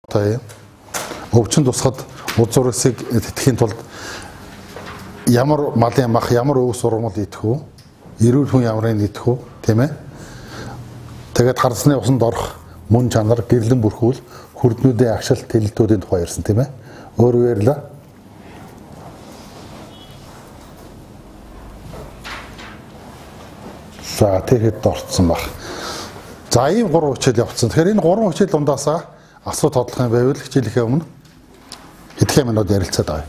Өвчин тусахад уд зурагсыг тэтгэхийн тулд ямар малын мах, ямар өвс ургамал идэх үү? Эрүүл хүн ямрыг идэх үү? Тийм ээ? Тэгээд харсны усанд орох мөн чанар, гэрлэн бүрхүүл, хүрднүүдийн агшил, тэлэлтүүдийн тухай ярьсан тийм ээ? Өөрөөр ярьлаа. За тэгэхэд орцсон баг. За ийм 3 хичээл явуулсан. Тэгэхээр энэ 3 хичээл дундаасаа асуу тодлох юм байвал хичээлийнхээ өмнө хэдхэн минут ярилцаад байгаа.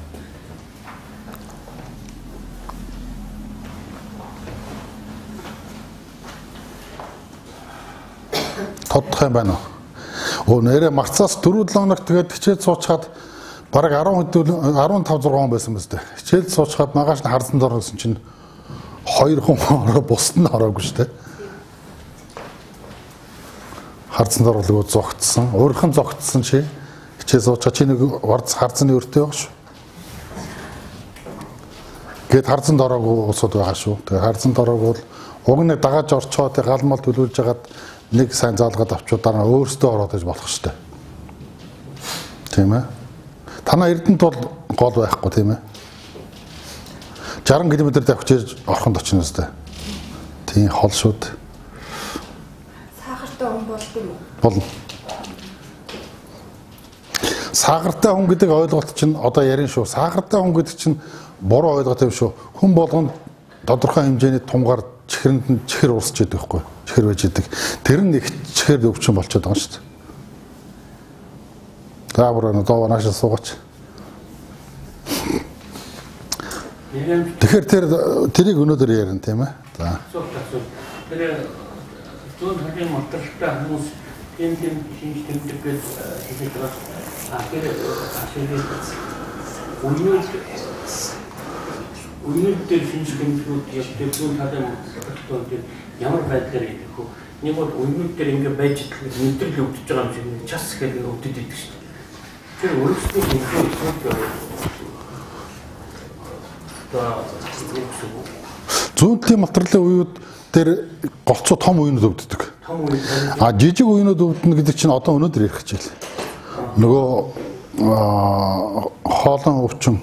Тодлох юм байна уу? Нэрээ марцаас 4-7 хоног тэгээд хичээл суучаад бараг 15-6 хүн байсан мэт. Хичээл суучаад магаш нь харсан дор гэсэн чинь 2 хүн ороо бусд нь ороогүй шүү дээ. Харсан дор зогтсон. Өөрхөн зогтсон чи хичээл суучаад чи нэг харцны өртөө баг шүү. Гэт харсан дороогүй усуд байгаа шүү. Тэгээд харсан дороог бол уг нэг дагаж орчоод гал мал төлөвлөж хагаад нэг сайн заалгаад авчууд дараа нь өөрсдөө ороод иж болох шүү дээ. Тийм ээ. Танаа Эрдэнэт бол гол байхгүй тийм ээ. 60 км давчиж орхонд очно үстэй. Тийм хол шүүд. Сахартай хүн болдог юм уу? Болно. Сахартай хүн гэдэг ойлголт чинь одоо ярин шүү. Сахартай хүн гэдэг чинь буруу ойлголт юм шүү. Хүн болгонд тодорхой хэмжээний тунгаар чихэрэнд нь чихэр уусч идэг байхгүй. Чихэр байж идэг. Тэр нь их чихэр өвчин болчиход байгаа шүү дээ. Тааврын доонаш суугач. Тэгэхээр тэрийг өнөөдөр ярина тийм ээ. За. Тэр зүүн хажим мотортой хүмүүс тийм шинж тэмдэгтэй хийж байгаа. Тэр ашиглаж үнээр дээр шинж тэмдгүүд яг тэр зүүн хажим мотортой ямар байдлаар идэх вэ? Нэг бол үнээр дээр ингэ байж мэдрэл өвдөж байгаа юм шиг час гэдэг өвдөд идэг шүү дээ. Тэр өөрсдөө зүүнтлийн материалын уюуд дээр голцоо том уюунууд өвддөг. А жижиг уюунууд өвдөнө гэдэг чинь одоо өнөөдөр ярих хичээл. Нөгөө хоолон өвчин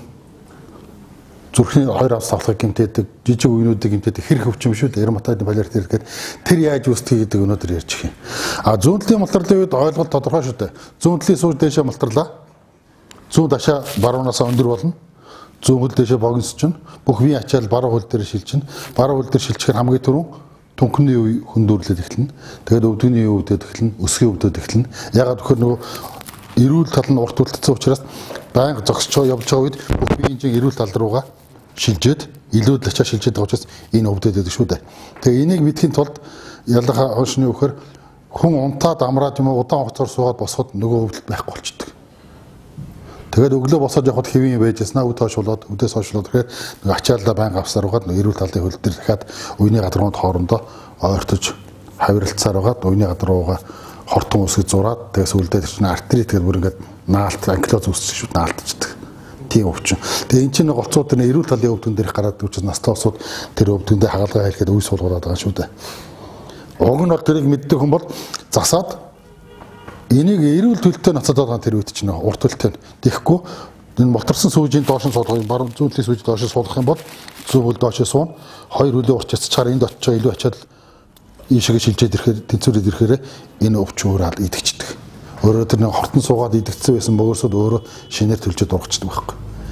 зүрхний 2 авс авлахыг гэмтээдэг, жижиг уюунуудыг гэмтээдэг хэрэг өвчин шүү дээ. Ревматоидны полиарт ирэхэд тэр яаж үүсдэг гэдэг өнөөдөр ярьж их юм. А зүүнтлийн материалын үед ойлголт тодорхой шүү дээ. Зүүнтлийн сууж дэшээ малтарлаа. Зүүн дашаа баруунаас өндөр болно. Зүүн хөл дэшээ богиносч нь бүх вийн ачаал баруун хөл дээр шилжин. Баруун хөл дээр шилжихээр хамгийн түрүүн түнхний үе хөндөөрлөд эхэлнэ. Тэгээд өвдөгний үе өвдөд эхэлнэ. Өсгийн өвдөд эхэлнэ. Ягаад гэхээр нөгөө эрүүл тал нь урт үлдсэн учраас байнга зогсож явж байгаа үед бүх вийн эрүүл тал руугаа шилжээд илүү л ачаа шилжээд байгаа учраас энэ өвдөд байдаг шүү дээ. Тэгээ энийг мэдхийн тулд ялгаа оншны өгөхөр хүн унтаад амраад юм уу удаан хугацаар суугаад босоход нөгөө өвдөлт байхгүй болчихдог. Тэгээд өглөө босоод явхад хэвэн байж яснаа үд хойшлоод үдээс хойшлоод тэгэхээр нэг ачаалда байнга авсаар угаад эрүүл талын хөл дээр дахиад үений гадрууд хоорондоо ойртож хавиралцсаар угаад үений гадруугаа хортон үсгэж зураад тэгээс үлдээд чинь артрит гэдэг бүр ингээд наалт анкилоз үүсчих шүү наалтчдаг. Тийм өвчин. Тэгээ эн чинь голцууд тэр эрүүл талын өвдөн дээрх гараад учраас настай усууд тэр өвдөндөө хагалгаа хэлэхэд үе суулгаад байгаа шүү дээ. Уг нь бол тэрийг мэддэг хүн бол засаад энийг эрүүл төлөлтөй нацаад байгаа тэр үед чинь урт төлөлтөй. Тэгэхгүй энэ моторсон сүүжийн доош нь суулгах юм баруун зүүнтлийн сүүж доош суулгах юм бол зүүн хөл доош суун хоёр хөлөө урч яцчаар энд очиж илүү ачаал ийшээ шилжээд ирэхээр тэнцвэрээд ирэхээр энэ өвчин уураад идэгчдэг. Өөрөөр тэр нэг хортон суугаад идэгцсэн байсан бөөрсөд өөрөө шинээр төлжөд ургачдаг байхгүй.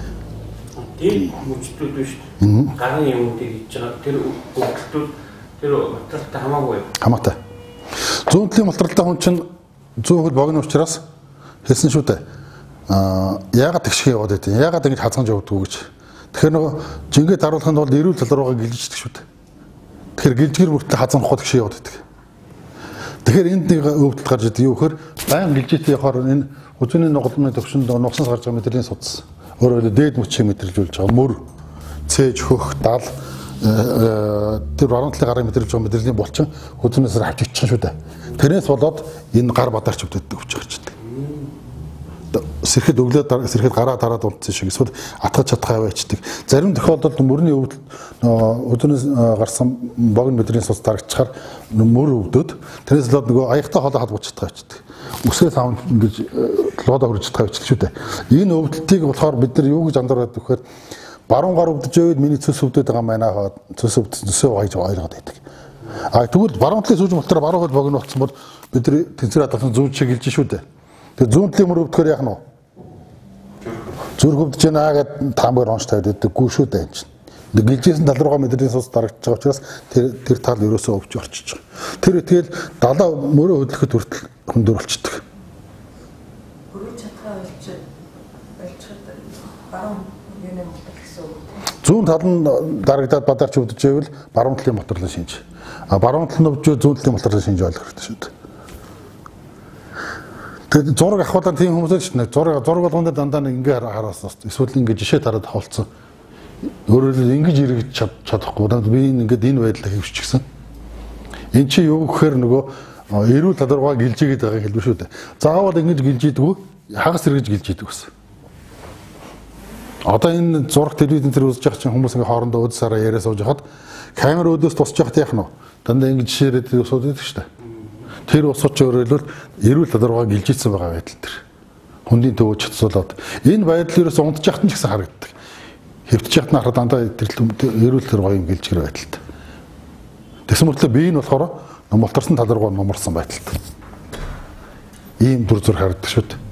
Тийм мөчтүүд биш. Гарын юмуудыг хийж байгаа тэр өвдөлтүүд тэр материалтай хамаагүй. Хамаатай. Зүүнтлийн материалтай хүн чинь зүүн хөл богино учраас хэлсэн шүү дээ. Яагаад тэгш яваад байдیں۔ Яагаад ингэж хазгаж явдгүү гэж. Тэгэхээр нөгөө жингээ даруулахын тулд эрүүл тал руугаа гэлждэг шүү дээ. Тэгэхээр гэлжгэр бүртээ хазгах тэгш яваад байдаг. Тэгэхээр энд нэг өвдөлт гарч идэг. Юу гэхээр баян гэлжээтэй явахаар энэ үзүүний нугалмын төвшөнд нугсанс гарч байгаа мэдрэлийн судас. Өөрөөр дээд мөчийг мэдрэлжүүлж байгаа. Мөр, цээж, хөх, дал тэр баруун талын гарын мэдрэлж байгаа мэдрэлийн булчин үзүүнээс авч ичих шүү дээ. Тэрнээс болоод энэ гар бадарч өвдөддөг өвч гарч идэг. сэрхэд өглөө сэрхэд гараа дараад унтсан шиг эсвэл атгаж чадхаа байчдаг. Зарим тохиолдолд мөрний өвдөл өдөрнөөс гарсан богино бидний цус дарагчаар мөр өвдөд тэрээс болоод нөгөө аягтай хоолой халбууч чадхаа байчдаг. Үсгээ савнд ингэж лоодоо хөрж чадхаа байчдаг шүү дээ. Энэ өвдөлтийг болохоор бид нар юу гэж анзаараад өгөхээр баруун гар өвдөж байвал миний цус өвдөд байгаа мэнаа цус өвдсөн цусээ угааж ойлгоод байдаг. Тэгвэл баруун талын сүүж мөлтөр баруун хөл богино болсон бол бид нар тэнцвэр хадгалсан зүүн шиг гэлж шүү дээ. Тэгээ зүүн талын мөр өвдөхөр яах нь вэ? Зүрх өвдөж байна гэдэг таамгаар онц тавьд өгдөггүй шүү дээ энэ чинь. Гэлжсэн тал руугаа мэдрийн цус дарагдж байгаа учраас тэр тал ерөөсөө өвж орчиж байгаа. Тэр тэгэл далаа мөрөө хөдлөхөд хүртэл хөндөр болчдөг. Хөрөж чадхаа болчиход баруун юуны мотор гэсэн үг. Зүүн тал нь дарагдаад бадарч өвдөж байвал баруун талын моторлон шинж. Баруун тал нь өвдөж зүүн талын моторлон шинж ойлгох хэрэгтэй шүү дээ. Тэгээд зураг авахлаа тийм хүмүүс л шүү дээ. Зураг болгонд дандаа нэг ингээ хараас эсвэл ингээ жишээ тараад хавцсан. Өөрөөр хэлбэл ингэж эргэж чадахгүй. Би ингээд энэ байдлаа хэвшчихсэн. Энд чи юу гэхээр нөгөө эрүүл талруугаа гэлжигээд байгааг хэлбэр шүү дээ. Заавал ингэж гэлжийдэггүй хагас эргэж гэлжийдэг гэсэн. Одоо энэ зураг телевизэн дээр үзэж байгаа чинь хүмүүс ингээ хоорондоо өд сараа яриа сууж хахад камер өөдөөс тусч яхад яах нь вэ? Дандаа ингэ жишээрээд суудаг шүү дээ. Тэр усууч өөрөөлөл эрүүл талруугаа гэлжийдсэн байгаа байдал тэр. Хүндийн төвөж цуцуулаад энэ байдал ерөөс унтж яхад нь ч гэсэн харагддаг. Хэвтэж яхад нь хараад дандаа эрүүл талруугаа юм гэлжгэр байдалтай. Тэгсэн мөртлөө бие нь болохоор номолторсон талруугаа номорсон байдалтай. Ийм дүр зур харагддаг шүү дээ.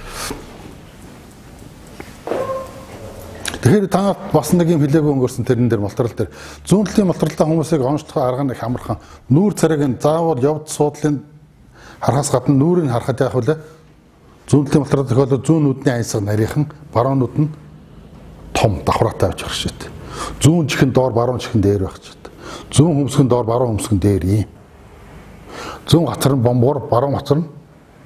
Тэгэхээр та бас нэг юм хэлээгүй өнгөрсөн тэрэн дээр молторол дээр зүүн талын молторолтой хүмүүсийг онцлох арга нэг хамархан нүүр царайг нь заавал явд суудлын харахаас гадна нүүрийг харахад яах вэ? Зүүн талын молторол тохиолдол зүүн нүдний аясаг нарийнхан баруун нүд нь том давхраатай байж байгаа шүү дээ. Зүүн чихэн доор баруун чихэн дээр байх шүү дээ. Зүүн хөмсгөн доор баруун хөмсгөн дээр ийм. Зүүн гацар нь бомбор баруун гацар нь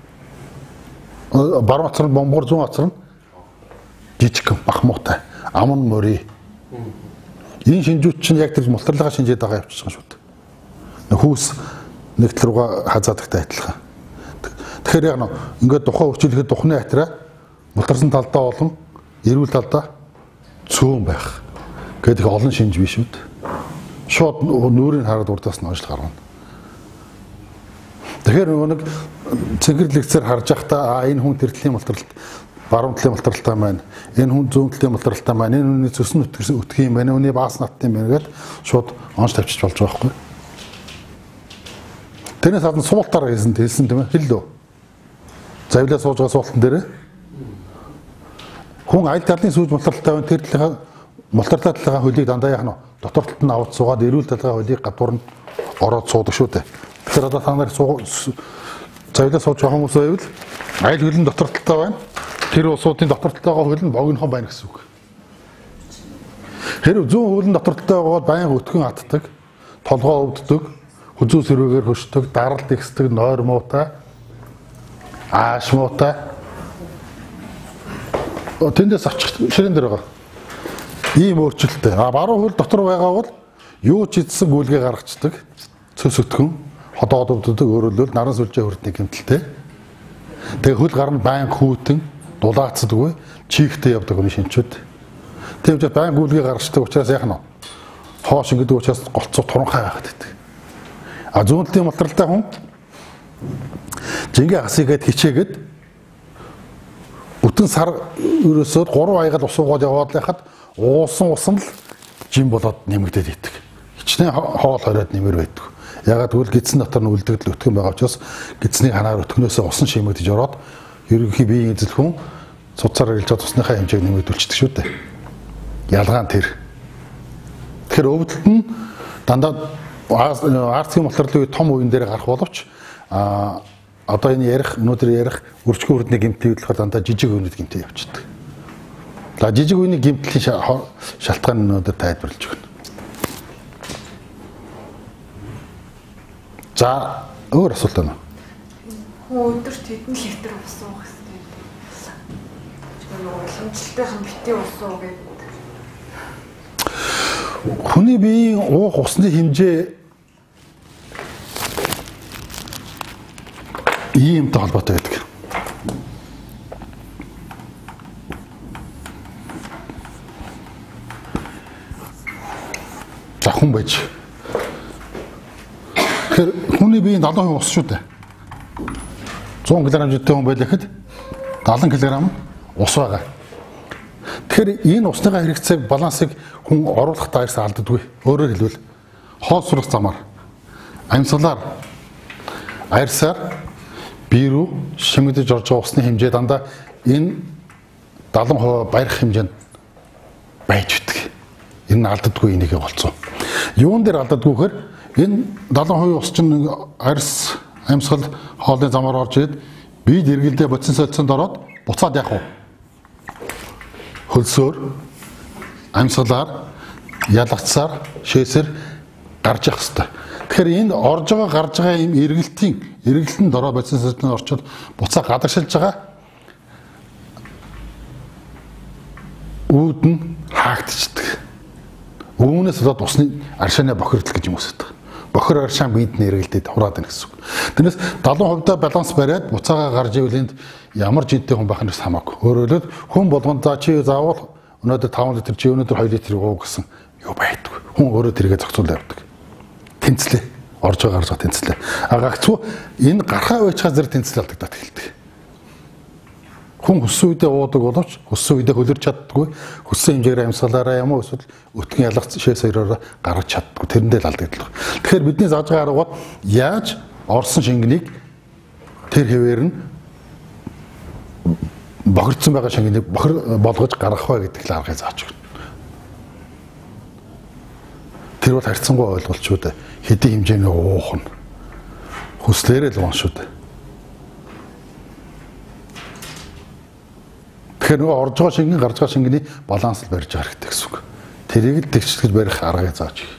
бомбор зүүн гацар нь жижиг бах муутай. Аман мөрий. Энэ шинжүүч чинь яг тэр мултралгаа шинжээд байгаа явчихж байгаа шүү дээ. Хүүс нэгдэл рүүгээ хазаадагтай адилхан. Тэгэхээр яг ингээд тухайн өрчлөхэд тухны атраа мултарсан талдаа болон эрүүл талдаа цөөн байх. Гэдэг их олон шинж биш үү? Шууд нүүрийг хараад урдаас нь онцлог гаргана. Тэгэхээр нэг цэнхэр лекцээр харж байхдаа энэ хүн тэр талын мултралт баруун талын мултралтай маань энэ хүн зүүн талын мултралтай маань энэ хүний цөсөн өтгөх юм байна үүний баас наттын байна гэдэг шууд онц тавьчих болж байгаа байхгүй. Тэрнээс гадна суултаар хэлсэн тийм ээ хэл лөө. Завлаа сууж байгаа суултан дээр хүн аль талын сүүж мултралтай байна тэр талын мултралтай талын хөлийг дандаа яах нь дотор талд нь аваад суугаад эрүүл талын хөлийг гадуур нь ороод суудаг шүү дээ. Тэгэхээр одоо та нар завлаа сууж байгаа хүмүүс байвал аль хөл нь дотор талтай байна. Тэр усуудын дотор талтай байгаа хөл нь богинохон байна гэсэн үг. Хэрвээ зүүн хөл нь дотор талтай байгаа бол байнга өтгөн атдаг, толгоо өвддөг, хүзүү сэрвэгээр хөшдөг, даралт ихсдэг, нойр муутай, ааш муутай. Тэндээс авчих ширээн дээр байгаа. Ийм өөрчлөлттэй. Баруун хөл дотор байгаа бол юу ч идсэн гүйлгээ гаргацдаг, цөс өтгөн, ходоод өвддөг, өөрөлдөл наран сүлжээ хүртний гэмтэлтэй. Тэгээ хөл гар нь байнга хүүтэн дулаацдаггүй чийгтэй явдаг хүний шинчүүд. Тийм ч байн гүйлгээ гаргацдаг учраас яах нь хоош ингэдэг учраас голцоо туранхай байгаад байдаг. Зүүн талын мултралтай хүн жингээ хасыгээд хичээгээд бүтэн сар ерөөсөө 3 аягаар усуугаад яваад байхад уусан л жим болоод нэмэгдээд идэг. Хичнээн хоол хориод нэмэр байдаг. Ягаад гэвэл гидсэн дотор нь үлдэгдэл өтгөн байгаа учраас гидсний ханаар өтгнөөсөө усан шимэгдэж ороод ерөнхий биеийн эзэл хүн цуцаар хэлж чад усныхаа хэмжээг нэмэгдүүлчихдэг шүү дээ. Ялгаа нь тэр. Тэгэхээр өвдөлт нь дандаа арцгийн мултралын том үеийн дээр гарах боловч одоо энэ өнөөдөр ярих өрчгөн хүрдний гэмтээ хөдлөхөөр дандаа жижиг үеийн гэмтээ явчихдаг. Жижиг үеийн гэмтлийн шалтгаан өнөөдөр тайлбарлаж өгнө. За өөр асуулт байна уу? Хүн өдөрт хэдэн литр ус уух хэрэгтэй? Уламжлалтайхан битгий ус уух гэдэг. Хүний биеийн уух усны хэмжээ иймтэй холбоотой байдаг. хүн байж. Тэгэхээр хүний биеийн 70% ус шүү дээ. 100 кг-тэй хүн байх гэхэд 70 кг ус байгаа. Тэгэхээр энэ усныхаа хэрэгцээг балансыг хүн оруулахдаа ирсэн алддаггүй. Өөрөөр хэлбэл хоол сурах замаар, амьсгалаар, арьсаар бие рүү шимэгдэж орж байгаа усны хэмжээ дандаа энэ 70% барих хэмжээнд байж идэг. Энэ нь алддаггүй энийг болцсон. Юун дээр алддаггүйхээр энэ 70% ус чинь арьс, амьсгал, хоолны замаар орж ирээд биед эргэлдээ бодсон солилцоонд ороод буцаад яах вэ? Хөлсөөр, амьсгалаар, ялгцсаар, шээсээр гарч явах хэрэгтэй. Тэгэхээр энэ орж байгаа гарч байгаа юм эргэлтэнд ороо бодсон солилцоонд орчод буцаа гадагшилж байгаа үүд нь хаагдчихдаг. Үүнээс болоод усны аршааны бохирдол гэж юм үсдэг. Бохир аршаан биед нь эргэлдээд хураад байна гэсэн үг. Тэрнээс 70% баланс бариад буцаагаа гарч ивэл энд ямар жидтэй хүн байх нь хамаагүй. Өөрөөр хэлбэл хүн болгонд за чи заавал өнөөдөр 5 литр чи өнөөдөр 2 литр ууг гэсэн юу байдгүй. Хүн өөрөө тэргээ зохицуул явдаг. Тэнцлээ. Орж байгаа гарч байгаа тэнцлээ. Гагцгүй энэ гарахаа байчхаа зэрэг тэнцлээ алдагдаад эхэлдэг. Хүн хүссэн үедээ уудаг боловч хүссэн үедээ хөлөрч чаддаггүй. Хүссэн хэмжээгээр амьсгалаараа юм уу эсвэл өтгөн ялгац шээс хоёроор гаргаж чаддаггүй. Тэрэндээ л алдагддаг. Тэгэхээр бидний зааж байгаа аргууд яаж орсон шингэнийг тэр хэвээр нь бохирдсон байгаа шингэнийг бохир болгож гаргах вэ гэдэг л аргыг зааж өгнө. Тэр бол харьцангуй ойлголт шүү дээ. Хэдийн хэмжээний уух нь хүслээрээ л уун шүү дээ. Тэгэхээр нөгөө орж байгаа шингэн гарч байгаа шингэний баланс л барьж байгаа хэрэгтэй гэсэн үг. Тэрийг л тэгчлэж барих аргыг зааж өгье.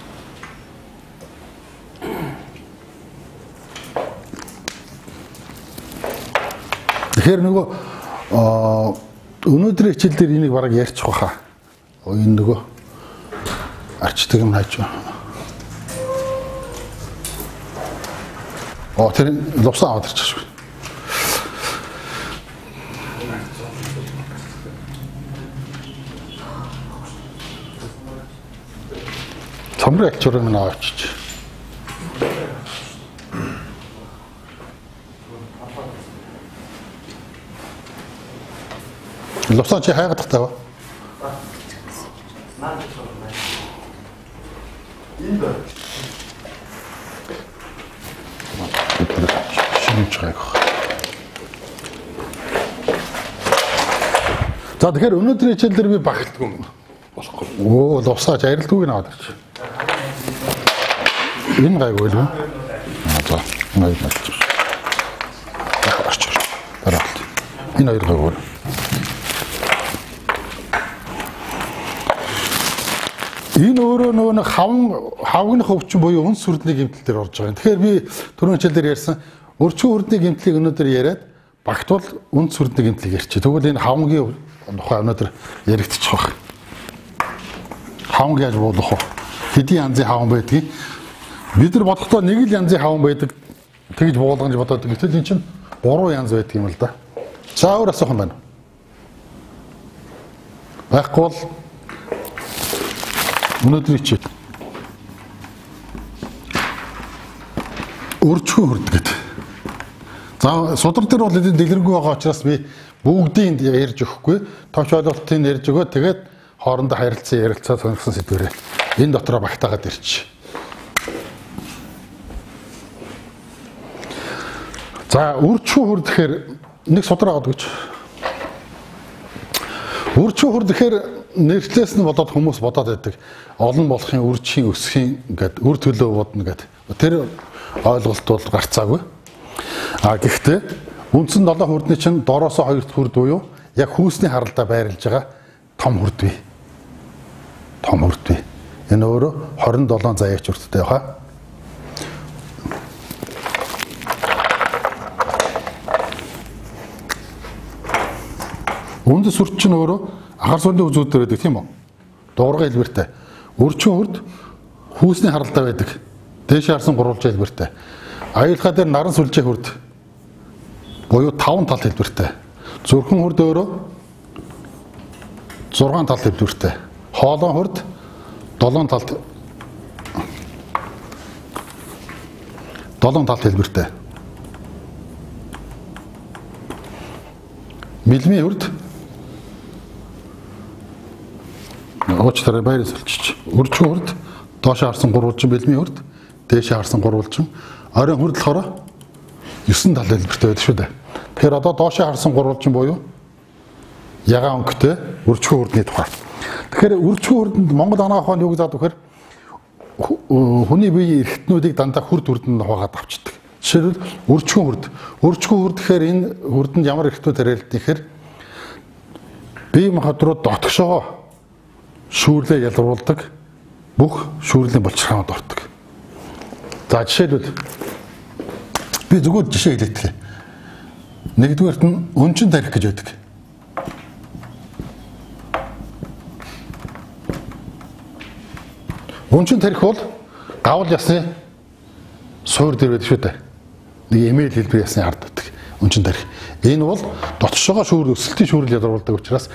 Тэгэхээр нөгөө өнөөдрийн хичээл дээр энийг бараг ярьчих واخа. Энэ нөгөө арчдаг юм хайж байна. Тэр лувсан аваад ирчих шүү. Цамрын альчурыг нь авчиж. Лувсан чи хайгаад тахтаа. За тэгэхээр өнөөдрийн хичээл дээр би багтдаггүй болохгүй. Лувсаач арилдгүйг аваад ирчих. Энэ гайгүй л үү? За, нэг мэдчих. Арчир. Дараалт. Энэ хоёр гайгүй. Энэ өөрөө нөгөө хавгны хөвчин буюу үнс сүрдний гэмтэл дээр орж байгаа. Тэгэхээр би түрүүн хичээл дээр ярьсан өрчгөн хүрдний гэмтлийг өнөөдөр яриад багтвал үнс сүрдний гэмтлийг ярьчих. Тэгвэл энэ хавгийн тухай өнөөдөр яригдчих واخ. Хавг яаж болох вэ? Хэдийн янзын хавн байдгийг бид нар бодохдоо нэг л янзын хавн байдаг. Тэгж буулгаж бодоод гэтэл энэ чинь 3 янз байдаг юм л да. За өөр асуух юм байна. Байхгүй бол өнөөдрийн хичээл өрчгөн хүрдэг. За судар дээр бол энэ дэлгэрэнгүй байгаа учраас би бүгдийг ярьж өгөхгүй. Товч ойлголтыг ярьж өгөө. Тэгээд хоорондоо харилцан ярилцаа сонирхсан сэдвэрээ энэ дотроо багтаагаад ирчих. За өрчгөн хүр гэхээр нэг судар аваад гэж. Өрчгөн хүр гэхээр нэртлээс нь бодоод хүмүүс бодоод байдаг. Олон болохын үржихийн өсөхийн гэдэг үр төлөө бодно гэдэг. Тэр ойлголт бол гарцаагүй. Гэхдээ үндсэн 7 хүрдний чинь дороос 2 дахь хүрд буюу яг хүүсний харалдаа байрлаж байгаа том хүрд бий. Том хүрд бий. Энэ өөрөө 27 заяач хүрдтэй баха. Үндэс хүрд чинь өөрөө агаар суулны үзүүдээр байдаг тийм үү? Дуурга хэлбэртэй. Өрчгөн хүрд хүүсний харалдаа байдаг. Дээш харсан гурвалжаа хэлбэртэй. Аюулхай дээр наран сүлжээ хүрд буюу 5 тал хэлбэртэй. Зүрхэн хүрд өөрөө 6 тал хэлбэртэй. Хоолон хүрд 7 тал 7 талт хэлбэртэй. Мэлмийн үрд уучлаарай байраа солчих. Үржин үрд доош харсан гурвалжин мэлмийн үрд, дээш харсан гурвалжин, оройн хүрд болохоор 9 талт хэлбэртэй байдаг шүү дээ. Тэгэхээр одоо доош харсан гурвалжин буюу ягаан өнгөтэй үржин үрдний тухай. Тэгэхээр үржин үрдэнд Монгол анаа ухаанд юу гэж заадаг вэхээр хүний биеийн эрхтнүүдийг дандаа хүрд үрдэнд хуваагаад авчдаг. Жишээлбэл үржин хүрд. Үржин хүрд гэхээр энэ хүрдэнд ямар эрхтнүүд тариалт гэхээр бие махбод дотгошоо шүүрлээ ялгаруулдаг бүх шүүрлийн болчирхаанд ордог. За жишээлбэл би зүгээр жишээ хэлээд. Нэгдүгээрт нь өнчин тарих гэж байдаг. Өнчин тарих бол гавл ясны суур дээр байдаг шүү дээ. Нэг эмэйл хэлбэр ясны ард байдаг. Өнчин тарих. Энэ бол дотшоогоо шүүр өсөлтийн шүүрэл ялгаруулдаг учраас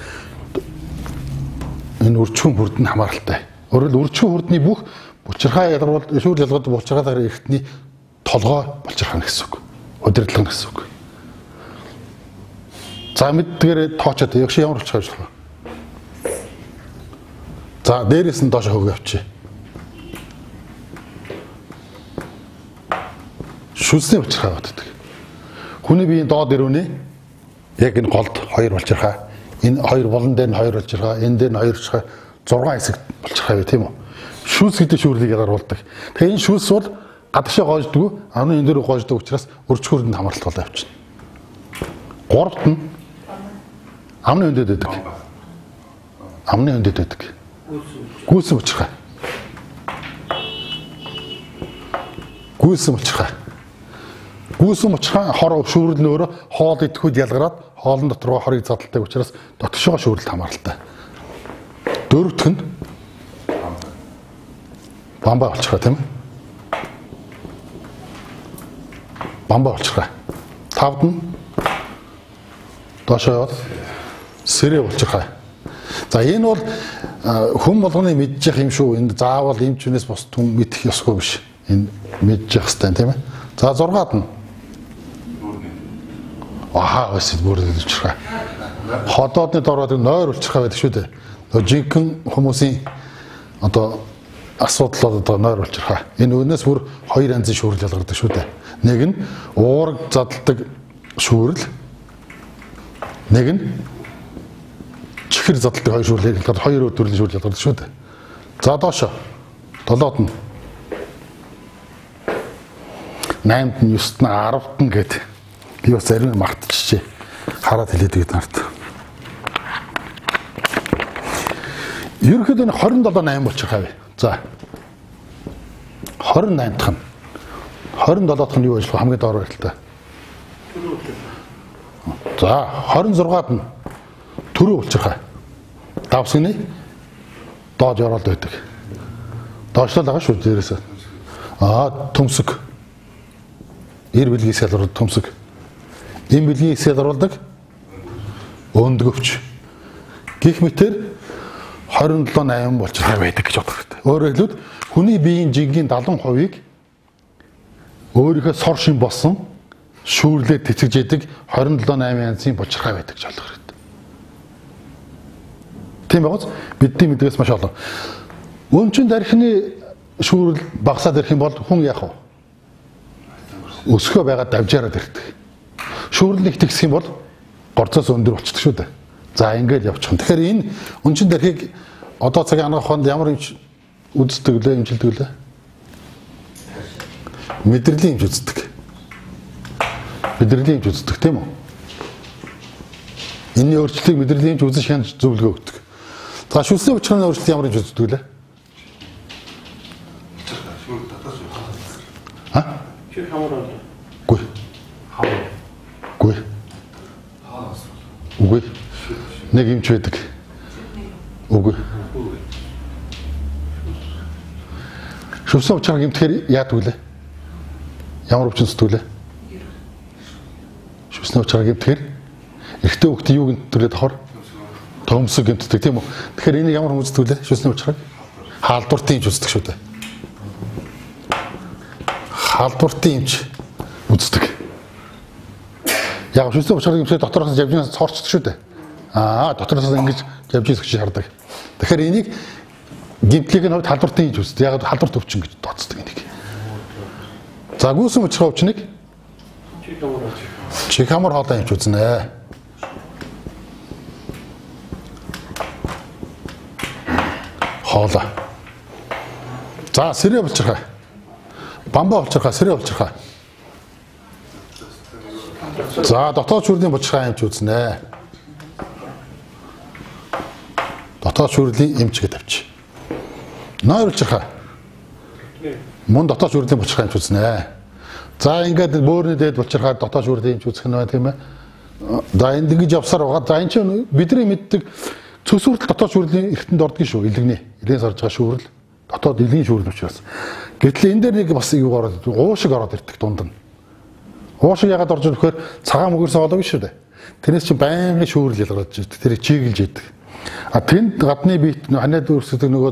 энэ үржин хүрд нь хамааралтай. Өөрөөр үржин хүрдний бүх булчирхай ялгаруул шүүр ялгадаг булчирхай эрхтний толгой булчирхай гэсэн үг. Удирдлага гэсэн үг. За мэддгээр тоочод яг шиг ямар булчирхай ажиллах вэ? За дээрээс нь доош хөвгөө авчи. Шүлсний булчирхай байдаг. Хүний биеийн доод өрөөний яг энэ голд 2 булчирхай, энэ 2 болон дээр нь 2 булчирхай, энэ дээр нь 2 булчирхай, 6 хэсэг булчирхай бай тийм үү? Шүлс гэдэг шүүрлийг ялгаруулдаг. Тэгэхээр энэ шүлс бол гадагшаа гоождгүй, амны энэ дээр гоождог учраас үржин хүрдэнд хамааралтай болоо явчихна. Гуравт нь амны өндөд байдаг. Амны өндөд байдаг. Гүйсэн булчирхай. Гүйсэн булчирхай. Гүйсэн булчирхай хор шүүрэл нь өөрөө хоол идэхүйд ялгараад хоолн доторгоо хорыг задлдаг учраас дотгошоо шүүрэлд хамааралтай. Дөрөвдөх нь бамбаа булчирхай тийм ээ. Бамбаа булчирхай. Тавд нь доошоо сэрээ булчирхай. За энэ бол хүн болгоны мэдчих юм шүү. Энд заавал эмч хүнээс бус түн мэдэх ёсгүй биш. Энэ мэдчих хэвээр тийм ээ. За 6-ад нь өсөд бүрдэж булчирхай. Ходоодны дороод нойр булчирхай байдаг шүү дээ. Жинхэнэ хүмүүсийн одоо асуудал одоо нойр булчирхай. Энэ өнөөс бүр 2 янзын шүүрэл ялгардаг шүү дээ. Нэг нь уураг задлагдаг шүүрэл. Нэг нь чихэр задлагдаг 2 шүүрэл ялгардаг. 2 төрлийн шүүрэл ялгардаг шүү дээ. За доошо 7-д нь 8-д нь 9-д нь 10-д нь гээд би бас зарим мартчихжээ. Хараад хэлээд гээд нарт. Ерөнхийдөө 27-8 булчирхай бай. За 28 дахь нь 27 дахь нь юу ажиллах хамгийн доор байралтай. За 26-ад нь төрөө булчирхай. Давсганы доод ёроолд байдаг. Доошлол байгаа шүү дээрээс. Төмсөг. Эр бэлгээс ялгаруулдаг төмсөг. Эм бэлгээс ялгаруулдаг өндгөвч. Гэх мэтэр 27-8 булчирхай байдаг гэж бодох хэрэгтэй. Өөрөөр хэлбэл хүний биеийн жингийн 70%-ийг өөрийнхөө сор шин болсон шүүрлээ тэтгэж яадаг 27-8 янзын булчирхай байдаг гэж ойлгох хэрэгтэй. Тийм байгаас бидний мэдгээс маш олон. Өнчин дархины шүүрэл багасаад ирэх юм бол хүн яах вэ? Өсгөө байгаад давжаараад ирдэг. Шүүрлийг тэгсэх юм бол горцоос өндөр болчихдог шүү дээ. За ингээд явчих. Тэгэхээр энэ өнчин дархийг одоо цагийн ангаа хонд ямар юм үздэг лээ, имжилдэг лээ? Мэдрэлийн имж үздэг. Мэдрэлийн имж үздэг тийм үү? Энэний өөрчлөлтийг мэдрэлийн имж үзэн шаанд зөвлөгөө өгдөг. За шүлсний булчирхайны өөрчлөлт ямар имж үздэг лээ? Чи хамаараа. Гүй. Гүй. Үгүй. Нэг имч байдаг. Үгүй. Шүлсний булчирхай гэмтэхээр яадаг вэ? Ямар өвчин зүтгүүлээ? Шүлсний булчирхай гэмтэхээр эрэгтэй хүүхдээ юу гэмтүүлээ давхар? Төмсөг гэмтдэг тийм үү? Тэгэхээр энийг ямар хүмүүс зүтгүүлээ? Шүлсний булчирхай? Хаалдвартын имж үздэг шүү дээ. халдвартын эмч үздэг. Яг шүлцэн бочрыг эмчээ дотроос нь явж цоорчдаг шүү дээ. Дотроос нь ингэж явж ирэх гэж хардаг. Тэгэхээр энийг гимтлийг нь халдвартын эмч үздэг. Яг халдварт өвчин гэж тооцдог энийг. За гүйсэн бочрын өвчнийг чих амар хоолой эмч үзнэ. Хоолой. За сэрэ болчихоо. Бамбаа болчихоо, сэрэ болчихоо. За дотоод шүрлийн болчихоо эмч үзнэ. Дотоод шүрлийн эмч гэж тавьчих. Нойр болчихоо. Мөн дотоод шүрлийн болчихоо эмч үзнэ. За ингээд бөөрийн дээд болчихоо дотоод шүрлийн эмч үзэх нь байна тийм ээ. За энд ингэж явсаар байгаа. За энэ чинь бидний мэддэг цөсвөртөл дотоод шүүрлийн эртэнд ордог шүү. Илэгний. Илээс орж байгаа шүүрэл. Дотоод илгийн шүүрэл учраас. Гэтэл энэ дээр нэг бас юу ороод уушиг ороод ирдэг дунд нь. Уушиг ягаад орж ирэхээр цагаан мөгөрсөн олоогүй шүү дээ. Тэрнээс чинь байнгын шүүрэл ялгарч ирдэг. Тэрийг чиглэж идэг. Тэнд гадны биет ханаад үүсдэг нөгөө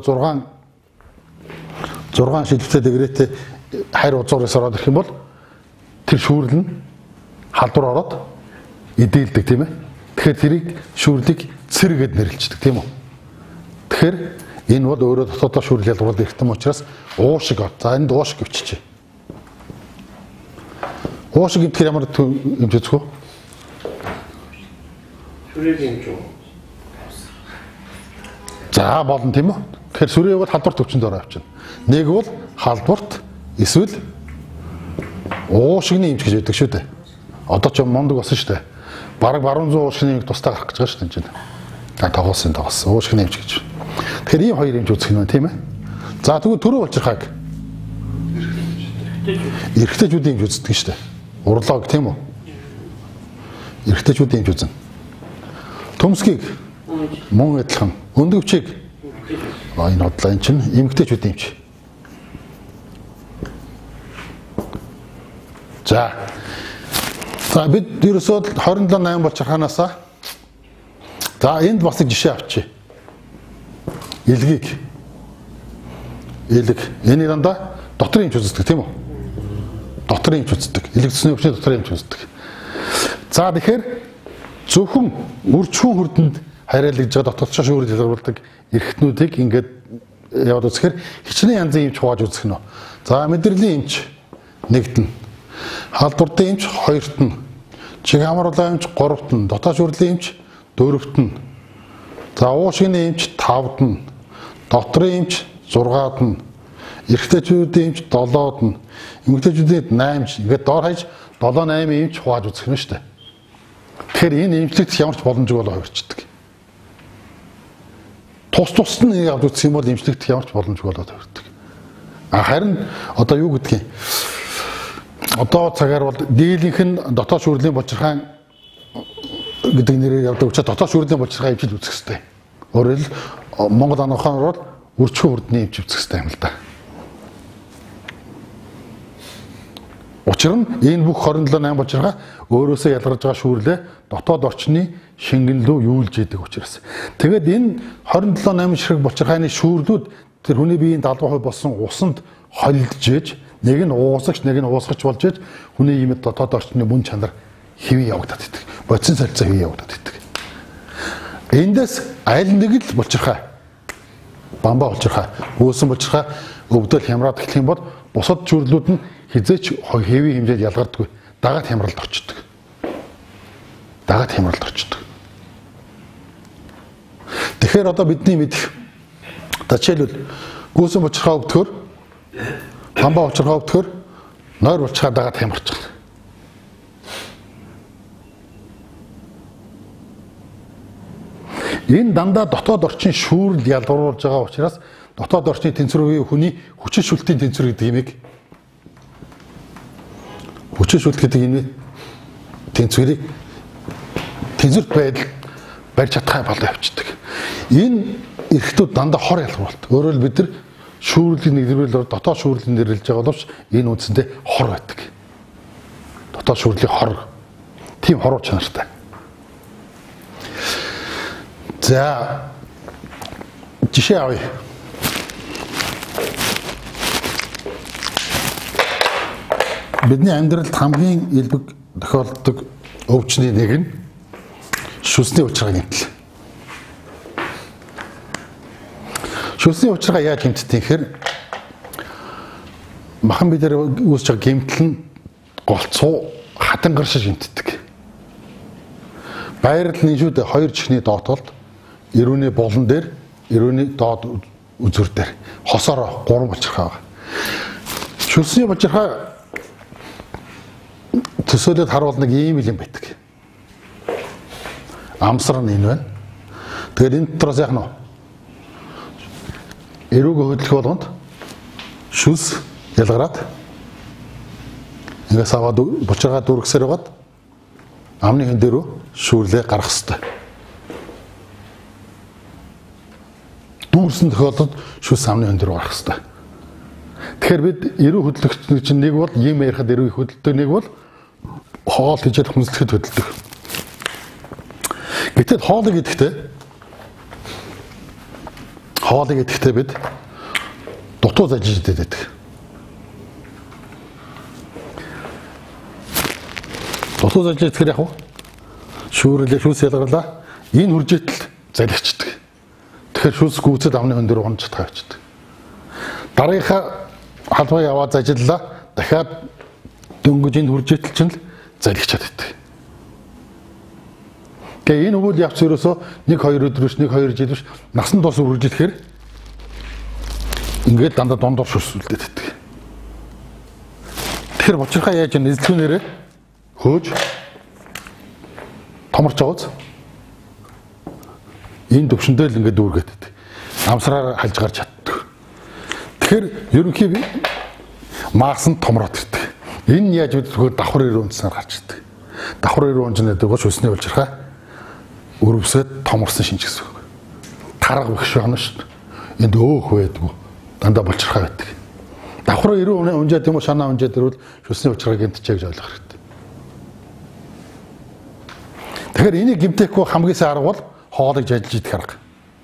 6 шилжүүлэлт дэгрээтэй хайр узуураас ороод ирэх юм бол тэр шүүрэл нь халдвар ороод эдэлдэг тийм ээ. Тэгэхээр тэрийг шүүрлийг цэргээд нэрлэлцдэг тийм үү. Тэгэхээр энэ бол өөрөө дотоодоо шүүрэл ялгуулдаг эрдэм учраас уушиг. За энд уушиг өвччихье. Уушиг гэхээр ямар юм зүцэх вэ? Сүрэг юм шүү. За болно тийм үү. Тэгэхээр сүрэг бол халдварт өвчнөд ороо авчина. Нэг бол халдварт эсвэл уушигны эмч гэж байдаг шүү дээ. Одоо ч мондөг болсон шүү дээ. Бараг баруун зүүн уушигны тусдаа гарах гэж байгаа шүү дээ энэ. Тоглосон уушигны эмч гэж. Тэгэхээр ийм хоёр эмч үзэх юм тийм ээ. За тэгвэл төрөө болчиххааг. Эрэгтэйчүүдийн эмч үздэг шүү дээ. Уролог тийм үү? Эрэгтэйчүүдийн эмч үзнэ. Төмсгийг мөн адилхан. Өндөвчийг энэ бодлоо энэ чинь эмэгтэйчүүдийн эмч. За бид ерөөсөө 27-8 болчиххаанаас за энд бас нэг жишээ авчи. Илэг. Энийг дандаа дотрын эмч үздэг тийм үү? Дотрын эмч үздэг. Илэгдсэний өвчний дотрын эмч үздэг. За тэгэхээр зөвхөн үржихүүн хүрдэнд хариалгаж байгаа дотоодшоо шүүрэл ялгаруулдаг эрхтнүүдийг ингээд яваад үзэхээр хичнээн янзын эмч хувааж үзэх нь. За мэдрэлийн эмч нэгт нь. Халдвартын эмч хоёрт нь. Чих хамруулан эмч гуравт нь. Дотоод шүүрлийн эмч дөрөвт нь. За уушигны эмч тавд нь. Дотрын эмч 6-ад нь. Эрэгтэйчүүдийн эмч 7-д нь. Эмэгтэйчүүдийн 8 ингээд доор хаяж 7-8 эмч хувааж үзэх нь шүү дээ. Тэгэхээр энэ эмчлэгдэх ямар ч боломжгүй болоо хувирчдаг. Тус нь нэг авд үзэх юм бол эмчлэгдэх ямар ч боломжгүй болоод хувирдаг. Харин одоо юу гэдгийг одоо цагаар бол дийлийнх нь дотоод шүүрлийн болчирхаан гэдэг нэрээр явдаг учраас дотоод шүүрлийн болчирхаан эмчил үзэх хэрэгтэй. Өөрөөр хэл Монгол ан ухаанаар бол үржихүүн хүрдний эмч үзэх хэрэгтэй юм л да. Учир нь энэ бүх 27-8 болчирхаа өөрөөсөө ялгарч байгаа шүүрлээ дотоод орчны шингэнлүү юулж идэг учраас. Тэгээд энэ 27-8 ширхэг болчирхааны шүүрлүүд тэр хүний биеийн 70% болсон усанд холилдж ээж нэг нь уусагч нэг нь уусгач болж ээж хүний имид дотоод орчны мөн чанар хэвээ явагдаад идэг. Бодис солилцоо хэвээ явагдаад идэг. Эндээс аль нэг л болчирхаа бамбаа болчирхаа үүсэн болчирхаа өвдөл хямраад эхлэх юм бол бусад шүүрлүүд нь хизээч хэвийн хэмжээд ялгардаггүй. Дагаад хямралд орчдөг. Тэгэхээр одоо бидний мэдэх жишээлбэл гүйсэн болчирхаа өвдөхөр бамбаа болчирхаа өвдөхөр нойр болчирхаа дагаад хямарч байгаа. Энэ дандаа дотоод орчин шүүрэл ялгаруулж байгаа учраас дотоод орчны тэнцвэрийн хүний хүчин шүлтийн тэнцвэр гэдэг юмыг хүчин шүлт гэдэг энэ тэнцвэрийг тэнцвэрт байдал барьж чадхаа болоо явчихдаг. Энэ эрхтүүд дандаа хор ялгаруулт. Өөрөөр хэл бид нар шүүрлийн нэрлэлээр дотоод шүүрлийн нэрлэж байгаа боловч энэ үндсэндээ хор байдаг. Дотоод шүүрлийн хор. Тийм хоруу чанартай. За жишээ авъя. Бидний амьдралд хамгийн илбэг тохиолддог өвчний нэг нь шүлсний учраа гэмтэл. Шүлсний учраа яаж гэмтдэг гэхээр махан бид нар үүсэж байгаа гэмтэл нь голцоо хатангар шиг гэмтдэг. Байрал нь шүү дээ хоёр чихний доотолд эрүүний болон дээр эрүүний доод үзүр дээр хосороо 3 булчирхай байгаа. Шүлсний булчирхай төсөөлөд харуул нэг ийм юм байдаг. Амсар нь энэ байна. Тэгэхээр энэ дотроос яах нь вэ? Эрүүг хөдлөх болгонд шүлс ялгараад ингээс аваад булчирхай дүүргэсээр байгаад амны хэн дээр шүүрлээ гарах хэрэгтэй. Дүүрсэн тохиолдолд шүлс амны хэн дээр гарах хэрэгтэй. Тэгэхээр бид эрүү хөдлөгч чинь нэг бол ийм ярихад эрүү их хөдөлдөг, нэг бол хоол хийж хүнслэхэд хөдөлдөг. Гэтэл хоолыг идэхдээ бид дутуу зажиж идээд байдаг. Дутуу зажиж идэхээр яг шүүрлээ шүлс ялгарлаа. Энэ хүржээтэл залгичдаг. Тэгэхээр шүлс гүйцэд амны хэн дээр унж тавьчихдаг. Дараагийнхаа халбаа яваад зажиллаа. Дахиад дөнгөж энэ хүржээтэл чинь л залгичаад байдаг. Тэгээ энэ үйл явц ерөөсөө 1-2 өдөр биш 1-2 жил биш насан турш үргэлжлэхээр ингээд дандаа дондор шүлсүүлдээд байдаг. Тэгэхээр булчирхай яаж нэзлүүнээрээ хөөж томорч аваад энэ төвшөндөө л ингээд дүүргээд байдаг. Амсраар хальж гарч чаддаг. Тэгэхээр ерөнхий маасан томроод ирдэг. Энэ яаж бид зөвхөн давхар ирүү унцсаар гарч ирдэг. Давхар ирүү унцны гэдэг нь шүлсний булчирхай өрөвсөд томорсон шинж гэсэн үг. Тарга багш байна шүү дээ. Энд өөх байдгүй. Дандаа булчирхай байдаг. Давхар ирүү унжаад юм уу шанаа унжаад ирвэл шүлсний булчирхай гэмтчихэ гэж ойлгох хэрэгтэй. Тэгэхээр энийг гэмтэхгүй хамгийн сайн арга бол хоолыг жажилж идэх арга.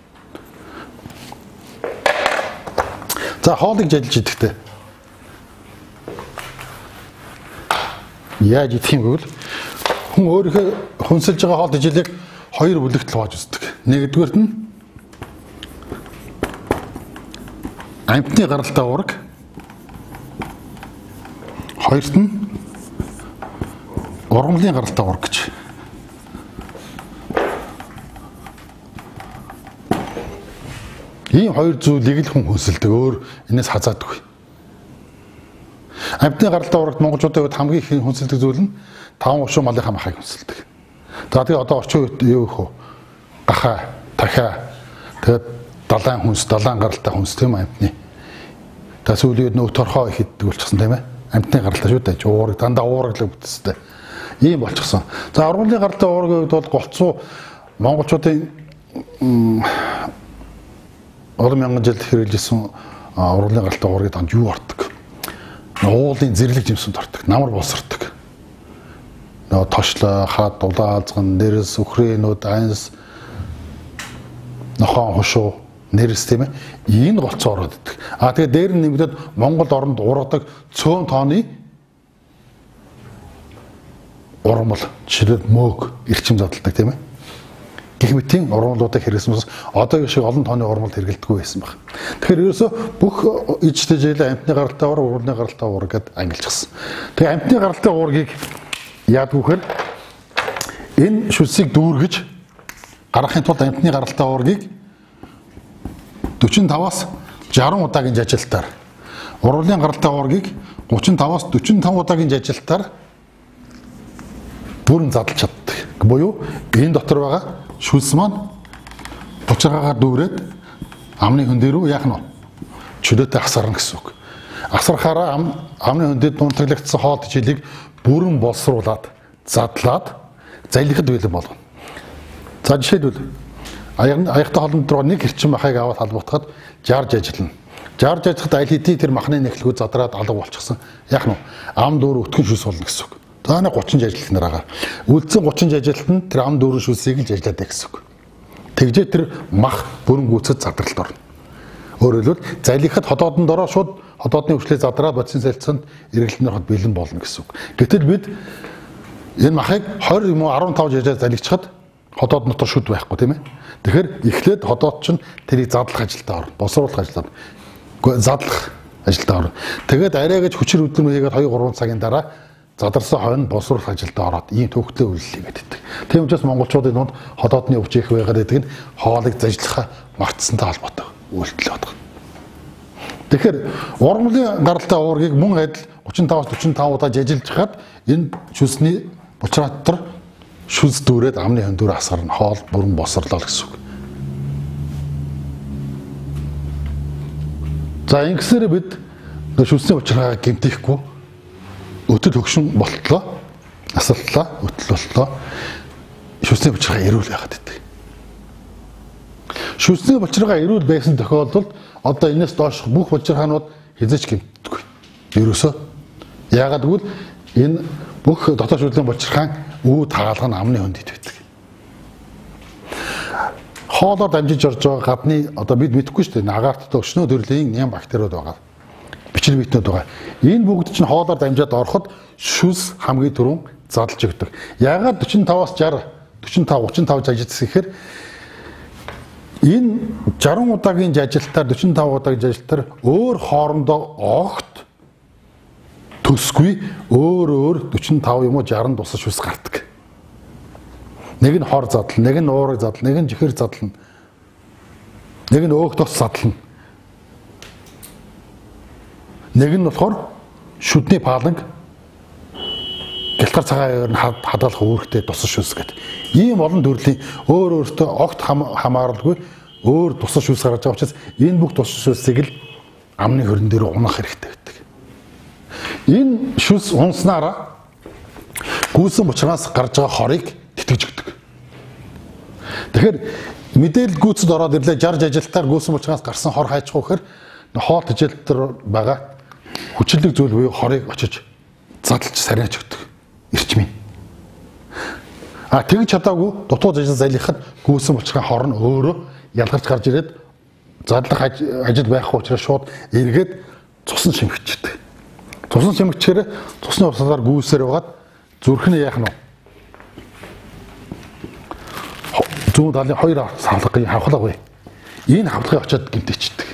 За хоолыг жажилж идэхдээ яаж идэх юм бол хүн өөрийнхөө хүнсэлж байгаа хоол ижилийг хоёр бүлэгт хувааж үздэг. Нэгдүгээрт нь амьтны гаралтай уураг. Хоёрт нь ургамлын гаралтай уураг гэж. Ийм хоёр зүйлийг л хүн хүнсэлдэг. Өөр энэс хазаадаггүй. Амьтны гаралтай уурагт монголчуудын хувьд хамгийн их хүнсэлдэг зүйл нь 5-30 малынхаа махыг хүнсэлдэг. За тэгээ одоо орчин үед юу их вэ? Гахаа, дахиа, тэгээд далайн хүнс, далайн гаралтай хүнс тийм амьтны. Тэгээд сүүлийн үед нөө торхоо их иддэг болчихсон тийм ээ. Амьтны гаралтай шүү дээ. Уураг дандаа уураг л бүтцтэй. Ийм болчихсон. За ургамлын гаралтай уургийн үед бол голцоо монголчуудын олон мянган жил хэрэгжилсэн ургамлын гаралтай уургийг танд юу ортог? Уулын зэрлэг жимсэнд ортог, намар болсордог. Тошлоо, хаад, дулаалзган, нэрс, үхрэнүүд, айнс, нохон хушуу, нэрс тийм ээ. Энэ голцоо ороод идэг. Тэгээ дээр нь нэмэгдээд Монгол оронд ургадаг цөөн тооны ургамал, жишээлбэл мөөг, эрчим задлдаг тийм ээ. Гэх мэтийн ургамлуудыг хэрэглэснээс одоогийн шиг олон тооны ургамал хэрэглэдэггүй байсан баг. Тэгэхээр ерөөсөө бүх ижтэй жилээ амьтны гаралтай уураг, ургамлын гаралтай уураг гэдээ ангилчихсан. Тэгээ амьтны гаралтай уургийг яадгүйхээр энэ шүлсийг дүүргэж гаргахын тулд амьтны гаралтай уургийг 45-аас 60 удаагийн жажилтаар, ургамлын гаралтай уургийг 35-аас 45 удаагийн жажилтаар бүрэн задлж чаддаг. Буюу энэ дотор байгаа шүлс маань булчирхайгаар дүүрээд амны хэн дээр яах нь вэ? Чөлөөтэй асарна гэсэн үг. Асархаараа амны хөндөд дунтаглагдсан хоол жилийг бүрэн боловсруулад, задлаад залхихад бэлэн болгоно. За жишээлбэл аягтай холонд руу нэг хэрчим махыг аваад халбагдахад жарж ажиллана. Жарж ажиллахад аль хэдийн тэр махны нэхлгүүд задраад алга болчихсон. Яах нь ам дүүр өтгөн шүлс болно гэсэн үг. За нэг 30 ажилт нараа. Үлдсэн 30 ажилт нь тэр ам дүүрэн шүлсийг л ажиллаад байх гэсэн үг. Тэгжээ тэр мах бүрэн гүйцэд задралт орно. Өөрөөр хэлбэл залхихад ходоодонд ороо шууд Хотоодны өвчлөө задраад бодисын солилцоонд эргэлтний хот бэлэн болно гэсэн үг. Гэтэл бид энэ махыг 20 юм уу 15 жижиг залгичхад хотоод дотор шүд байхгүй тийм ээ. Тэгэхээр эхлээд хотоод чинь тэрийг задлах ажилдаа орно. Боловсруулах ажилдаа. Задлах ажилдаа орно. Тэгээд арай гэж хүчээр өдрөм хийгээд 2-3 цагийн дараа задарсан хойно боловсруулах ажилдаа ороод ийм төвхтөө үйлчлэгээ гэдэг. Тийм учраас монголчуудын дунд хотоодны өвч их байгаад байдаг нь хоолыг зажлахаа мартсантай холбоотой үйлдэл байдаг. Тэгэхээр ургамлын гаралтай уургийг мөн адил 35-аас 45 удаа жажилж хаад энэ шүлсний булчраа дотор шүлс дүүрээд амны хөндүүр асгарна. Хоол бүрэн босрлоо гэсэн үг. За ингэсээр бид шүлсний булчраагаа гэмтээхгүй өтөл хөгшин болтлоо, асалтлаа, өтөл болтлоо. Шүлсний булчраагаа эрүүл байгаад идэг. Шүлсний булчраагаа эрүүл байсан тохиолдолд одоо энэс доош бүх булчирхаанууд хязгаарч гэмтдэггүй. Ерөөсөө яагаад гэвэл энэ бүх дотоод шүлсний булчирхаан үүд хаалга нь амны хөндөд байдаг. Хоолоор дамжиж орж байгаа гадны одоо бид мэдэхгүй шүү дээ. Агаарт өшнөө төрлийн ням бактериуд байгаа. Бичил битнүүд байгаа. Энэ бүгд чинь хоолоор дамжаад ороход шүлс хамгийн түрүүн задлж өгдөг. Яагаад 45-аас 60, 45, 35 жажилсан гэхээр энэ 60 удаагийн жажилтаар 45 удаагийн жажилтаар өөр хоорондоо огт төсгүй өөр 45 юм уу 60 тусах шүлс гардаг. Нэг нь хор задлал, нэг нь уурыг задлал, нэг нь жихэр задлал, нэг нь өөх тос задлал. Нэг нь болохоор шүдний паланг гэлтар цагаагаар нь хадгалах үүрэгтэй тусах шүлс гэдэг. Ийм олон төрлийн өөртөө огт хамааралгүй өөр тусах шүлс гарч байгаа учраас энэ бүх тусах шүлсийг л амны хөрөн дээр унах хэрэгтэй гэдэг. Энэ шүлс унснараа гүйсэн булчирхаас гарч байгаа хорыг тэтгэж өгдөг. Тэгэхээр мэдээлэл гүйцэд ороод ирлээ 60 ажилтаар гүйсэн булчирхаас гарсан хор хайчих уу гэхээр хоол тэжээлтэр байгаа хүчлэг зүйл буюу хорыг очиж задлж сарниач өгдөг. Ирчмийн. Тэгж чадаагүй дутуу ажил залихад гүйсэн булчирхаа хор нь өөрөө ялгарч гарч ирээд задлах ажил байхгүй учраас шууд эргээд цусан шимэгчдэг. Цусан шимэгчээр цусны усаар гүйсээр байгаад зүрх нь яах нь вэ? Зүүн талын хоёр савлгын хавхлага бай. Энэ хавхлагыг очиод гэмтээчдэг.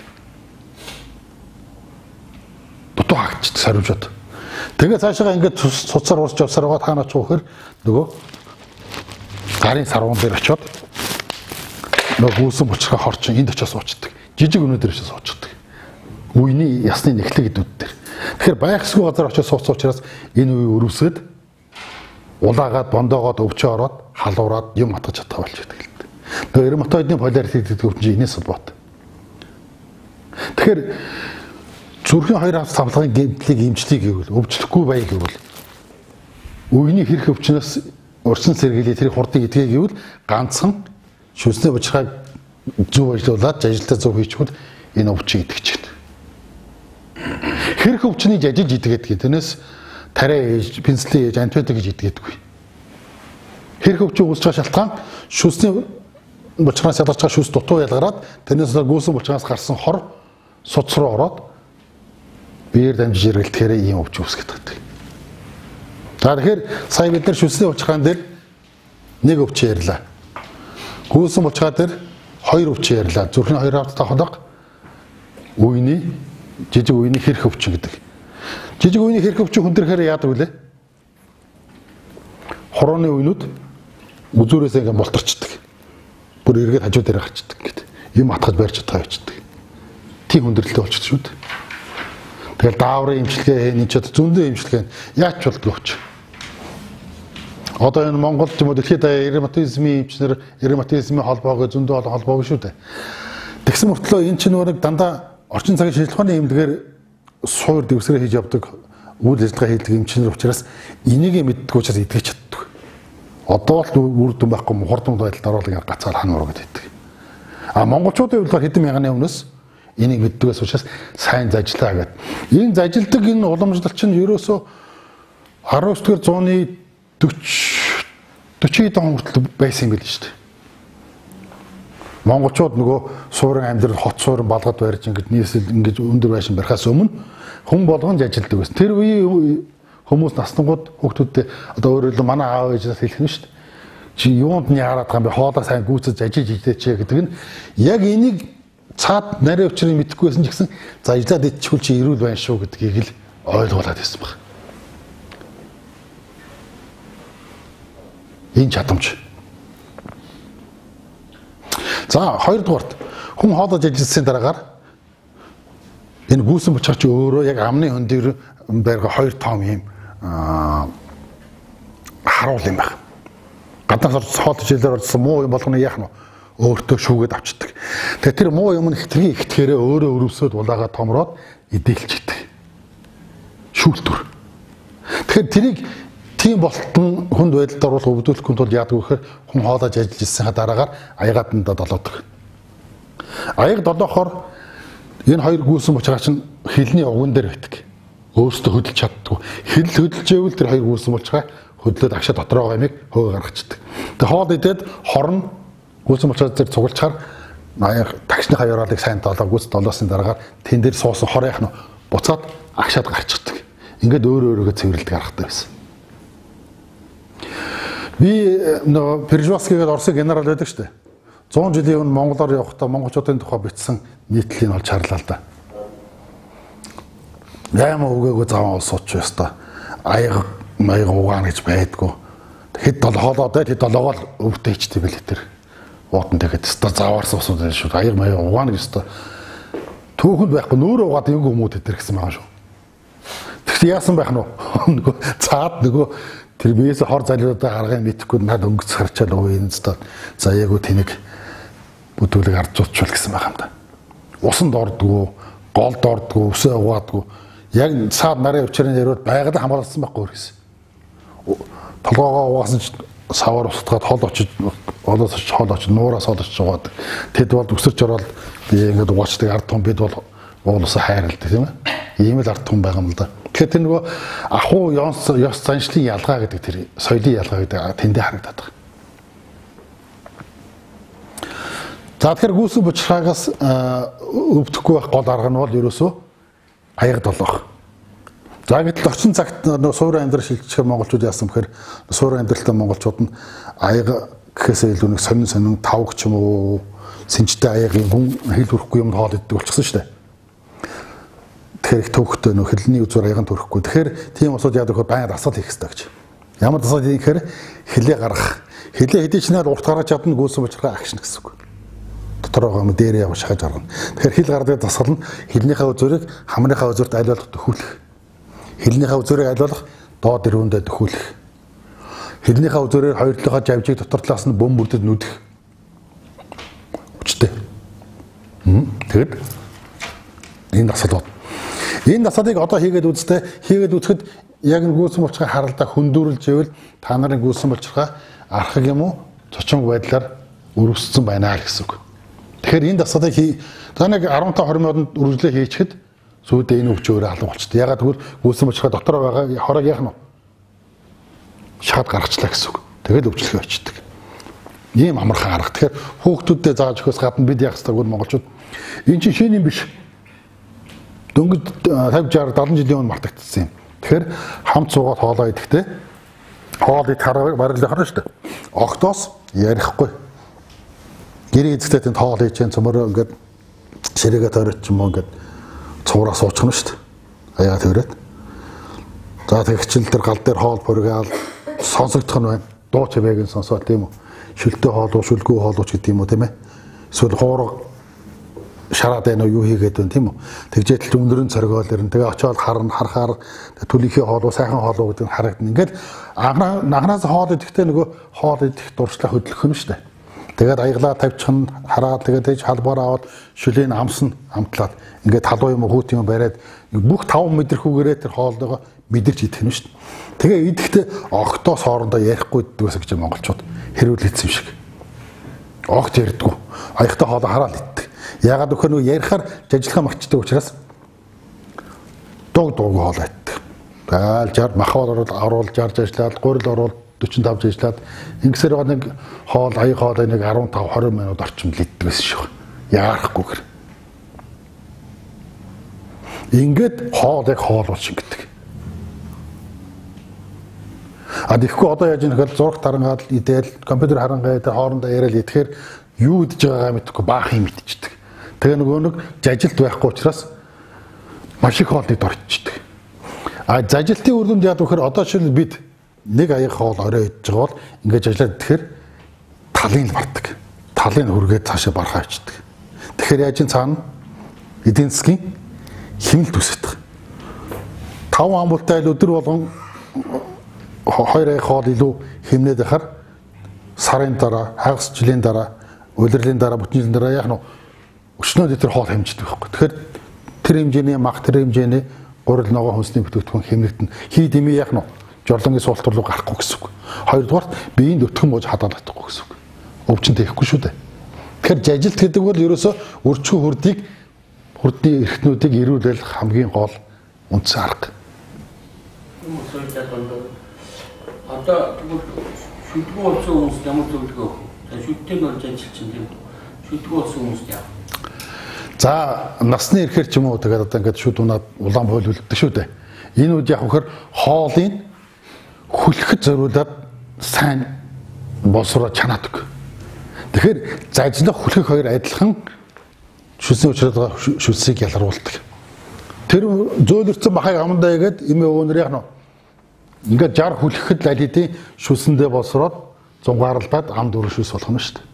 Дутуу хаагчдаг саривжууд. Тэгээ цаашаа ингээд цуцаар урж явсаар байгаа таанаач гоохэр нөгөө гарын сарван дээр очиод нөгөө гүйсэн булчирхаа хорчин энд очиж суучдаг. Жижиг өнөдөр очиж суучдаг. Үений ясны нэхлэг гэдүүд дээр. Тэгэхээр байхсгүй газар очиж сууцсан учраас энэ үе өрөвсөд улаагаад бондоогоод өвчөө ороод халуураад юм атгаж чадах болж байдаг. Тэгээ эрматоидны поляритет гэдэг өвчин чинь энэс холбоотой. Тэгэхээр зүрхийн хоёр хавц савлгын гэмтлийг эмчлэе гэвэл өвчлөхгүй бай гэвэл үений хэрэг өвчнөөс урьдчилан сэргийлээ тэр хурдыг идгээ гэвэл ганцхан шүлсний булчирхааг зөв ажиллуулад ажилтаа зөв хийчихвэл энэ өвчин идэгч байна. Хэрэг өвчнийг ажиллаж идгээд тэрнээс тариа ээж, пенсилин ээж, антибиотик гэж идгээдгүй. Хэрэг өвчин үүсэж байгаа шалтгаан шүлсний булчирхаас ялгарч байгаа шүлс дутуу ялгараад тэрнээс гүйсэн булчирхаас гарсан хор судас руу ороод биеэр дамжиж эргэлдэхээр ийм өвчин үүсгэж байдаг. За тэгэхээр сая бид нар шүлсний булчирхаан дээр нэг өвчин ярьлаа. Гүйсэн булчирхаа дээр хоёр өвчин ярьлаа. Зүрхний хоёр хавцтай холбоо үений жижиг үений хэрэг өвчин гэдэг. Жижиг үений хэрэг өвчин хүндрэхээр яадаг вүлээ? Хорооны үеинүүд үзүүрээс ингээ болторчдаг. Бүр эргээд хажуу дээр гарчдаг гэдэг. Юм атгаж барьж чадгаа явчихдаг. Тийм хүндрэлтэй болчихсон шүү дээ. Тэгэл дааврын имчилгээ энэ ч зөндөө имчилгээ яач болдгооч. Одоо энэ Монголд ч юм уу дэлхийд ревматизмын эмчнэр ревматизмын холбоогоо зөндөө холбоогүй шүү дээ. Тэгсэн мөртлөө энэ чинь нэг дандаа орчин цагийн шинжилгээний эмнэлгээр суур дэвсгэрээ хийж явдаг үйл ажиллагаа хийдэг эмчнэр учраас энийг мэддэг учраас идэж чаддаг. Одоо л үр дүн байхгүй хурдан байдалд оруулах гацаал хан ураг гэдэг. Монголчуудын хувьд хэдэн мянганы өмнөөс энийг мэддгээс учраас сайн зажилтаа гэдэг. Энэ зажилтдаг энэ уламжлалт чинь ерөөсөө 19-р зууны 40 он хүртэл байсан юм байл шүү дээ. монголчууд нөгөө суурин амьдрал хот суурин балгад барьж ингэж өндөр байшин барихаас өмнө хүн болгонд ажилтдаг байсан. Тэр үеийн хүмүүс наснангууд хүүхдүүдтэй одоо өөрөөр хэлбэл манай аав ээжээс хэлэх нь шүү дээ. Чи юунд нь яарад байгаа юм бэ? Хоолоо сайн гүйцэж ажиж идээч гэдэг нь яг энийг цаад нарийн учрыг мэдэхгүй байсан ч гэсэн за ажиллаад идчихвэл чи эрүүл байна шүү гэдгийг л ойлгуулад байсан баг. Энэ чадамж. За хоёрдугаарт хүн хоолойж ажилласан дараагаар энэ гүйсэн бочгоч өөрөө яг амны хөндөр байрга 2 том юм харуул юм байна. Гаднаас хоолойж хэлээр орсон муу юм болгоно яах нь өөртөө шүүгээд авчдаг. Тэгээ тэр муу юм хитрхи ихтгэхээрээ өөрөө өрөвсөд улаагаа томроод идэлчихдээ. Шүүлтүр. Тэгэхээр тэрийг тийм болтон хүнд байдалд оруулах өвдүүлэхгүй тул яадаг вэ гэхээр хүн хоолойж ажиллаж ирсэнхаа дараагаар аягаатанда долоодох. Аяг долоохоор энэ хоёр гүйсэн бочгоч нь хилний уган дээр байдаг. Өөртөө хөдөлж чаддгүй. Хил хөдөлжээвэл тэр хоёр гүйсэн бочгоо хөдлөөд агшаа дотроо гамиг хөөгө гаргацдаг. Тэгээ хоол идээд хорн гүйсэн бочгоч дээр цугалчаар аяг тагшныхаа ёроолыг сайн гүйс долоосны дараагаар тэн дээр суусан хорынх нь буцаад агшаад гарчдаг. Ингээд өөрөө цэвэрлдэг аргатай байсан. Би нөгөө Пржевский гэдэг Оросын генерал байдаг шүү дээ. 100 жилийн өмнө Монголоор явахдаа монголчуудын тухай бичсэн нийтлэлийг олж харлаа л да. Яамаа үгээгүй заван ус сууч байста. Аяга маяга угаана гэж байдгүй. Хэд хоолоо дээд хэд долоогоо өвдөө хийчтэй билээ тэр. Уутан тэгэхэд өстө заваарсан усууд байна шүү. Аяга маяга угаана гэж өстө түүхэнд байхгүй нөөрөө угаад юм хүмүүд тэр гэсэн байгаа шүү. Тэгсэн яасан байх нь нөгөө цаад нөгөө тэр биеэс хор залиудаа гаргахыг мэдэхгүй над өнгөц харчаал өө энэ өстө за яг үу тэнийг бүдүүлэг ард зуучвал гэсэн байгаа юм да. Усанд ордгоо, голд ордгоо, өсөө угаадгүй. Яг цаад нарын учрын яриуд байгаль хамгаалсан байхгүй гэсэн. Толгоогоо угаасан ч савар устгаад хол очиж хол очиж нуураас хол очиж угаадаг. Тэд бол өсөрч ороод би ингээд угаачдаг ард том бид бол уулсаа хайралдаг тийм ээ. Ийм л ард том байгаа юм л да. Тэгэхээр тэр нөгөө ахуй ёс заншлын ялгаа гэдэг тэр соёлын ялгаа гэдэг тэндээ харагдаад байна. За тэгэхээр гүйсэн бочраагаас өвдөхгүй байх гол арга нь бол ерөөсөө аяг долоох. За гэтэл орчин цагт суурин амьдрал шилжчихээр монголчууд яасан бэхээр суурин амьдралтай монголчууд нь аяг гэхээсээ илүү нэг сонин тавг ч юм уу сэнжтэй аягийн хүн хил хүрэхгүй юм хоол иддэг болчихсон шүү дээ. Тэгэхээр их төвхтэй нөх хилний үзүүр аягаан төрөхгүй. Тэгэхээр тийм усууд яадаг вэ? Байнга дасгал хийх хэрэгтэй гэж. Ямар дасгал хийх гэхээр хилээ гаргах. Хилээ хэдий ч нэр урт гаргаж чадна гүйсэн бочраа агшна гэсэн үг. Дотороо юм дээр явж шахаж гаргана. Тэгэхээр хил гардаг дасгал нь хилнийхээ үзүүрийг хамрынхаа үзүүрт айлуулах төхүүлэх. Хилнийхээ үзүүрийг айлуулах доод өрөөндөө төхүүлэх. Хилнийхээ үзүүрээр хоёрлынхаа жавжийг дотор талаас нь бөмбөрдөд нүдэх. Хүчтэй. Тэгэд энэ дасгал. Энэ дасгалыг одоо хийгээд үзтээ хийгээд үзэхэд яг нь гүйсэн бочроо харалдаа хөндүүрлж ивэл та нарын гүйсэн бочроо архаг юм уу цочонг байдлаар өрөвссөн байна гэсэн үг. Тэгэхээр энэ дасгалыг за нэг 15-20 минутанд үргэлжлээ хийчихэд сүйдээ энэ өвчөөрөө алга болчтой. Ягаад гэвэл гүйсэн бочроо дотор байгаа хорог яах нь шахаад гаргачлаа гэсэн үг. Тэгэл өвчлөхөө очдөг. Ийм амархан арга. Тэгэхээр хүүхдүүддээ зааж өгөхөөс гадна бид яах ёстой гэвэл монголчууд энэ чинь шинэ юм биш. Дөнгөж 50 60 70 жилийн өмнө мартагдсан юм. Тэгэхээр хамт суугаад хоолоо идэхдээ хоолыг барилгыг харна шүү дээ. Октоос ярихгүй. Гэрээ эзэгтэй тэнд хоол хийж जैन цөмөрөө ингээд ширээгээ тойрч юм уу ингээд цувраа суучна шүү дээ. Аяа төрөөд. За тэгчил тэр гал дээр хоол бүргээл сонсогдох нь байна. Дуу чимээг нь сонсоод тийм үү. Шүлтэй хоол уу, шүлгүй хоол уу гэдэг юм уу тийм ээ. Эсвэл хоорог шараад байна уу юу хийгээд байна тийм үү. Тэгжээтэл өнөрөн цоргоол ирнэ. Тэгээ очиод харахаар төлийнхээ хоол уу, сайхан хоол уу гэдэг нь харагдана. Ингээд анханаас хоол идэхдээ нөгөө хоол идэх дуршлаа хөдлөх юм шүү дээ. Тэгээд аяглаа тавьчихна, хараад тэгээд тэгж халбаар аваад шүлийн амсна, амтлаад ингээд халуун юм уу, хүүт юм бариад бүх 5 мэдрэхүүгээрээ тэр хоолойгоо мэдэрч идэх юм шүү дээ. Тэгээ идэхдээ огтоос хоорондоо ярихгүй иддэг гэсэн гэж монголчууд хэрүүлээдсэн юм шиг. Огт ярьдгүй. Аяхтай хоолоо хараад иддэг. Ягаад гэвэл нөгөө ярихаар жажлахаа марчдаг учраас дууг хоолоо иддэг. Гаал жар махаар оруулж жарж ажиллаад гурил оруулаад 45 ажиллаад ингэсээр нэг хоол аяг хоол нэг 15-20 минут орчим лиддэг байсан шүү. Яарахгүйгээр. Ингээд хоол яг хоол бол шингэдэг. Тэгэхгүй одоо яаж юм гэхээр зураг тарангаад идэл компьютер харангаа дээр хоорондоо яриад идэхээр юу идэж байгаагаа мэдэхгүй баах юм идчихдэг. Тэгээ нөгөө нэг зажилт байхгүй учраас маш их хоолны дорчдөг. Зажилтын үр дүнд яадаг вэхээр одоо шил бид нэг аяг хоол орой идэж байгаа бол ингэж ажиллаад идэхээр талын л бардаг. Талын хүргээд цаашаа бархаа ичдэг. Тэгэхээр яаж юм цаана эдийн засгийн хэмнэлт үүсдэг. 5 амбултай өдөр болгон 2 аяг хоол илүү хэмнээд байхаар сарын дараа, хагас жилийн дараа, улирлын дараа, бүтэн жилийн дараа яг нь өчнөө литр хоол хэмждэг байхгүй. Тэгэхээр тэр хэмжээний мах, тэр хэмжээний гурил ногоо хүнсний бүтээгдэхүүн хэмнэгдэн хий дэмий яг нь жорлонгийн суултур руу гарахгүй гэсэн үг. Хоёрдугаар биеийн өтгөн бож хадгалагдахгүй гэсэн үг. Өвчин тэхгүй шүү дээ. Тэгэхээр зажилт гэдэг бол ерөөсөө өрчгөн хурдны эрхтнүүдийг ирүүлэл хамгийн гол үндс арга. Одоо шүдгүү болсон хүмүүс ямар зөвлөгөө өгөх вэ? Шүдтэй болж ажиллаж чинь шүдгүү болсон хүмүүс яа? За насны ирэхээр ч юм уу тэгээд одоо ингээд шүд унаад улаан бойл үлддэг шүү дээ. Энэ үед яг вөхөр хоолыг хүлхэхэд зориулаад сайн боловсроо чанаадаг. Тэгэхээр зажлах хүлхэх хоёр адилхан шүлсний учраас байгаа шүлсийг ялгаруулдаг. Тэр зөөлөрсөн бахыг амандаа игээд эмээ өвнөр яг нь ингээд 60 хүлхэхэд аль хэдийн шүлсэндээ боловсроод 100 гаралбаад ам дөрөв шүлс болох нь шүү дээ.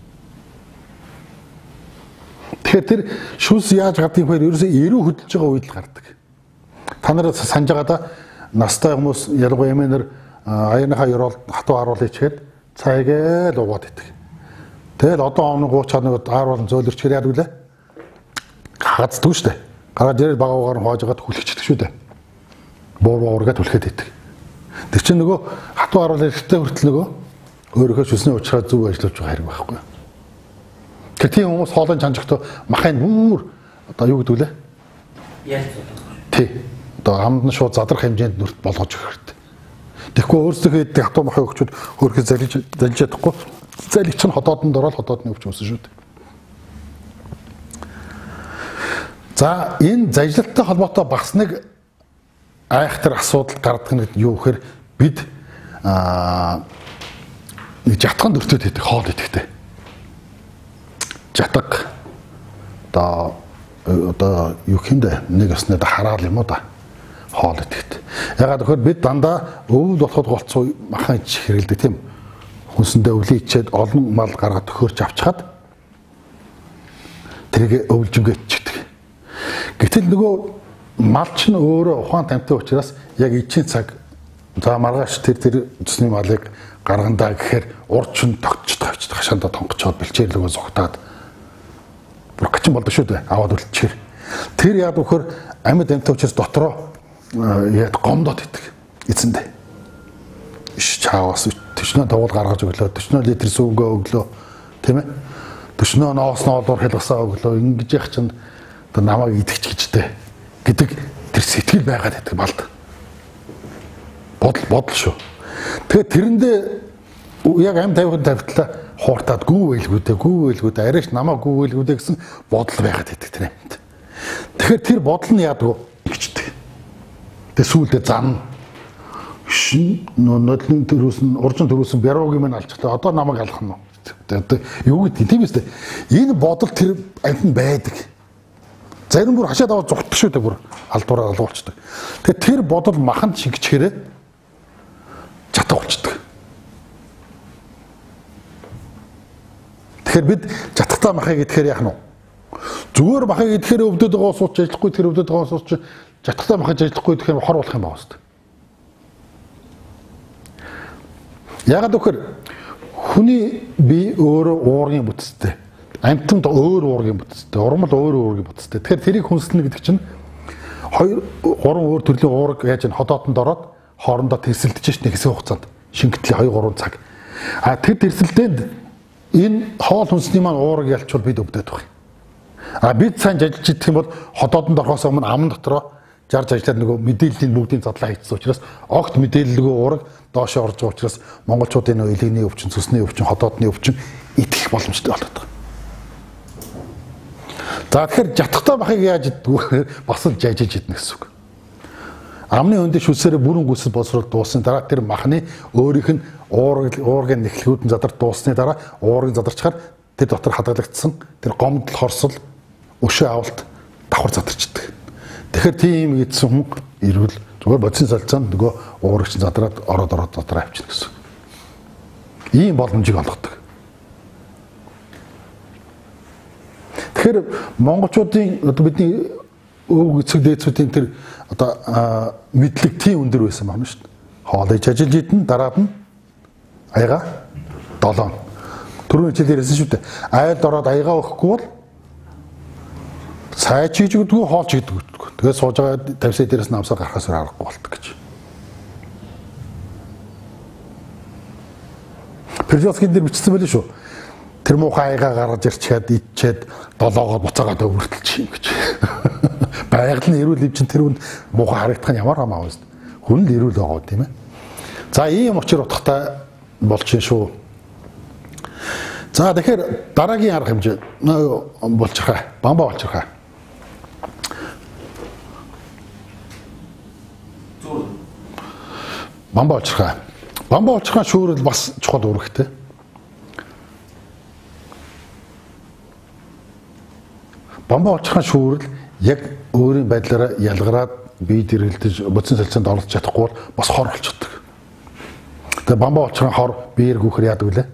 Тэгэхээр тэр шүлс яаж гадаг юм бэ? Ерөөсөө 90 хөдөлж байгаа үед л гардаг. Та нараа санаж байгаадаа настай хүмүүс ялангуяа эмээнэр аяныхаа ёроол хатуу харуулъя гэхэд цайгээ л угаад идэг. Тэгэл одоо оног уучаад нэг ааруулан зөөлөрчгөр яадаг лээ. Хагацдаг шүү дээ. Гараад ирээд бага угаар нь хоожгаад хүлэгчдэг шүү дээ. Буур уургаад хүлэхэд идэг. Тэр чинь нөгөө хатуу харуулъя хэрэгтэй хүртэл нөгөө өөрөөхөө шүлсний уучраа зөв ажиллаж байгаа хэрэг байхгүй. Тэгэхээр тийм хүмүүс хоолын чанжигтөө махын бүр одоо юу гэдэг лээ? Яаж тий. Одоо амд нь шууд задрах хэмжээнд нүрт болгож өгөх хэрэгтэй. Тэгэхгүй өөрсдөө идэх хатуу махын өгчүүд өөрхөө залж чадахгүй. Залич нь хотоодонд ороод хотоодны өвч үүсэн шүү дээ. За энэ зажилттай холбоотой бас нэг айхтар асуудал гардаг нь юу гэхээр бид нэг жатхан дөртөд идэх хоол идэхтэй. Жатаг одоо юу хэмдэ нэг өснөд хараал юм уу да хоол идэхтэй. Ягаад гэвэл бид дандаа өвд болоход голцоо махан ич хэрэлдэг тийм. Хүнсэндээ өвлий ичээд олон мал гаргаад төхөөрч авчихад тэрийг өвлжингээ ичдэг. Гэтэл нөгөө мал ч нь өөрөө ухаан тамтай учраас яг ичийн цаг за маргааш тэр зүсний малыг гаргандаа гэхээр урд чинь тогтч хашаанда тонгочоод бэлчээрлөгөө зогтаад бургачин болдог шүү дээ. Аваад үлдчихэр. Тэр яад вөхөр амьд амтай учраас дотроо яад гомдоод идэг. Эцэндээ. Чаавас төчнөө давал гаргаж өглөө 40 литр сүүнгөө өглөө тийм ээ 40 ноосны олоор хэлгасаа өглөө ингэж яах чинь одоо намайг идэгч гэжтэй гэдэг тэр сэтгэл байгаад байдаг балд бодол шүү. Тэгэхээр тэрэндээ яг ам тавьтлаа хууртаад гүүвэлгүүдээ арайч намайг гүүвэлгүүдээ гэсэн бодол байгаад байдаг тэр амт. Тэгэхээр тэр бодол нь яадаг гэжтэй. Тэгээ сүүлдээ зам нодлын төрөөсөн уржин төрөөсөн бяруугийн мань алчглаа одоо намайг алах нь одоо юу гэдэг тийм ээ. Энэ бодол тэр амт байдаг. Зарим бүр хашаад аваад зүгтдаг шүү дээ бүр алдуураа алгуулцдаг. Тэгээ тэр бодол маханд шингэчихээрээ чатаг болчдөг. Тэгэхээр бид чатагтай махыг идэхээр яах нь вэ? Зүгээр махыг идэхээр өвдөд байгаа сууч ажиллахгүй тэр өвдөд байгаа сууч чатагтай махыг ажиллахгүй идэхээр хор болох юм байна шүү дээ. Ягаад гэвэл хүний бие өөрөө уургийн бүтцтэй. Амьтанд өөр уургийн бүтцтэй. Урмал өөр уургийн бүтцтэй. Тэгэхээр тэрийг хүнслэнэ гэдэг чинь 2 3 өөр төрлийн уураг яаж н хотоотонд ороод хоорондоо тэрсэлдэж шít нэг хэсэг хугацаанд шингэтгэлийн 2 3 цаг. Тэр тэрсэлдээнд энэ хоол хүнсний маань уураг ялчвал бид өвдөд байх. Бид сайн ажиллаж идэх юм бол хотоотонд орохоос өмнө ам дотроо жарж ажиллаад нөгөө мэдээллийн бүгдийн задлаа хийчихсэн учраас огт мэдээлэлгүй ураг доошоо орж байгаа учраас монголчуудын нөгөө илгэний өвчин, цусны өвчин, ходоодны өвчин итгэх боломжтой болоод байгаа. За тэгэхээр жатахтай бахыг яаж иддэг бас л жайжиж иднэ гэсэн үг. Амны өндө шүлсээр бүрэн гүсэл боловсрол дуусны дараа тэр махны өөрийнх нь уургийн нэхлгүүдэн задарт дуусны дараа уургийн задарчаар тэр дотор хадгалагдсан тэр гомдол хорсол өшөө авалт давхар задарчдаг. Тэгэхээр тийм ийдсэн хүн ирвэл зүгээр бодисын солилцоонд нөгөө уурагч задраад ороод дотроо авчихна гэсэн. Ийм боломжийг олгодог. Тэгэхээр монголчуудын одоо бидний өвөг эцэг дээдсүүдийн тэр одоо мэдлэг тийм өндөр байсан байна шүү дээ. Хоолыг ажиллаж идэн дараад нь аяга 7. Түрүүний хичээл ярьсан шүү дээ. Айлд ороод аяга өгөхгүй бол сайж хийж өгдөггүй, хоолч хийдэг. Тэгээд сууж байгаа тавьсаа дээрээс нь амсаа гарахаас аргагүй болдог гэж. Прижоскин дээр бичсэн байл шүү. Тэр муухай аяга гаргаж ирчээд идчихэд 7-оор буцаагаад өвөртөлч юм гэж. Байгаль нь эрүүл ивчин тэр үнд муухай харагдах нь ямар хамаа вэ? Хүн л эрүүл байгаа тийм ээ. За ийм учир утгатай болж шүү. За тэгэхээр дараагийн арга хэмжээ болчихаа. Бамбаа болчихаа. Бамбаа болчихаа. Бамбаа болчихаа шүүрэл бас чухал үүрэгтэй. Бамбаа болчихаа шүүрэл яг өөрийн байдлаараа ялгараад бие дэргэлдэж бодисын солилцоонд оролцож чадахгүй бол бас хор болчихдог. Тэгээ бамбаа болчихоо хор биеэр гүөхөр яадаг үлээ?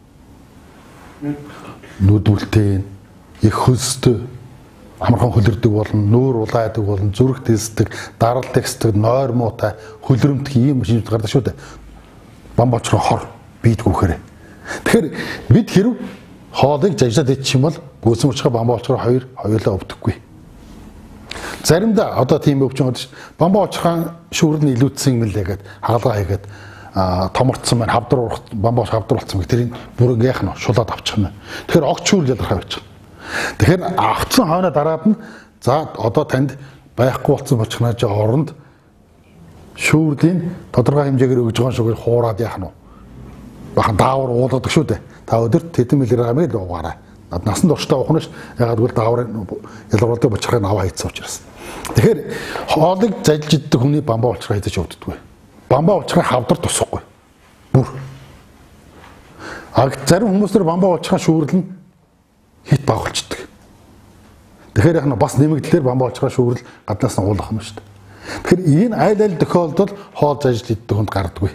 Нүдүлтэй, их хөлстэй, амархан хөлөрдөг болно, нүүр улайдаг болно, зүрх дэлсдэг, дарал тагсдаг, нойр муутай, хөлрөмтг ийм шинжлэх гардаг шүү дээ. Бамбаа болчихоо хор биед гүөхөр. Тэгэхээр бид хэрв хоолыг зажлаад идчих юм бол гүйсэн урчгаа бамбаа болчихоо хоёулаа өвдөхгүй. Заримдаа одоо тийм өвчин байдаг. Бамбаа болчихоо шүүрэл нь илүүдсэн юм лээ гэд хаалгаа хийгээд томорцсон байна, хавдар урах, бамбаа хавдар болсон гэх тэрийг бүр яах нь шулаад авчих нь. Тэгэхээр огт шүүрэл ялгархаа байж байгаа. Тэгэхээр авцсан хойно дараад нь за одоо танд байхгүй болсон болчихноо чи оронд шүүрлийн тодорхой хэмжээгээр өгж байгаа шүүгээр хуураад яах нь бахан даавар уулгадаг шүү дээ. Та өдөрт тэдэн миллиграмыг л уугаарай. Насан туршдаа уух нь ш. Ягаад гэвэл дааврын ялгардаг бочрахыг аваа хийцэн учраас. Тэгэхээр хоолыг зайлж иддэг хүний бамбаа болчихоо хийж өвддөггүй. Бамбаа болчихоо хавдар тусахгүй. Бүр. Зарим хүмүүс нар бамбаа болчихоо шүүрэл нь хит багуулчдаг. Тэгэхээр яг нь бас нэмэгдлэр бамбаа болчихоо шүүрэл гаднаас нь уулгах юм шүү дээ. Тэгэхээр энэ аль тохиолдолд хоол зайлж иддэг хүнд гардаггүй.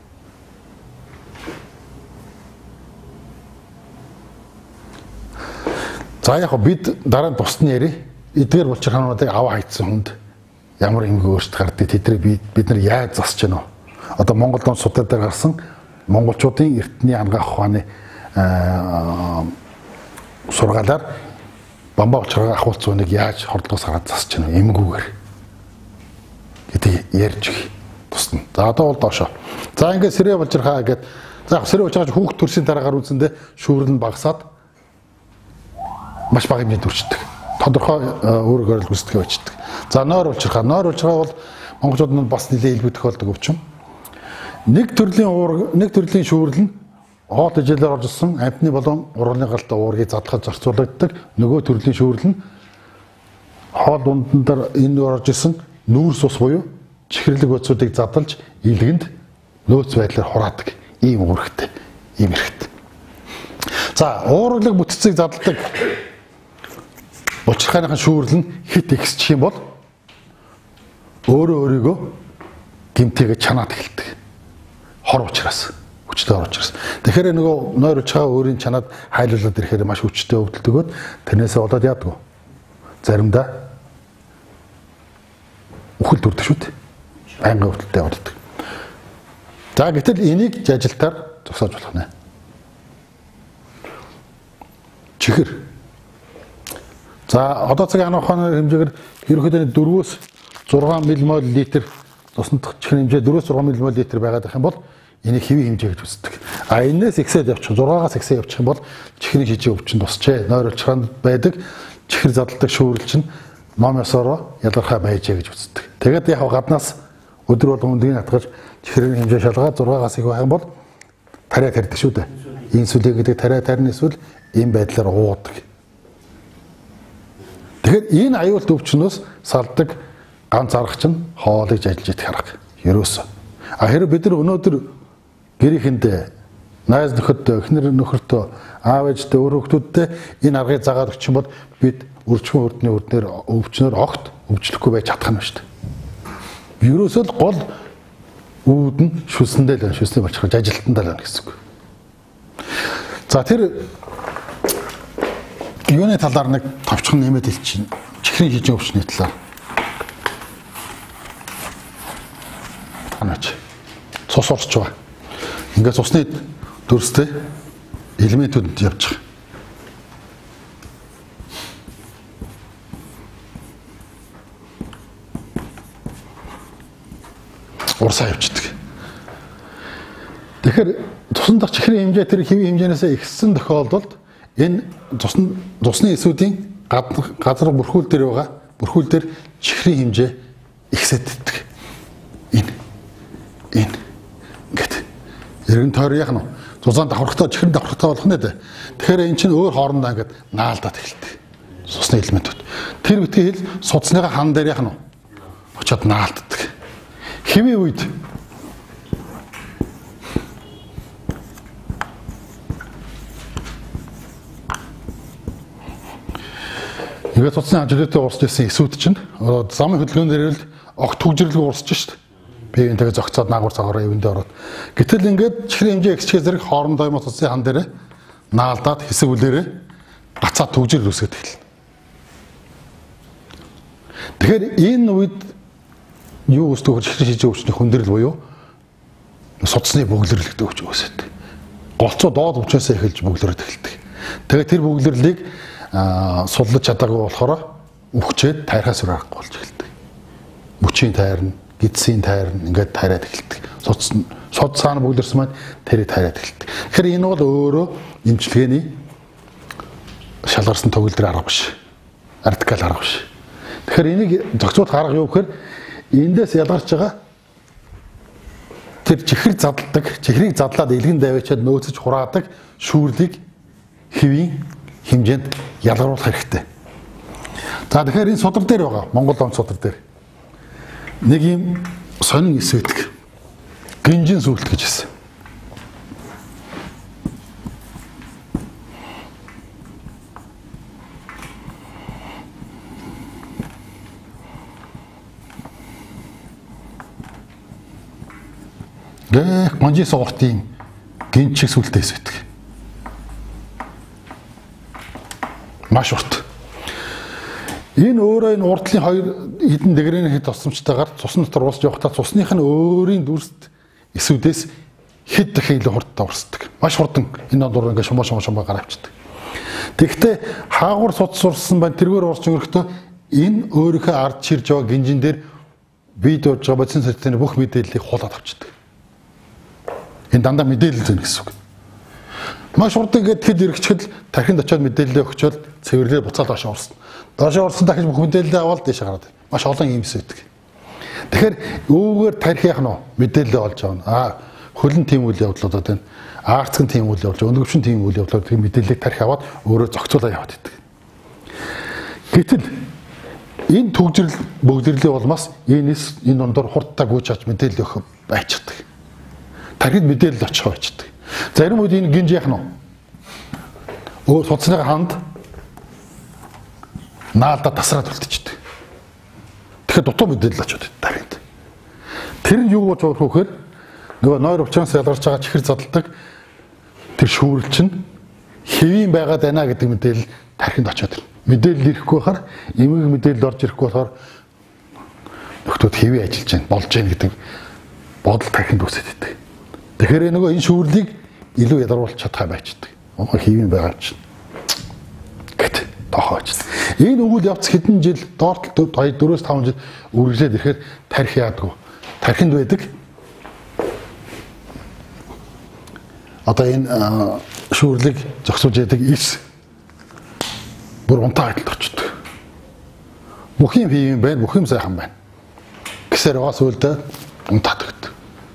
За яг бид дараа нь тусны яри эдгээр булчирхаануудыг аваа хайцсан хүнд ямар эмгэг өөрчлөлт гардаг тэдрийг бид нар яаж засч гэнэ вэ? Одоо Монголд судлаад гарсан монголчуудын эртний ангаах ухааны сургаалаар бамбаа булчирхаан ахуулц зүүнийг яаж хордлогоос гараад засч гэнэ вэ? Эмгүүгээр гэдэг ярьж тусна. За одоо бол доошоо. За ингээд сэрээ булчирхаа гэдэг. За сэрээ булчирхаа хүүхд төрсийн дараагаар үзэндээ шүүрэл нь багасаад маш бага хэмжээнд үрчдэг. Тодорхой үүрэг орол гүйцэтгэх байждаг. За нойр булчирхаа. Нойр булчирхаа бол монголчууд нь бас нэлээд илбэг тохиолдог өвчин. Нэг төрлийн шүүрэл нь хоол ижилээр орж ирсэн амтны болон урганы галтай уургийг задлахад зарцуулагддаг. Нөгөө төрлийн шүүрэл нь хоол дундаар энэ орж ирсэн нүүрс ус буюу чихэрлэг бодисуудыг задлж илгэнд нөөц байдлаар хураадаг. Ийм үүрэгтэй. Ийм эрэхтэй. За уурлаг бүтцийг задладаг булчирхааныхаа шүүрэл нь хит ихсчих юм бол өөрийгөө гэмтээгээ чанаад эхэлдэг. Хор учраас, хүчтэй хор учраас. Тэгэхээр нөгөө нойр булчирхаа өөрийн чанаад хайлуулаад ирэхээр маш хүчтэй өвдөлтөгөөд тэрнээсээ болоод яадаг вэ? Заримдаа үхэл дүрдэг шүү дээ. Байнгын өвдөлтөд явдаг. За гэтэл энийг жажилтаар зогсоож болох нэ. Чихэр. За одоо цагийн анх ухааны хэмжээгээр ерөнхийдөө 4-өөс 6 ммол литр тусандах чихэр хэмжээ 4-өөс 6 ммол литр байгаад байх юм бол энийг хэвийн хэмжээ гэж үздэг. А энээс ихсээд явчих 6-аас ихсээд явчих юм бол чихрийн жижиг өвчин тусчээ. Нойр булчирхаанд байдаг чихэр задалдаг шүүрэл чинь ном ёсороо ялгархаа байжээ гэж үздэг. Тэгээд яг гаднаас өдөр болгон үндийг хатгаж чихрийн хэмжээ шалгаад 6-аас их байх юм бол тариа тарьдаг шүү дээ. Инсулин гэдэг тариа тарьна эсвэл ийм байдлаар уудаг. Тэгэхээр энэ аюулт өвчнөөс салдаг ганц арга чинь хоолыг ажиллаж идэх арга. Ерөөсөө. Хэрэг бид нар өнөөдөр гэрийнхэндээ найз нөхөдөө, эхнэр нөхөртөө, аав ээжтэй, өөр хүүхдүүдтэй энэ аргыг заагаад өгчих юм бол бид өрчмөн үрдний үрднээр өвчнөр огт өвчлөхгүй байж чадах нь шүү дээ. Ерөөсөө л гол үүд нь шүлсэндээ л байна, шүлсний болчихож ажилтандаа л байна гэсэн үг. За тэр юуны талаар нэг товчхон нэмээд хэлчихин. Чихрийн шижин өвчний талаар. Танаач. Цус орч байгаа. Ингээд цусны дүрстэй элементүүд явж байгаа. Урсаа явчихдаг. Тэгэхээр цусан дах чихрийн хэмжээ тэр хэвийн хэмжээнээс ихссэн тохиолдолд энэ цусны эсүүдийн газар бүрхүүл дээр байгаа бүрхүүл дээр чихрийн хэмжээ ихсэддэг. Энэ ингээд эргэн тойр яах нь цусаан давхрахтаа чихрийн давхрахтаа болох нэ. Тэгэхээр эн чинь өөр хоорондоо ингээд наалдаад эхэлдэг. Цусны элементүүд. Тэр битгий хэл судасныхаа хан дээр яах нь очиод наалддаг. Хэвийн үед ингээд цусны хажуудлын урсж ирсэн эсүүд чинь замын хөдөлгөөн дээр л огт түгжирлэг урсж шít. Биеийн тэгээ зогцоод наагур цагаараа ивэндээ ороод. Гэтэл ингээд чихрийн хэмжээ ихсчээс зэрэг хоорондоо юм цусны хан дээр наалдаад хэсэг үлээрээ гацаа түгжирэл үсгээд эхэлнэ. Тэгэхээр энэ үед юу үүсдэг вэ? Чихрийн шижин өвчний хүндрэл буюу судасны бөглөрлөгдөг өвч үүсдэг. Голцоо доод өвчнөөс эхэлж бөглөрөд эхэлдэг. Тэгээд тэр бөглөрлийг судлаж чадаагүй болохоор өвчээд тайрхаас урахгүй болж эхэлдэг. Мөчийн тайрна, гидсийн тайрна ингээд тайраад эхэлдэг. Сод цаана бөглөрсөн маань тэрийг тайраад эхэлдэг. Тэгэхээр энэ бол өөрөө эмчилгээний шалгарсан төгөлдөр арга биш. Радикал арга биш. Тэгэхээр энийг зохицуулах арга юу гэхээр эндээс ялгарч байгаа тэр чихэр задладаг, чихрийг задлаад илгэн давичаад нөөцөж хураадаг шүүрлийг хэвийн хэмжээнд ялгаруулах хэрэгтэй. За тэгэхээр энэ судар дээр байгаа Монгол он судар дээр нэг юм сонин эсвэдэг гинжин сүлт гэж хэлсэн. Гонжи сугартын гинчиг сүлтээ эсвэдэг. Маш урт. Энэ өөрөө энэ урдлын хоёр хэдэн дэгрийн хэд тосомжтойгоор цусны дотор урсж явахдаа цусных нь өөрийн дүрст эсүүдээс хэд дахин илүү хурдтай урсдаг. Маш хурдан энэ дур ингээ шумаа гаравчдаг. Тэгэхдээ хаагур судас урссан байна тэргээр урж өнгөрөхдөө энэ өөрийнхөө ард чирж байгаа гинжин дээр бие дууж байгаа бодис сэтгний бүх мэдээллийг хулаад авчдаг. Энэ дандаа мэдээлэл зэн гэсэн үг. Маш хурдан ингээд хэд эргэчэд тархинд очиод мэдээлэл өгчөөл цэвэрлээ буцаад доошоо урсна. Доошоо урсан дахиж бүх мэдээлэлээ аваад дээш гараад. Маш олон юм эсвэдэг. Тэгэхээр өвгөр тархи яах нь мэдээлэл олж авна. Хөлн тийм үйл явдлуудад байна. Аарцгын тийм үйл явдал, өндөгшин тийм үйл явдлууд тийм мэдээллийг тархи аваад өөрөө зохицуулаад яваад идэг. Гэтэл энэ төгжрөл бөгдөрлөө болмоос энэ дундор хурдтай гүйж авч мэдээлэл өгөх байцдаг. Тархинд мэдээлэл очих байцдаг. Зарим үед энэ гинж яах нь судасны ханд наалда тасраад үлдчихдэг. Тэгэхээр дутуу мэдээлэл очиод тархинд. Тэр нь юу болж байгаа вөхөр нөгөө нойр өвчнөөс ялгарч байгаа чихэр задалдаг тэр шүүрэл чинь хэвийн байгаад байна гэдэг мэдээлэл тархинд очиод ирнэ. Мэдээлэл ирэхгүй байхаар эмгэг мэдээлэл орж ирэхгүй болохоор нөхдүүд хэвийн ажиллаж байна, болж байна гэдэг бодол тархинд үсэт идэг. Тэгэхээр нөгөө энэ шүүрлийг илүү ялгаруулж чадхаа байцдаг. Хэвийн байгаа чинь гэт тохооч. Энэ үйл явц хэдэн жил доорт 4-5 жил үргэлжлээд ирэхээр тархи яадгүй. Тархинд байдаг. Одоо энэ шүүрлийг зогсуулж яадаг ис бүр унтаа байдалд орчдөг. Бүх юм хийм байна, бүх юм сайхан байна. Гэсээр бас үлдээ унтаад өгдөг.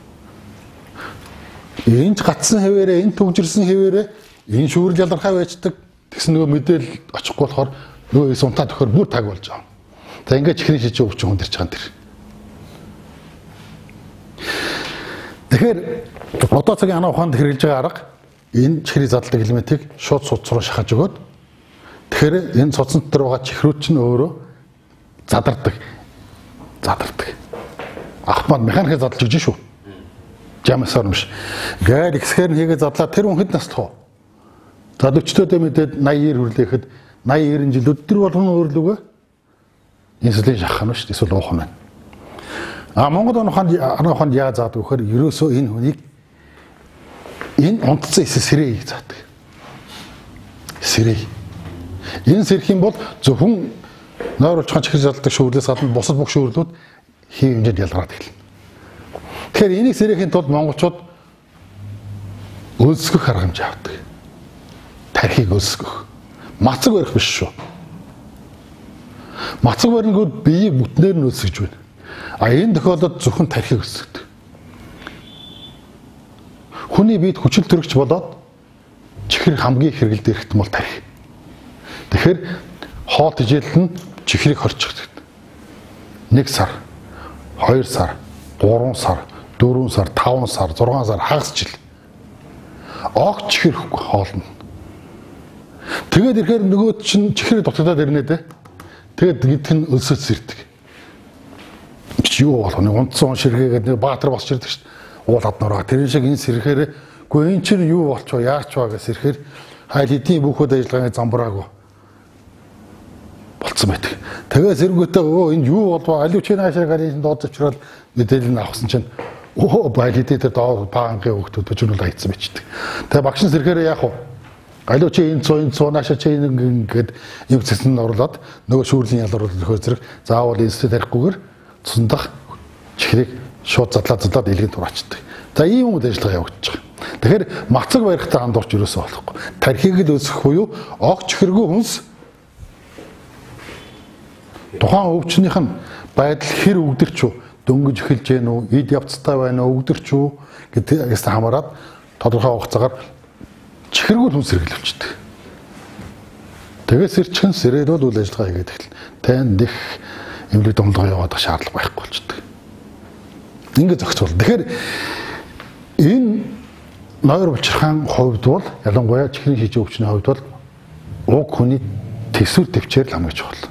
Энд гацсан хэвээрээ, энд төгжирсэн хэвээрээ энэ шүүрэл ялгархай байждаг. Тэгсэн нөгөө мэдээлэл очихгүй болохоор нөгөө эс унтаад өгөхөр бүр таг болж байгаа. За ингээд чихрийн шижиг өвчин хүндэрч байгаа юм тэр. Тэгэхээр одоо цагийн анаа ухаанд хэрэгжилж байгаа арга энэ чихрийн задлаг элементийг шууд судас руу шахаж өгөөд тэгэхээр энэ судсан дотор байгаа чихрүүд чинь өөрөө задардаг. Ахмад механикээр задлж өгч шүү. Жамсаар юм биш. Гээр эксхэр хийгээ задлаа тэр хүн хэд наслах вэ? За 40-д мэдээд 80-ээр хүрлээхэд 80-90 жил өдөр болгон өөрлөгөө инсулин шахах нь шүү дээ. Эсвэл уух нь. Монгол анаа ухаанд яа заадаг вэхээр ерөөсөө энэ хүнийг энэ унтцсан сэрээ заадаг. Сэрээ. Энэ сэрх юм бол зөвхөн нойр улчхан чихэр залдаг шүүрлээс гадна бусад бүх шүүрлүүд хэв хэмжээнд ялгараад эхэлнэ. Тэгэхээр энийг сэрэхийн тулд монголчууд өлсгөх арга хэмжээ авдаг. Тархийг өлсгөх. Мацаг барих биш шүү. Мацаг барингууд биеийг бүтнээр нь өлсгөж байна. Энэ тохиолдолд зөвхөн тархийг өлсгөдөг. Хүний биед хүчил төрөгч болоод чихэр хамгийн хэрэгэлд ирэхтэн бол тархи. Тэгэхээр хоол тижээлэл нь чихрийг хорчихдаг. 1 сар, 2 сар, 3 сар, 4 сар, 5 сар, 6 сар хагас жил. Огт чихэр хоолно. Тэгээд ирэхээр нөгөө чинь чихрээ дутагдаад ирнэ дээ. Тэгээд гэдг нь өлсөж сэрдэг. Юу болох вэ? Унтсан ширгээгээд баатар босч ирдэг шүү дээ. Уул аднараа. Тэр шиг энэ сэрхээр үгүй энэ чинь юу болчихоо яач вэ гэж сэрхээр хайл хэдийн бүхүүд ажиллагааны замбраагүй болцсон байдаг. Тэгээд зэрэгүүтээ энэ юу болов алив чи наашаа гарийн доод зочрол мэдээлэл нь авсан чинь байл хэдий тэр доо паангийн хөвгтүүд өчнөл хайцсан бичдэг. Тэгээд багш нь сэрхээр яах вэ? Алив чи энэ 100 наашаа чи ингээд юм цэсэн орлоод нөгөө шүүрлийн ялгаруулах нөхөзрөх заавал институт тарихгүйгээр цундах чихрийг шууд задлаад илгийн тураачдаг. За ийм үйл ажиллагаа явагдаж байгаа. Тэгэхээр мацаг барихтай хандуурч юусоо болохгүй. Тархийг л өсгөх буюу огт чихэргүй хүнс тухайн өвчнийх нь байдал хэр өгдөрч үү, дөнгөж эхэлж гэнэ үү, эд явцтай байна уу, өгдөрч үү гэдгээс хамаарат тодорхой хугацаагаар чихэргүй хүнс сэргийлвчдэг. Тэгээс сэрчхэн сэрэлүүд үйл ажиллагаа хийгээд эхэлнэ. Тань дэх эмнэлэг домлогоо яваадах шаардлага байхгүй болчдөг. Ингээд зохицуул. Тэгэхээр энэ нойр булчирхаан хувьд бол ялангуяа чихрийн шижиг өвчний хувьд бол уг хүний төсвөр төвчээр л хамгийн чухал.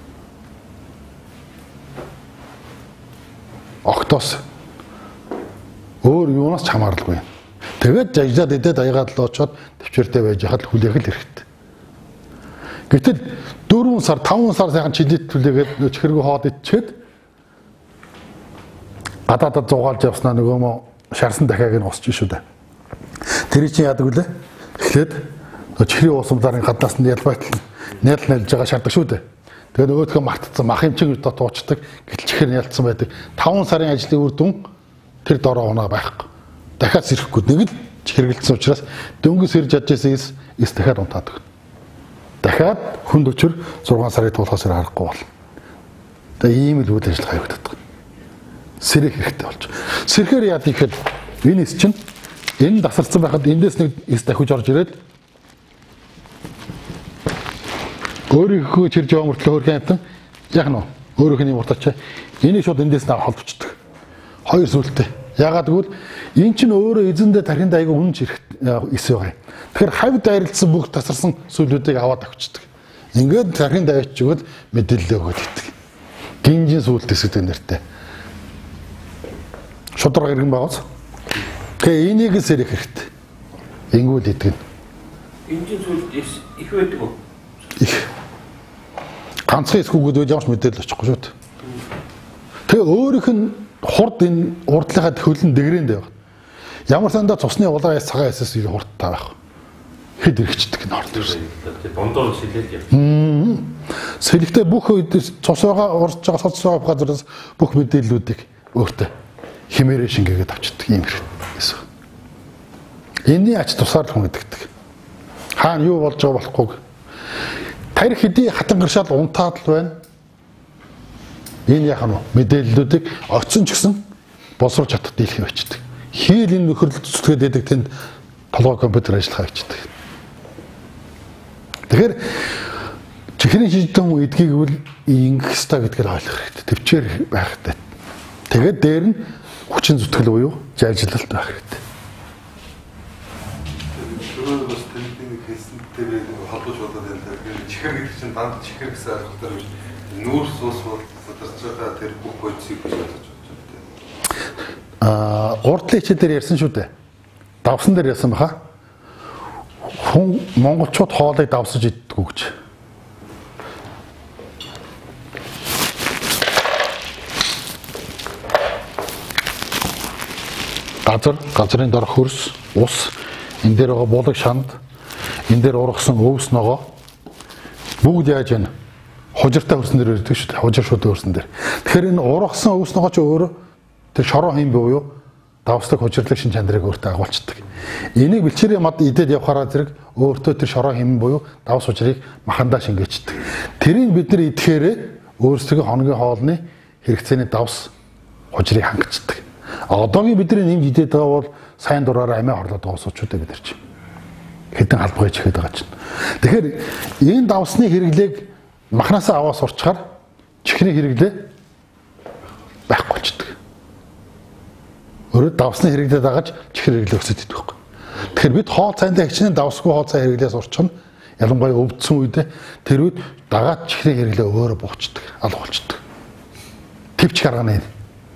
Октоос өөр юунаас ч хамааралгүй. Тэгээд жажлаад идээд аягаад л очоод төвчээртэй байж хахад хүлээх л хэрэгтэй. Гэтэл 4 сар 5 сар сайхан жилет хүлээгээд чихэргүй хоод ичээд гадаадад зугаалж явснаа нөгөө мо шарсан дахиаг нь усч шүү дээ. Тэр чинь яадаг вүлээ? Эхлээд чихрийн уусамларын гаднаас нь ялбайтал нэлж байгаа шаарддаг шүү дээ. Тэгээ нөгөөдхөө мартцсан мах эмчиг удаа туучдаг гэтэл чихэр нь ялцсан байдаг. 5 сарын ажлын үр дүн тэр дороо унаа байхгүй. Дахиад сэрхгүй нэг л чихэргэлцсэн учраас дөнгөс ирж чаджсэн эс дахиад унтаад өгнө. Дахиад хүнд өчр 6 сарын тулхаас харахгүй бол. Тэгээ ийм л үйл ажиллагаа явагдаад байна. Сэрэх хэрэгтэй болж. Сэрхээр яа гэхээр энэ эс чинь энэ дасарсан байхад эндээс нэг эс дахиж орж ирээд өөрийнхөө чирж яваа мөртлөө хөрх амтан яг нь өөрийнх нь муртач энийг шууд эндээс нь холбочдөг. Хоёр сүлттэй. Ягаад гэвэл эн чинь өөрөө эзэндээ тархинд аяга үнж ирэх эс байгаа юм. Тэгэхээр хавьд айралцсан бүх тасарсан сүлүүдийг аваад авчдаг. Ингээд тархинд авчигвал мэдээлэл өгöd идэг. Гинжин сүлтэс гэдэг нэртэй. Шудраг иргэн байгаас. Тэгээ энийг сэрэх хэрэгтэй. Ингүүл идэг. Гинжин сүлт их байдаг уу? Их. Ганцхан эсгүүгүүд байж ямарч мэдээлэл очихгүй шүү дээ. Тэгээ өөрийнх нь хурд энэ урдлынхаа хөлн дэгрэнд байв. Ямар сандаа цусны улаан айс цагаан айсаас илүү хурдтай байх. Хэд иргэждэг энэ орд ирсэн. Бондоор сэлээд яв. Сэлэгтэй бүх үед цус байгаа урж байгаа цус байгаа газраас бүх мэдээллүүдийг өөртөө химээрээ шингээгээд авчдаг юм гэсэн. Энэний ач тусаар л хүн гэдэгдэг. Хаана юу болж байгаа болохгүй. Тарих хэдий хатан гэршаал унтаад л байна. Энэ яах нь мэдээллүүдийг очсон ч гэсэн боловсруулж чадах дийлхий байцдаг. Хийл энэ нөхөрлөлт зүтгээд байдаг тэнд толгой компьютер ажиллах хийдэг. Тэгэхээр чихрийн шиждэн хүн эдгийг бол ингэх ёстой гэдгээр ойлгох хэрэгтэй. Төвчээр байх хэрэгтэй. Тэгээд дээр нь хүчин зүтгэл буюу жаажилалт байх хэрэгтэй. Түрүү бас таны хэлсэнтэй холбож бодоод байна. Чихэр гэдэг чинь данд чихэр гэсэн ойлголтоор биш. Нүүрс ус бол задарч байгаа тэр бүх бодисыг гэж ойлгож байна. Урдлын хичээл дээр ярьсан шүү дээ. Давсан дээр ярьсан баха. Хүн монголчууд хоолыг давсаж иддэг гэж. Газрын дор хөрс, ус, энэ дээр байгаа булаг шанд, энэ дээр ургасан өвс ногоо бүгд яаж яана? Хужиртай хөрсөн дээр ирдэг шүү дээ. Хужир шууд хөрсөн дээр. Тэгэхээр энэ ургасан өвс ногоо ч өөрөө тэр шороо хэм буюу давсдаг хужирлаг шин чанарыг өөртөө агуулцдаг. Энийг бэлчээрийн мад идээд явхаараа зэрэг өөртөө тэр шороо хэм буюу давс хужирыг махандаа шингээчдэг. Тэрийг бид нар идэхээр өөрсдөө хоногийн хоолны хэрэгцээний давс хужирыг хангацдаг. Одоогийн бидний нэмж идээд байгаа бол сайн дураараа амиа хорлоод байгаа суучууд бид нар чинь. Хэдэн халбагч ихэд байгаа чинь. Тэгэхээр энэ давсны хэрэглээг махнасаа аваа сурчаар чихрийн хэрэглээ байхгүй болчихдог. Өөрөөр давсны хэрэглээ дагаж чихэр хэрэглээ өсөж идэх байхгүй. Тэгэхээр бид хоол цайндаа хичнээн давсгүй хоол цай хэрэглээс урчин ялангуяа өвдсөн үед тэр үед дагаад чихрийн хэрэглээ өөрөө буучдаг, алга болчихдог. Тэвч гаргана энэ.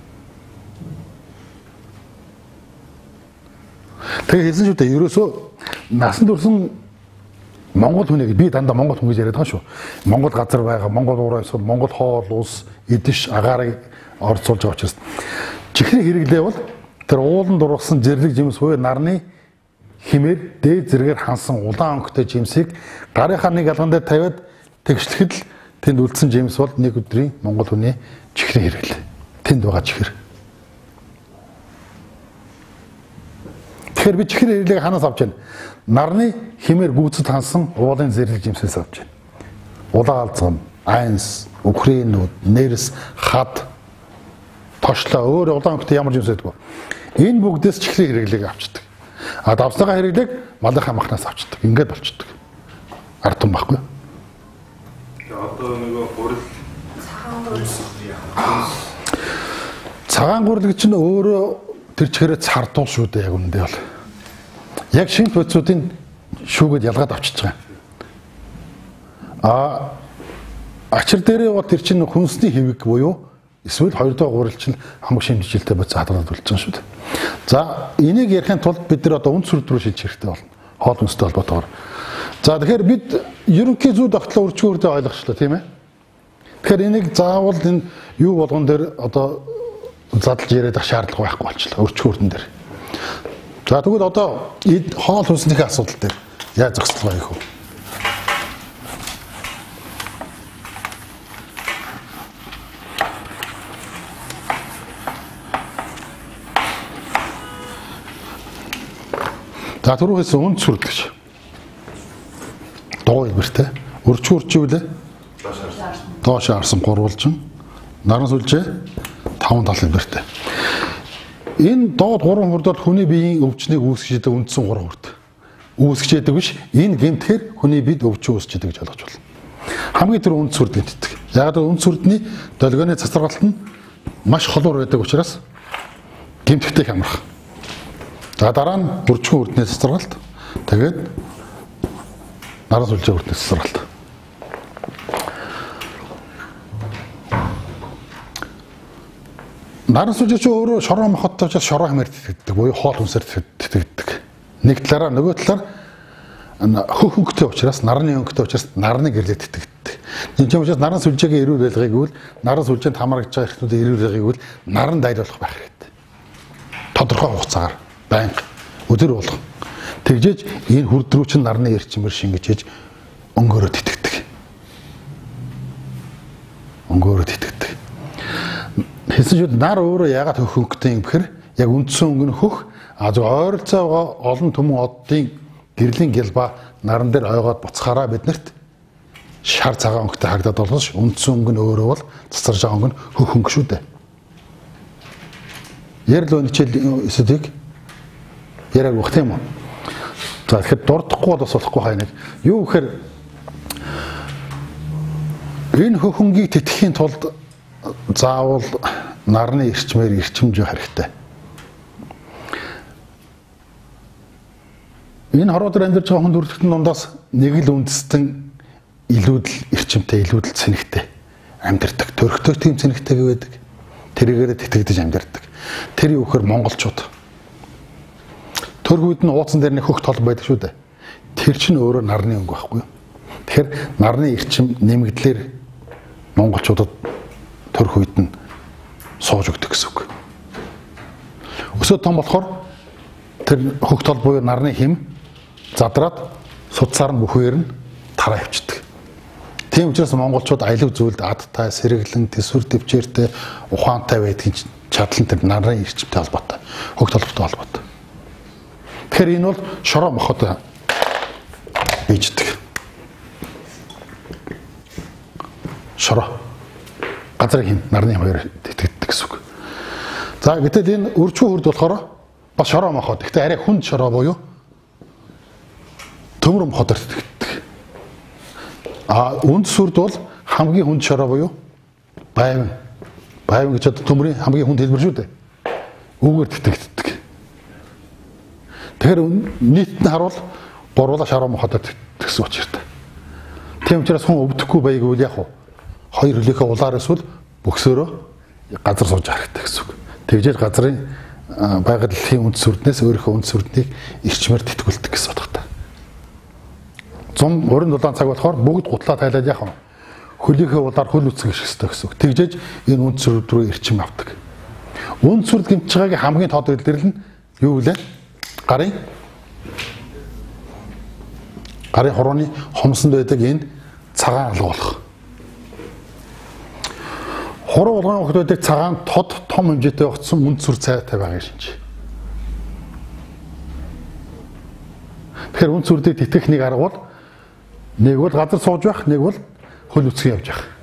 Тэгээ хэлсэн шүү дээ. Ерөөсөө насан турсан Монгол хүнийг би дандаа Монгол хүн гэж яриад байгаа шүү. Монгол газар байгаа, Монгол уурай эсвэл Монгол хоол, ус, эдэш, агаарыг орцуулж байгаа учраас чихрийн хэрэглээ бол тэр ууланд ургасан зэрлэг жимс буюу нарны химээр дээд зэрэгээр хансан улаан өнгөтэй жимсийг гарынхаа нэг алган дээр тавиад тэгшлэхэд л тэнд үлдсэн жимс бол нэг өдрийн Монгол хүний чихрийн хэрэглээ. Тэнд байгаа чихэр. Тэгэхээр би чихрийн хэрэглээг ханаас авч байна? Нарны химээр гүйцэд хансан уулын зэрлэг жимсээс авч байна. Улаан алзам, айнс, Украинууд, нэрс, хад, тошлоо өөр улаан өнгөтэй ямар жимс байдгүй. Энэ бүгдээс чихрийн хэрэглээг авчдаг. А давсныхаа хэрэглээг малынхаа махнаас авчдаг. Ингээд болчдөг. Ард тум байхгүй. Одоо нөгөө гурил цагаан гурил гэж нь өөрөө тэр чихрээ цардуул шүү дээ яг үндэ бол. Яг шинэ бодисуудын шүүгээд ялгаад авчиж байгаа. Ачир дээрээ бол тэр чинь хүнсний хэвэг буюу эсвэл хоёрдоо гурил чинь хамаг шимтгэлтэй бодис хадгалаад болж байгаа шүү дээ. За энийг ярихын тулд бид нар одоо үнд сүрд рүү шилжих хэрэгтэй болно. Хоол хүнстэй холбоотойгоор. За тэгэхээр бид ерөнхий зүй тогтлоо үржигүүрдээ ойлгочлоо тийм ээ. Тэгэхээр энийг заавал энэ юу болгон дээр одоо задлж яриад ах шаардлага байхгүй болчихлоо үржигүүрдэн дээр. За тэгвэл одоо хоол хүнсний асуудал дээр яаж зохицуулах вэ хөө? За түрүүгээс үнд сүрд гэж. Доо хэлбэртэй. Үржүүрчивлээ. Доош харсан гурвалжин. Наран сүлжээ 5 тал хэлбэртэй. Энэ доод 3 хурдад хүний биеийн өвчнийг үүсгэж яадаг үндсэн 3 хурд. Үүсгэж яадаг биш. Энэ гэмтгээр хүний бид өвчин үүсгэж яадаг гэж ойлгож байна. Хамгийн түр үнд сүрд гэмтдэг. Яг үнд сүрдний долгионы цацрагалт нь маш холуур байдаг учраас гэмтгтэй хямрах. За дараа нь үржигүүн үрднээс цацрагалт. Тэгээд наран сүлжээ үрднээс цацрагалт. Наран сүлжээ ч өөрөө шороо махоттой учраас шороо хэмээр тэтгэдэг буюу хоол хүнсээр тэтгэдэг. Нэг талаараа нөгөө талаар хөх өнгөтэй учраас нарны өнгөтэй учраас нарны гэрлээ тэтгэдэг. Тийм ч учраас наран сүлжээгийн эрүүл байлгыг үл наран сүлжээнд хамрагдж байгаа эрхтнүүдийн эрүүл байлгыг үл наран дайруулах байх хэрэгтэй. Тодорхой хугацаагаар байнга өдөр болгон тэгжээж энэ хүрдрүү чинь нарны эрчимээр шингэж өнгөөрөө тэтгэдэг. Өнгөөрөө тэтгэдэг. Хэлсэн шүү нар өөрөө ягаад хөх өнгөтэй юм бэхэр яг үндсэн өнгө нь хөх зөв ойролцоо байгаа олон түмэн оддын гэрлийн гялба наран дээр ойгоод буцахаараа биднэрт шар цагаан өнгөтэй харагдаад болохоос үндсэн өнгө нь өөрөө бол цацарж байгаа өнгө нь хөх өнгө шүү дээ. Ярил өнөчл эсэдэг яраг ухт юм уу? За тэгэхээр дурдахгүй бол бас болохгүй хай нэг. Юу гэхээр энэ хөх өнгийг тэтгэхийн тулд заавал нарны эрчмээр эрчимжих хэрэгтэй. Энэ хорвоо дээр амьдарч байгаа хүн төрөлхтөн дундаас нэг л үндэстэн илүүдл эрчимтэй, илүүдл цэнэгтэй амьдардаг. Төрхтөө тийм цэнэгтэй байдаг. Тэрийгээр тэтгэдэж амьдардаг. Тэр юу гэхээр монголчууд. Төрх үед нь ууцсан дээр нэг хөх тол байдаг шүү дээ. Тэр чинь өөрөө нарны өнгө байхгүй юу? Тэгэхээр нарны эрчим нэмэгдлэр монголчуудад төрх үед нь сууж өгдөг гэсэн үг. Өсөө том болохоор тэр хөх тол буюу нарны хэм задраад судсаар нь бүхээр нь тараа явчихдаг. Тийм учраас монголчууд аялагзүйлд адтай, сэргэлэн, төсвөр төвчээртэй, ухаантай байдгийн чадлан тэр нарны эрчимтэй холбоотой, хөх толботой холбоотой. Тэгэхээр энэ бол шороо мохот бийждэг. Шороо. Газрын хин, нарны хоёр тэтгэдэг гэсэн үг. За гэтэл энэ өрчүү хурд болохоор бас шороо мохот. Гэхдээ арай хүнд шороо буюу төмөр мохотор тэтгэдэг. Үнд сүрд бол хамгийн хүнд шороо буюу байван. Байван гэж одоо төмрийн хамгийн хүнд хэлбэр шүү дээ. Үүгээр тэтгэдэг. Тэгэхээр нийт нь харуул гурвуулаа шороо мохотор тэгсэн учиртай. Тийм учраас хүн өвдөхгүй байг үл яг хоёр хөлөөхөө улаар эсвэл бөксөөрөө газар сууж харагддаг гэсэн үг. Тэгжээр газрын байгаль үнд сүрднээс өөрийнхөө үнд сүрднийг эрчмээр тэтгүүлдэг гэсэн утгатай. Зум уран дулаан цаг болохоор бүгд гутлаа тайлаад яах вэ? Хөлийнхээ улаар хөл үсгэх хэрэгтэй гэсэн үг. Тэгжээж энэ үнд сүрд рүү эрчим авдаг. Үнд сүрд гэмтж байгаагийн хамгийн тод илэрлэл нь юу вэ? Гарын хурууны хомсонд байдаг энэ цагаан алга болох. Хуруу улгаан хөлт байдаг цагаан тод том хэмжээтэй огцсон үнд сүр цайтай байгаа шинж. Тэгэхээр үнд сүрдийг тэтгэх нэг арга бол нэг бол газар сууж байх, нэг бол хөл үсгэн явж байх.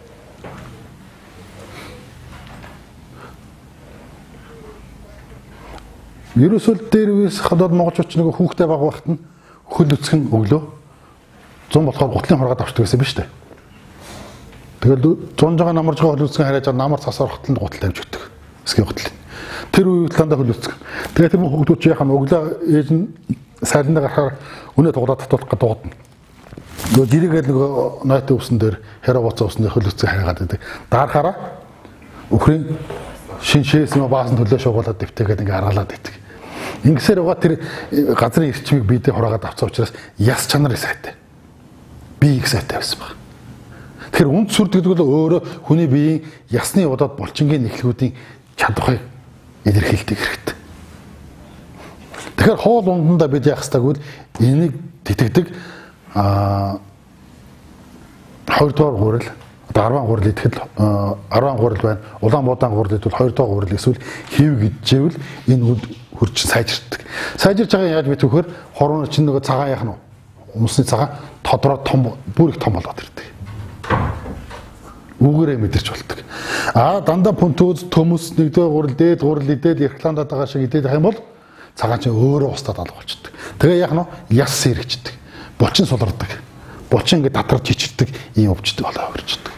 Ерөөсөө дээр үес хадаад монголчууд нэг хүүхдээ баг багт нь хөл үсгэн өглөө. Зун болохоор гутлын хоргоод авчдаг гэсэн биз дээ. Тэгэл зунжгаа намарж байгаа хөл үсгэн хараад намар цасаар хотлонд гутал тавьж өгдөг. Эсгийн гутал. Тэр үе талаанда хөл үсгэн. Тэгээд тэр хүүхдүүд чи яхаа өглөө ээж нь сайлнаа гарахаар өнөө тугадаа татуулах гэдэг дуудана. Нөгөө жирээгээл нөгөө нойтын өвсөн дээр хэрэг боцоо өвсөн дээр хөл үсгэн хараад байдаг. Даарахаараа өхрийн шин шээс нөө баасан төлөө шуугуулаад дэвтэйгээд ингээ аргалаад байдаг. Ингэсээр байгаа тэр газрын эрчмийг биедээ хураагаад авсан учраас яс чанар сайтай. Биеийг сайтай байсан баг. Тэгэхээр үнд сүрд гэдэг бол өөрөө хүний биеийн ясны удаад булчингийн нэхлгүүдийн чадварыг илэрхийлдэг хэрэгтэй. Тэгэхээр хоол ундандаа бид яах ёстой гэвэл энийг тэтгэдэг 2 дугаар гурил одоо 10 гурил итгэл 10 гурил байна. Улаан буудаан гурил итгэл 2 дугаар гурил эсвэл хив гэжээвэл энэ үд хурж сайжирдаг. Сайжирж байгаа яаж бит вөхөр хорооны чинь нөгөө цагаан яах нь өмсний цагаан тодроо том бүр их том болоод ирдэг. Үгээрээ мэдэрч болдог. Дандаа пунтууз төмөс нэгдүгээр гурил дээд гурил идээд Ирландад байгаа шиг идээд байх юм бол цагаан чинь өөрөө устдад алга болчихдог. Тэгээ яах нь яс сэрэгчдэг. Булчин сулардаг. Булчин ингээд татарч чичирдэг ийм өвчтөд болоо өрчдөг.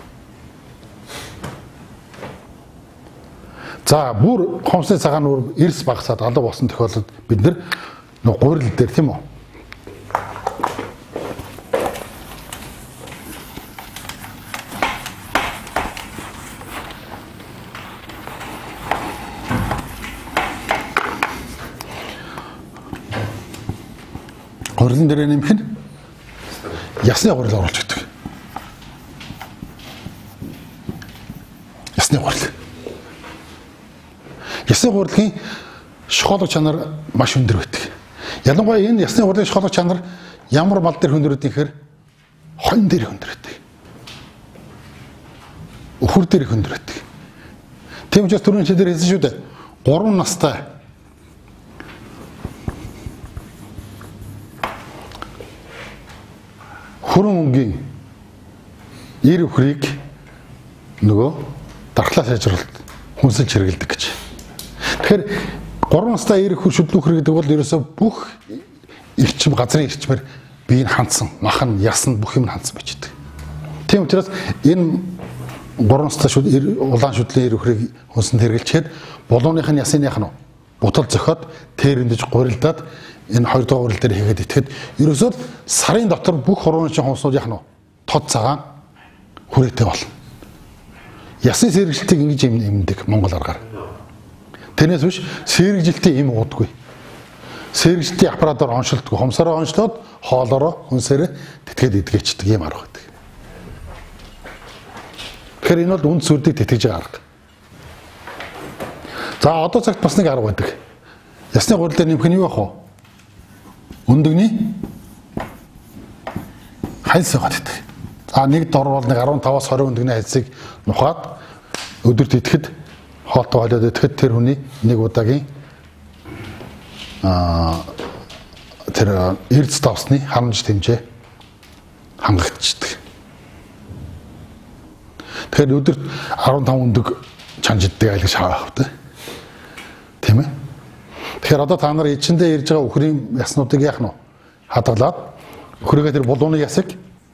За бүр хомсны цагаан нүр эрс багасаад алга болсон тохиолдолд бид нар нэг гурил дээр тийм үү? Гурилан дээр нэмэх нь ясны гурил оруулж өгдөг. Ясны гурил. Ясны гурилын шохолог чанар маш өндөр байдаг. Ялангуяа энэ ясны гурилын шохолог чанар ямар мал дээр өндөр байдаг гэхээр хонь дээр өндөр байдаг. Өхөр дээр өндөр байдаг. Тийм учраас түрүүн чи дээр хэлсэн шүү дээ. 3 настай хүрэн өнгийн эр өхрийг нөгөө дархлаа сайжруулалт хүнсэлж хэрэгэлдэг гэж. Тэгэхээр 3 настай эр өхөр шүдлэн өхөр гэдэг бол ерөөсөө бүх эрчим газрын эрчмээр биеийг хандсан, махан, ясна бүх юм хандсан байж байгаа. Тийм учраас энэ 3 настай улаан шүдлийн эр өхрийг хүнсэнд хэрэглэчихэд булууных нь ясных нь бутал зөхиод тэрэмдэж гурилдаад энэ 2 дугаар гурил дээр хийгээд итгэхэд ерөөсөө сарын дотор бүх хурууны хүнснүүд яах нь тод цагаан хүрээтэй болно. Ясны сэргэлтийг ингэж эмдэг Монгол аргаар. Тэрнээс биш сэргэлтийн эм уудаггүй. Сэргэлтийн аппаратаар оншилдгүй, хумсараа оншлоод хоолороо хүнсээрээ тэтгээд идгээчдэг юм арга байдаг. Тэгэхээр энэ бол үнд сүрдийг тэтгэж байгаа арга. За одоо цагт бас нэг арга байдаг. Ясны гурил дээр нэмэх нь юу ах вэ? Өндөгний хальс байгаа гэдэг. За нэг дор бол нэг 15-аас 20 өндөгний хальсыг нухаад өдөрт идэхэд хоолтой болоод идэхэд тэр хүний нэг удаагийн тэр эрдэс давсны харамж тэмцээ хангагдчихдаг. Тэгэхээр өдөрт 15 өндөг чанж иддэг айлгаж хаваахтай. Тийм ээ. Тэгэхээр одоо та нар эчэндээ ирж байгаа өхрийн яснуудыг яах нь вэ? Хадгалаад өхрийгээ тэр булууны ясыг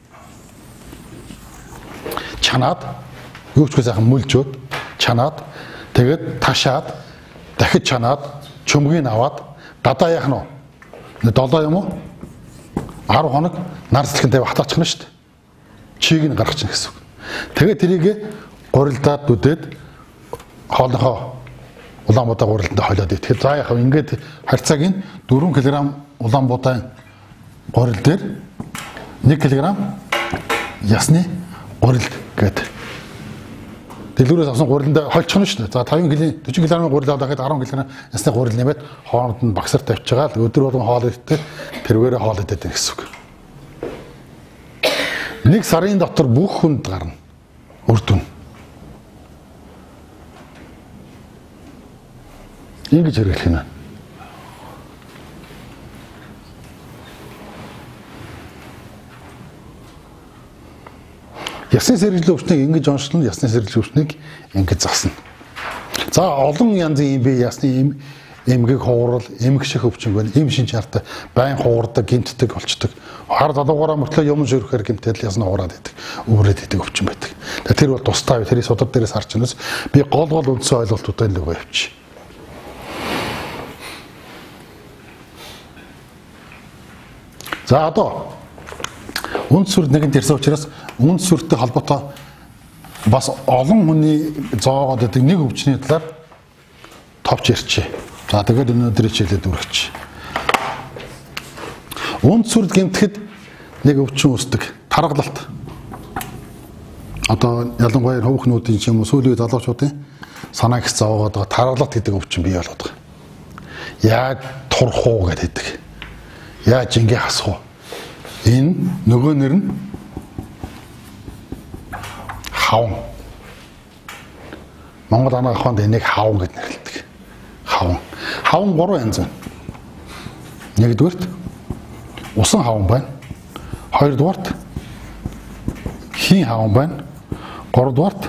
чанаад юу ч сайхан мөлжөөд чанаад тэгээд ташаад дахиж чанаад чөмгийг аваад гадаа яах нь вэ? 7 юм уу? 10 хоног нар сэлхэнтэй хатаачих нь шүү дээ. Чийг нь гаргачих гэсэн үг. Тэгээд тэрийг гурилдаад дүдээд хоолнохоо Улаанбуудаа гурилданд хойлоод итгэхэд за яах вэ? Ингээд харьцааг нь 4 кг Улаанбуудаа гурил дээр 1 кг ясны гурил гэдэг. Дэлгүүрээс авсан гурилдаа хольчих нь шүү дээ. За 40 кг гурил аваад дахиад 10 кг ясны гурил нэмээд хооронд нь багсар тавьж байгаа л өдөр болгон хоол идэх тэрвэрээ хоол идэх гэсэн үг. Нэг сарын дотор бүх хүнд гарна. Үр дүн. Ингэж хэрэглэх юм. Ясны сэргэлэн өвчнийг ингэж онцлно, ясны сэргэлэн өвчнийг ингэж засна. За олон янзын юм бий ясны эмгэг хуурал, эмгших өвчин байна. Эм шин чартай байн хуурдаг, гинтдэг болчдөг. Хар залуугаараа мөртлөө юм шөрөхөр гэмтэл ясна хуураад идэг, өврөөд идэг өвчин байдаг. Тэр бол тустай тэрийг судар дээрээс харж байнаас би гол үндсэн ойлголтуудаа л өгөө явчих. За одоо үнд сүрд нэгэн тэрсэн учраас үнд сүрдтэй холбоотой бас олон хүний зоогоод байдаг нэг өвчний талаар товч ярьчих. За тэгээд өнөөдрийн хичээлд үргэлж. Үнд сүрд гэмтэхэд нэг өвчин үүсдэг. Таргалалт. Одоо ялангуяа хүүхнүүдийн ч юм уу сүүлийн залуучуудын санаа их зоогоод байгаа таргалалт гэдэг өвчин бий болоод байгаа. Яаж турах уу гэдэг. Яаж ингээ хасах уу? Энэ нөгөө нэр нь хавн. Монгол анаа аханд энийг хавн гэж нэрлэдэг. Хавн. Хавн 3 янз байна. Нэгдүгээрт усан хавн байна. Хоёрдугаарт хийн хавн байна. Гуравдугаарт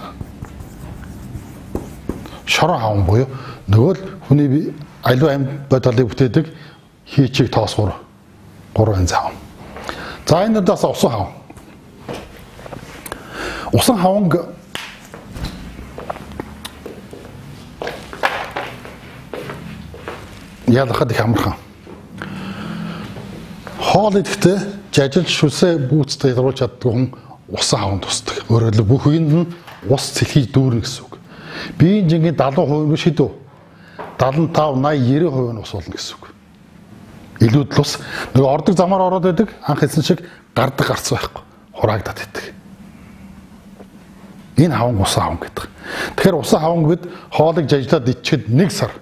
шороо хавн буюу нөгөө л хүний аливаа амьд бодолыг бүтээдэг хийчийг тоосгор 3 янз хавн. За энэ дээс усан хавн. Усан хавнг ялахад их амархан. Хоол идэхдээ жажил шүсээ бүүцтэй ялруулж чаддаг хүн усан хавн тусдаг. Өөрөөр хэлбэл бүх үеинд нь ус цэлхий дүүрнэ гэсэн үг. Биеийн жингийн 70% биш хэдүү. 75, 80, 90% нь ус болно гэсэн үг. Илүүд л ус нөгөө ордог замаар ороод байдаг анх хэлсэн шиг гардаг гарц байхгүй. Хураагдаад байдаг. Энэ хавн усан хавн гэдэг. Тэгэхээр усан хавн гэд хоолыг жажлаад идчихэд 1 сар.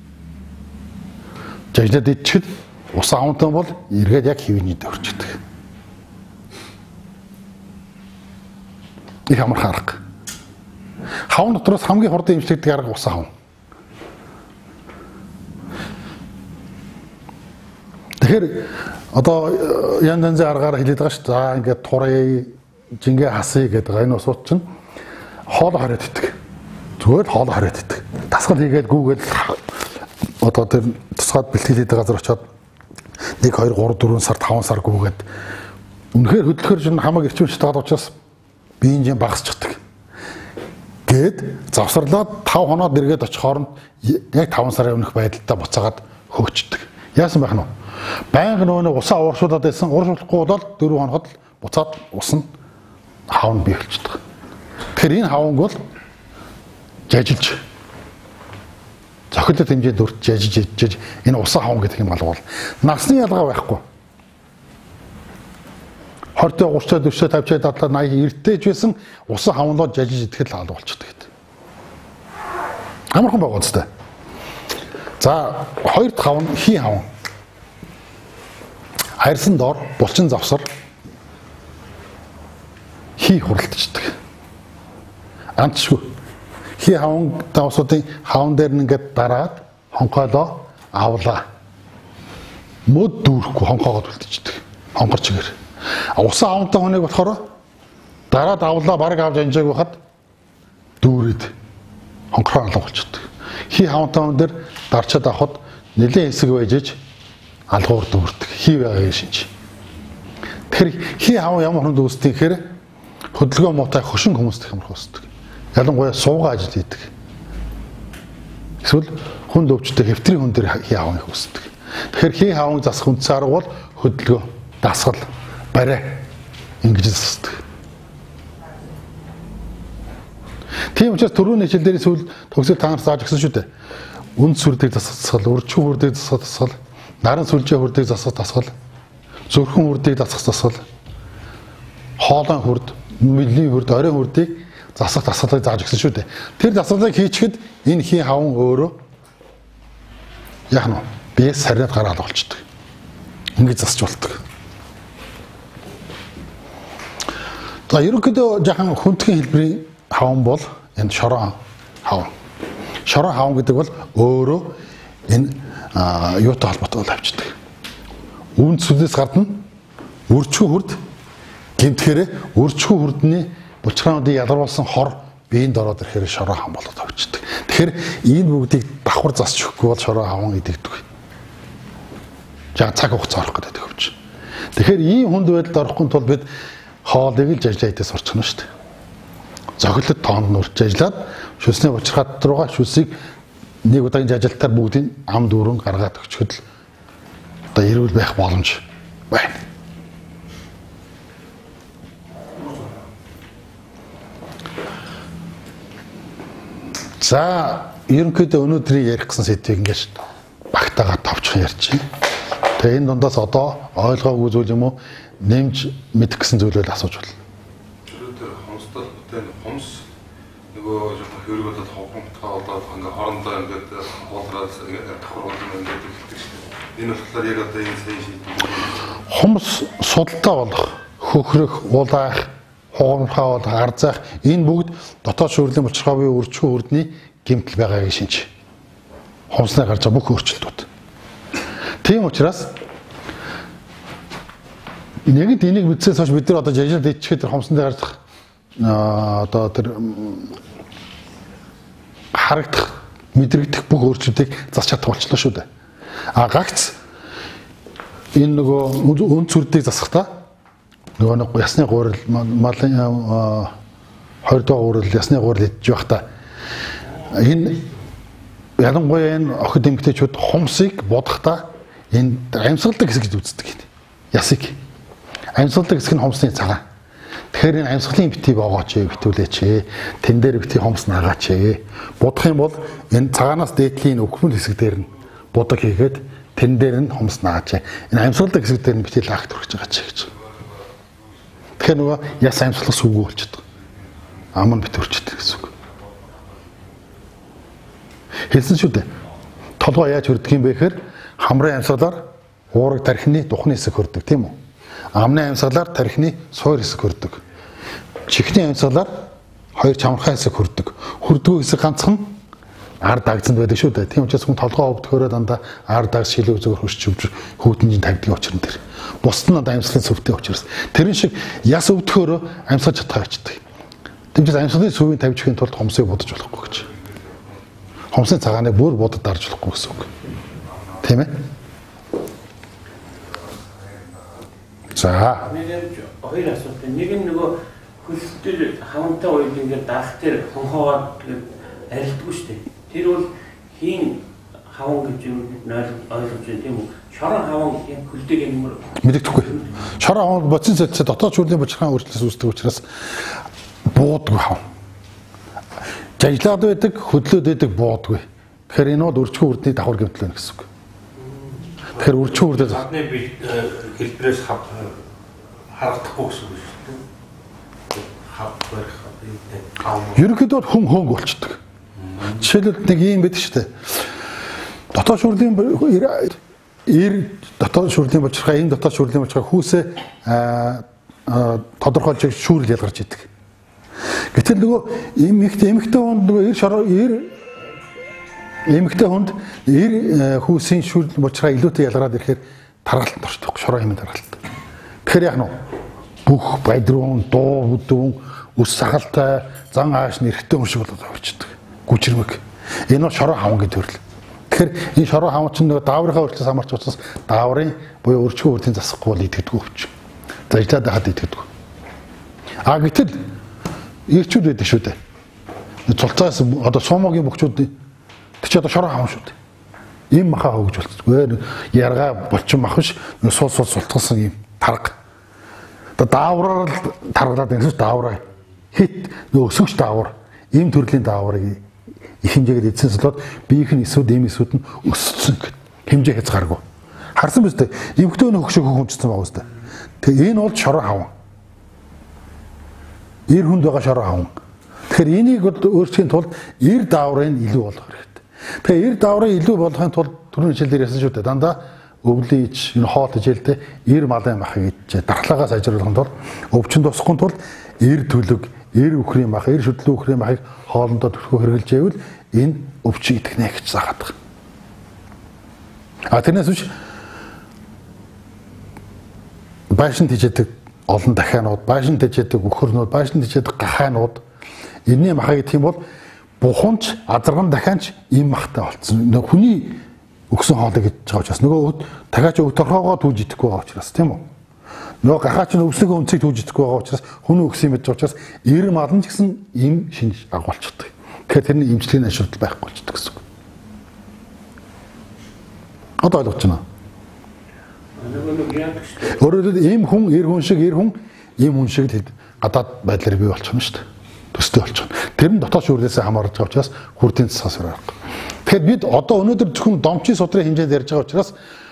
Жажлаад идчихэд усан хавнтай бол эргээд яг хэвний дөрчдөг. Их амархан арга. Хавн дотроос хамгийн хурдан эмчлэгдэх арга усан хавн. Тэгэхээр одоо янз янзын аргаар хэлээд байгаа шүү дээ. За ингээд турыг жингээ хасъя гэдэг энэ усууд чинь хоол хариад иддэг. Зүгээр хоол хариад иддэг. Дасгал хийгээд гүүгээд одоо тэр тусгаад бэлтгэлээд газар очиод 1 2 3 4 сар 5 сар гүүгээд үнэхээр хөдөлгөөр чинь хамаг эрчимч таад учраас биеийн багасчихдаг. Гээд завсарлаад 5 хоноод эргээд очих хооронд яг 5 сарын өмнөх байдалтай буцаагаад хөгждөг. Яасан байх нь вэ? Байнга нөгөө усаа ууршуулад байсан, ууршуулахгүй бол 4 хоногт буцаад ус нь хавн бий болчихдог. Тэгэхээр энэ хавнг бол жажилж зохиолтой хэмжээнд өрт жажиж энэ усаа хавн гэдэг юм бол насны ялгаа байхгүй. 20, 30, 40, 50, 70, 80 эртэж байсан усан хавнлоо жажиж идэхэд л алга болчихдог гэдэг. Амархан байгаа үстэй. За хоёр дахь хавн хий хавн. Арьсан доор булчин завсар хий хуралдчихдаг. Амтшгүй. Хий хавн давсуудын хавн дээр нэгээд дараад хонхоолоо авлаа. Мөд дүүрэхгүй хонхоогоод үлдчихдэг. Хонгор чигээр. Усан хавнтай хүнийг болохоор дараад авлаа бараг авч анжааг байхад дүүрээд хонгороо алга болчихдог. Хий хавнтай хүн дээр дарчаад авахд нэлээд хэсэг байжж алгуур дүүрдэг. Хий байгааг шинж. Тэгэхээр хий хавн ямар хүнд үүсдэг гэхээр хөдөлгөөн муутай хөшин хүмүүстэй ямар хүсдэг. Ялангуяа суугаа ажил хийдэг. Эсвэл хүнд өвчтэй хэвтрийн хүн дээр хий хавн их үүсдэг. Тэгэхээр хий хавн засах үндсэн арга бол хөдөлгөөн, дасгал, барай ингэж засдаг. Тийм учраас түрүүний хичээл дээр сүүл төгсөл та нарт зааж өгсөн шүү дээ. Үнд сүрдэг засах, өрчхүн хүрдэг засах, наран сүлжээ хүрдэг засах дасгал, зүрхэн хүрдэг засах дасгал, хоолой хүрд, мөлийн хүрд, оройн хүрдийг засах дасгалыг зааж өгсөн шүү дээ. Тэр дасгалыг хийчихэд энэ хий хавн өөрөө яах нь биес сарнаад гараад болчдөг. Ингэж засч болдог. За ерөнхийдөө жахан хүндхэн хэлбэрийн хавн бол энэ шорон хавн. Шорон хавн гэдэг бол өөрөө энэ юутай холбоотой авчдаг. Үнд сүлээс гадна өрчхүн хүрд гэмтгэрээ өрчхүн хүрдний булчраануудын ялгаруулсан хор биеинд ороод ирэхээр шорон хавн болоод авчдаг. Тэгэхээр энэ бүгдийг давхар засч өгөхгүй бол шорон хавн идэгдэг. Цаг хугацаа орох гэдэг хөвч. Тэгэхээр ийм хүнд байдалд орохгүй тул бид хоолыг л жажлаадаас орчихно шүү дээ. Зохиолт тоонд нь урьж ажиллаад шүлсний булчирхат руугаа шүлсийг нэг удаагийн жажилтаар бүгдийг ам дүүрэн гаргаад өчгөд л одоо эрүүл байх боломж байна. За ерөнхийдөө өнөөдрийн ярих гэсэн сэдвийг ингэж багтаагаар товчхон ярьж байна. Тэгээ энэ дундаас одоо ойлгоогүй зүйл юм уу нэмж мэдэх гэсэн зүйлийг асууж байна. Тэр хомсдол бүтээн хомс нөгөө жоохон хөргөлөд хогомтгоо болоод ингээ хоорондоо ингээд уулзаад ингээд давхар ингээд хэлдэг шүү дээ. Энэ болохоор яг одоо энэ сайн шийдвэр. Хомс судалтай болох, хөхрөх, улаах, хогомтгоо болох, арзаах энэ бүгд дотоод шүүрлийн булчирхай буюу өрчхүн хүрдний гэмтэл байгаагийн шинж. Хомсноо гарч байгаа бүх өөрчлөлтүүд. Тийм учраас нэгд энийг мэдсээс хойш бид нар одоо жажил дэжчихэд тэр хомсон дээр гарах одоо тэр харагдах, мэдрэгдэх бүх өөрчлөлтийг засч чадах болчихлоо шүү дээ. Гагц энэ нөгөө үн сүрдийг засахдаа нөгөө ясны гурил малын 20 доо гурил ясны гурил идэж байхдаа энэ ялангуяа энэ охид эмэгтэйчүүд хомсыг бодохдаа энэ амьсгалдаг хэсэг гэж үздэг юм. Ясыг амьсгалдаг хэсэг нь хомсны цагаан. Тэгэхээр энэ амьсгалын битий боогооч битүүлээч. Тэн дээр битий хомс наагаач. Будах юм бол энэ цагаанаас дээдлийн өгмөл хэсэг дээр нь будаг хийгээд тэн дээр нь хомс наагаач. Энэ амьсгалдаг хэсэг дээр нь битий лагт хүрэж байгаа ч гэж. Тэгэхээр нөгөө яс амьсгалах сүгүү болчихдог. Ам нь бит өрчдөг гэсэн үг. Хэлсэн шүү дээ. Толгой яаж хөрдөг юм бэ гэхээр хамрын амьсгалаар уураг тархины духны хэсэг хөрдөг тийм үү? Амны амьсгалаар тархины суур хэсэг хөрдөг. Чихний амьсгалаар хоёр чамархай хэсэг хөрдөг. Хөрдгөө хэсэг ганцхан ар дагцанд байдаг шүү дээ. Тийм учраас хүн толгой өвдөхөөрөө дандаа ар дагц шилүү зүгээр хөшч өвж хүүтэнжин тавьдаг учраас тэр. Бусд нь амьсгалын сүвтэй учраас. Тэрэн шиг яс өвдөхөөрөө амьсгаж чадхааячдаг. Тэгвэл амьсгалын сүвийг тавьж ихийн тулд хомсыг будаж болохгүй гэж. Хомсын цагааныг бүр будад дарж болохгүй гэсэн үг. Тийм ээ? За. Хоёр асуулт. Нэг нь нөгөө хөлтөр хавантай үед ингээд даах дээр хонхоогоод арилддаг шүү дээ. Тэр бол хийн хаван гэж юу ойлгож байна тийм үү? Шорон хаван яг хөлдөг юмэр мэддэхгүй. Шорон хаван боцын цэцээ дотоод шүүрлийн бочирхаан өөрчлөлт үүсдэг учраас буудгүй хав. Жажлаад байдаг, хөдлөөд байдаг буудгүй. Тэгэхээр энэ бол өрчгөө үрдний давхар гэмтэл байна гэсэн үг. Тэгэхээр өрчгөө үрдээ задны бие хэлбэрээс харагдахгүй гэсэн үг шүү дээ. Хав барих хав. Ерөнхийдөө хүн хөнгө болчдөг. Жишээлбэл нэг юм байдаг шүү дээ. Дотоод шүүрлийн дотоод шүүрлийн бочирхаа, энэ дотоод шүүрлийн бочирхаа хүүсээ тодорхойлж шүүрэл ялгарч идэг. Гэтэл нөгөө эмэгтэй хүнд нөгөө эмэгтэй хүнд хүүсийн шүүрлийн бочирхаа илүүтэй ялгараад ирэхээр таргалтанд орчдог. Шороо хэмээн таргалт. Тэгэхээр яг нь бүх байдруун, дуу бүдүүн, үс сахалтай, зан ааш нэрхтээ хүн шиг болоод орчдөг. Гүжирмэг. Энэ бол шороо хаван гэдэг төрөл. Тэгэхээр энэ шороо хаван чинь нөгөө дааврынхаа өөрчлөлтөөс хамаарч учраас дааврын буюу өрчгөө үрдийн засахгүй бол идэгдэггүй өвч. Зажлаад хаад идэгдэггүй. Гэтэл ирчүүд байдаг шүү дээ. Цулцаас одоо сумогийн бөхчүүд тэр чи одоо шороо хаван шүү дээ. Ийм махаа хөвж болцдог. Яргаа болчин мах биш суул султгасан ийм тарга. Одоо даавраар таргалаад энэ даавраа хит нөгөө өсөгч даавар ийм төрлийн дааврыг их хэмжээгээр эзэнс болоод биеийн эсүүд ийм эсүүд нь өссөн хэмжээ хязгааргүй. Харсан биз дээ. Эмхтөө нөхшөө хөвчсөн байгаа үстэй. Тэгээ энэ бол шороо хаван. Ир хүнд байгаа шороо хаван. Тэгэхээр энийг өөрчлөхийн тулд ир дааврын илүү болох хэрэгтэй. Тэгээ ир дааврын илүү болохын тулд түрүүний хичээлээр ярьсан шүү дээ. Дандаа өвлийн ич энэ хоол хичээлдээ ир малын махыг идэж дархлаагаа сайжруулахын тулд өвчин тусахгүй тулд ир төлөг, ир үхрийн мах, ир шүтлэн үхрийн махыг хоолндоо төрхөө хэрглэж байвал энэ өвчин идэгнэ гэж заагаад байгаа. Тэрнээс биш байшин тийжэдэг олон дахианууд, байшин тийжэдэг үхэрнүүд, байшин тийжэдэг гахаанууд энэний махыг тийм бол буханч, азарган дахианч ийм махтай болцсон. Хүний өгсөн хоолыг гэж байгаа учраас нөгөө дахиач өг торхоогоо түүж идэхгүй байгаа учраас тийм үү? Нөгөө гахаач нь өвснөгөө өнцөг түүж идэхгүй байгаа учраас хүн өгсөн мэдж байгаа учраас ир малн ч гэсэн ийм шинж агуулчихдаг. Тэгэхээр тэрний имчилгээний ашиглал байхгүй болчихдог гэсэн үг. Одоо ойлгож байна. Өөрөөр ийм хүн, ир хүн шиг ийм хүн шиг гадаад байдлаар бий болчихно шүү дээ. Төстэй болчихно. Тэр нь дотоод шүүрлээсээ хамаарч байгаа учраас хүрдийн цасаас гарах. Тэгэхээр бид одоо өнөөдөр зөвхөн домчийн судрын хэмжээнд ярьж байгаа учраас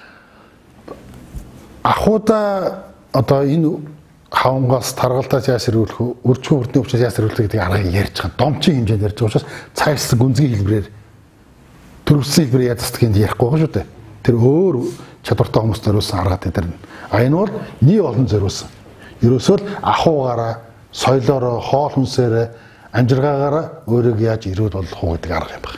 ахуудаа одоо энэ хавангаас таргалтаас яас ирүүлэх, өрчгөн хүрдний өвчнөөс яас ирүүлэх гэдэг аргыг ярьж байгаа. Домчийн хэмжээнд ярьж байгаа учраас цаашсан гүнзгий хэлбэрээр төрөвсөн хэлбэрээр яддаг энд ярихгүй байгаа шүү дээ. Тэр өөр чадвартай хүмүүс зориулсан арга дээр нь. Энэ бол нэг олон зориулсан. Ерөөсөө л ахуугаараа, соёлоороо, хоол хүнсээрээ, амжиргаагаараа өөрийгөө яаж ирүүд болох уу гэдэг арга юм байна.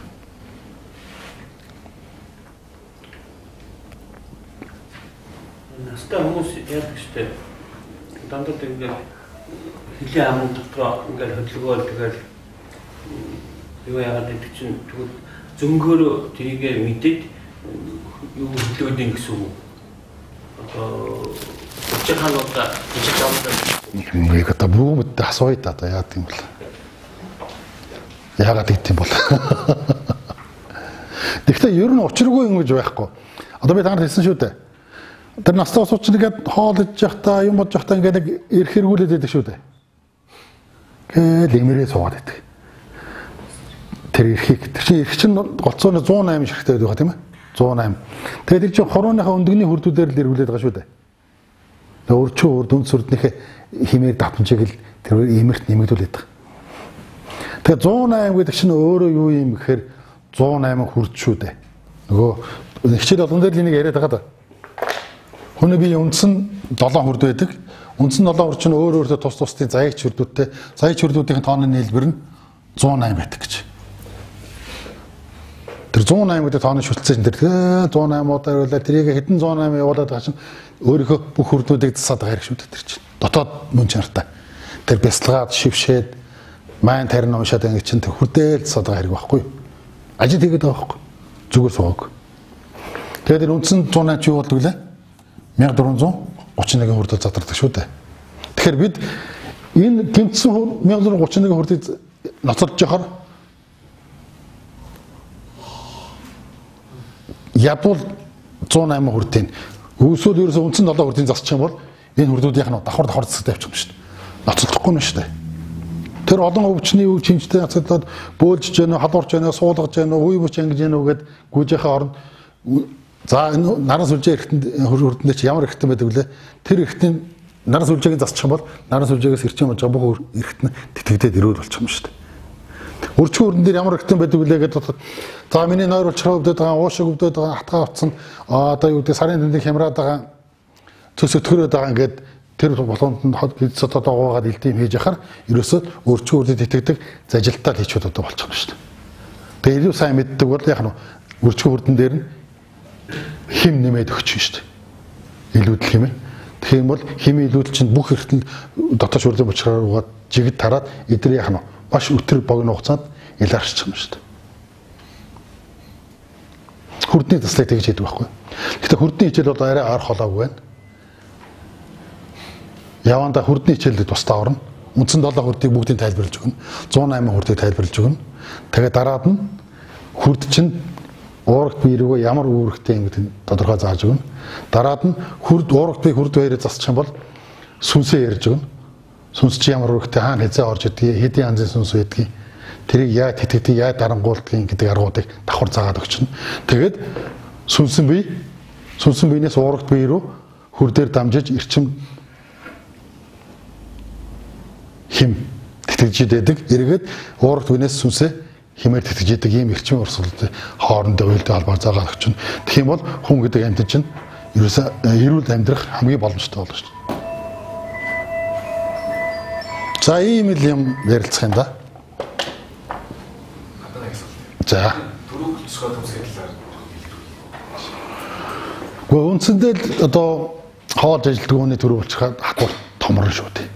Настай хүмүүс яадаг штэ. Дандаа ингээд хилийн амын дотроо ингээд хөдөлгөөл тэгэл юу яагаад гэдэг чинь тэгвэл зөнгөөр тэрийгэ мэдээд юу хөдөлгөөд гэсэн үг. Одоо чихануудаа нэг одоо бүгд асууя та одоо яадаг юм бол. Яагаад гэдэг юм бол. Тэгэхдээ ер нь учиргүй юм гэж байхгүй. Одоо би танарт хэлсэн шүү дээ. Тэр настай усууч нэгэд хоол идэж явахдаа юм бодож явахдаа ингээд нэг ирэх хэрэгүүлээд байдаг шүү дээ. Гэл имэрээ суугаад байдаг. Тэр эрхийг тэр чинь эрх чинь гоцооны 108 ширхтэй байдаг тийм ээ. 108. Тэгээд тэр чинь хорооныхаа өндөгний хүрдүүдээр л ирүүлээд байгаа шүү дээ. Тэгээ өрчөө үрд үнд сүрднийхээ химээр давтамжийг л тэр имэрт нэмэгдүүлээд байгаа. Тэгээ 108 гэдэг чинь өөрөө юу юм гэхээр 108 хүрд шүү дээ. Нөгөө хичээл болгон дээр л энийг яриад байгаа да. Хүний бие үндсэн 7 хүрд байдаг. Үндсэн 7 хүрд чинь өөр өөртөө тус тусдын заяагч хүрдүүдтэй. Заяагч хүрдүүдийн тооны нийлбэр нь 108 байдаг гэж. Тэр 108-д тооны шүлцсэн тэр 108-уудаар байлаа тэрийг хэдэн 108 явуулаад байгаа чинь өөрийнхөө бүх хүрднүүдийг засаад байгаа хэрэг шүү дээ тэр чинь. Дотоод мөн чанартай. Тэр бясалгаад шившээд маань тарин уншаад ингэ чинь тэр хүрдээл засаад байгаа хэрэг байхгүй юу? Ажил хийгээд байгаа байхгүй. Зүгээр сууг. Тэгээд энэ үндсэн 108 чи юу болдог лээ? 1431 хүрдэл задардаг шүү дээ. Тэгэхээр бид энэ гэмтсэн 1431 хүрдэл ноцолж яхаар ядуул 108 хүрдийн өсвөл ерөөсөө үндсэн 7 хүрдийн засчих юм бол энэ хүрдүүдийнх нь давхар засагтай явчих юм шүү дээ. Ноцолдохгүй нь шүү дээ. Тэр олон өвчний үе чинжтэй ацагдаад бөөлж гэнэ, халуурж гэнэ, суулгаж гэнэ, үе бүч ангиж гэнэ үгээд гүйжийнхээ оронд за энэ наран сүлжээ хүрдэндээ чи ямар эрхтэн байдаг вүлээ? Тэр эрхтэн наран сүлжээг засчих юм бол наран сүлжээгээс ирчим болж байгаа бүх эрхтэн тэтгэдээд ирүүл болчих юм шүү дээ. Өрчгөн хүрдэн дээр ямар эрхтэн байдаг вүлээ гэдэг за миний нойр улчраа өвдөд байгаа, уушиг өвдөд байгаа, хатгаа утсан одоо юу гэдэг сарын дэндийг хямраад байгаа, цөс өтгөрөөд байгаа ингээд тэр болгонд нь гидсод одоогоод илдэм хийж яхаар ерөөсөө өрчгөн хүрдэд итгэдэг зажилтаа хийчүүд одоо болчих юм шүү дээ. Тэгээ илүү сайн мэддэг бол яг нь өрчгөн хүрдэн дээр нь хим нэмээд өгч шүү дээ. Илүүдл хэмээ. Тэгэх юм бол химийн илүүдл чинь бүх эртэн дотоод шүрлийн булчраар жигд тараад эдгээр яг нь маш өтөр богино хугацаанд илаарчих юм шүү дээ. Хүрдний таслыг тэгж хийдэг байхгүй. Гэхдээ хүрдний хичээл бол арай ар холоогүй байна. Яванда хүрдний хичээлд тусдаа орно. Үндсэн 7 хүрдийг бүгдийг тайлбарлаж өгнө. 108 хүрдийг тайлбарлаж өгнө. Тэгээд дараад нь хүрд чинь уурагт бие рүү ямар үүрэгтэй юм гэдэг тодорхой зааж өгнө. Дараад нь хүрд уурагт бие хүрд баярыг засчих юм бол сүнсээ ярьж өгнө. Сүнс чи ямар үүрэгтэй хаана хэзээ орж идгийг, хэдийн янзын сүнс байдгийг, тэрийг яа тэтгэдэг, яа дарангуулдгийг гэдэг аргуудыг давхар заагаад өгчнө. Тэгээд сүнсэн биенээс уурагт бие рүү хүрдээр дамжиж эрчим хим тэтгэж идэг. Эргээд уурагт биенээс сүнсээ химээр тэтгэж идэг ийм эрчим урсгалын хоорондоо уялдаа холбоор заагаад өгчнө. Тэгэх юм бол хүн гэдэг амьтад чинь ерөөсөө эрүүл амьдрах хамгийн боломжтой болно шүү дээ. За ийм л юм ярилцах юм да. За. Түрүү хэлсгөө томсгий талаар. Гэхдээ үндсэндээ л одоо хоолж ажилтдаг хүний төрөө болчиход хатвар томрон шүү дээ.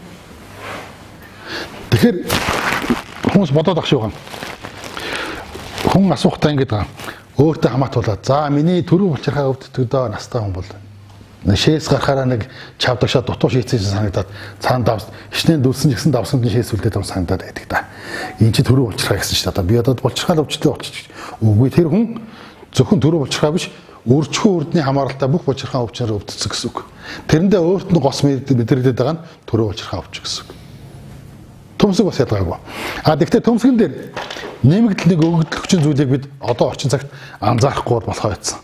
Тэгэхээр хүмүүс бодоод ах шүү гам. Хүн асуухтаа ингэж байгаа. Өөртөө хамаатуулаад за миний төрөө болчиххаа өвддөг дөө настай хүн бол шээс гарахаараа нэг чавдагшаа дутуу шийцсэн санагдаад цаана давс хичнээн дүүлсэн ч гэсэн давсамжны шээс үлдээд байгаа санагдаад байдаг да. Энд чи төрөө болчиххаа гэсэн чинь одоо би одоо болчиххаа л өвчтэй болчих. Үгүй тэр хүн зөвхөн төрөө болчиххаа биш өрчхөн үрдний хамааралтай бүх болчиххаа өвчнөр өвдсөн гэсэн үг. Тэрэндээ өөрт нь гос мэдрэгдээд байгаа нь төрөө болчиххаа өвч гэсэн үг. Төмсөг бас ялгаагүй. Гэхдээ төмсгөн дээр нэмэгдэл нэг өгөгдлөгчийн зүйлийг бид одоо орчин цагт анзаарахгүй болохоо байсан.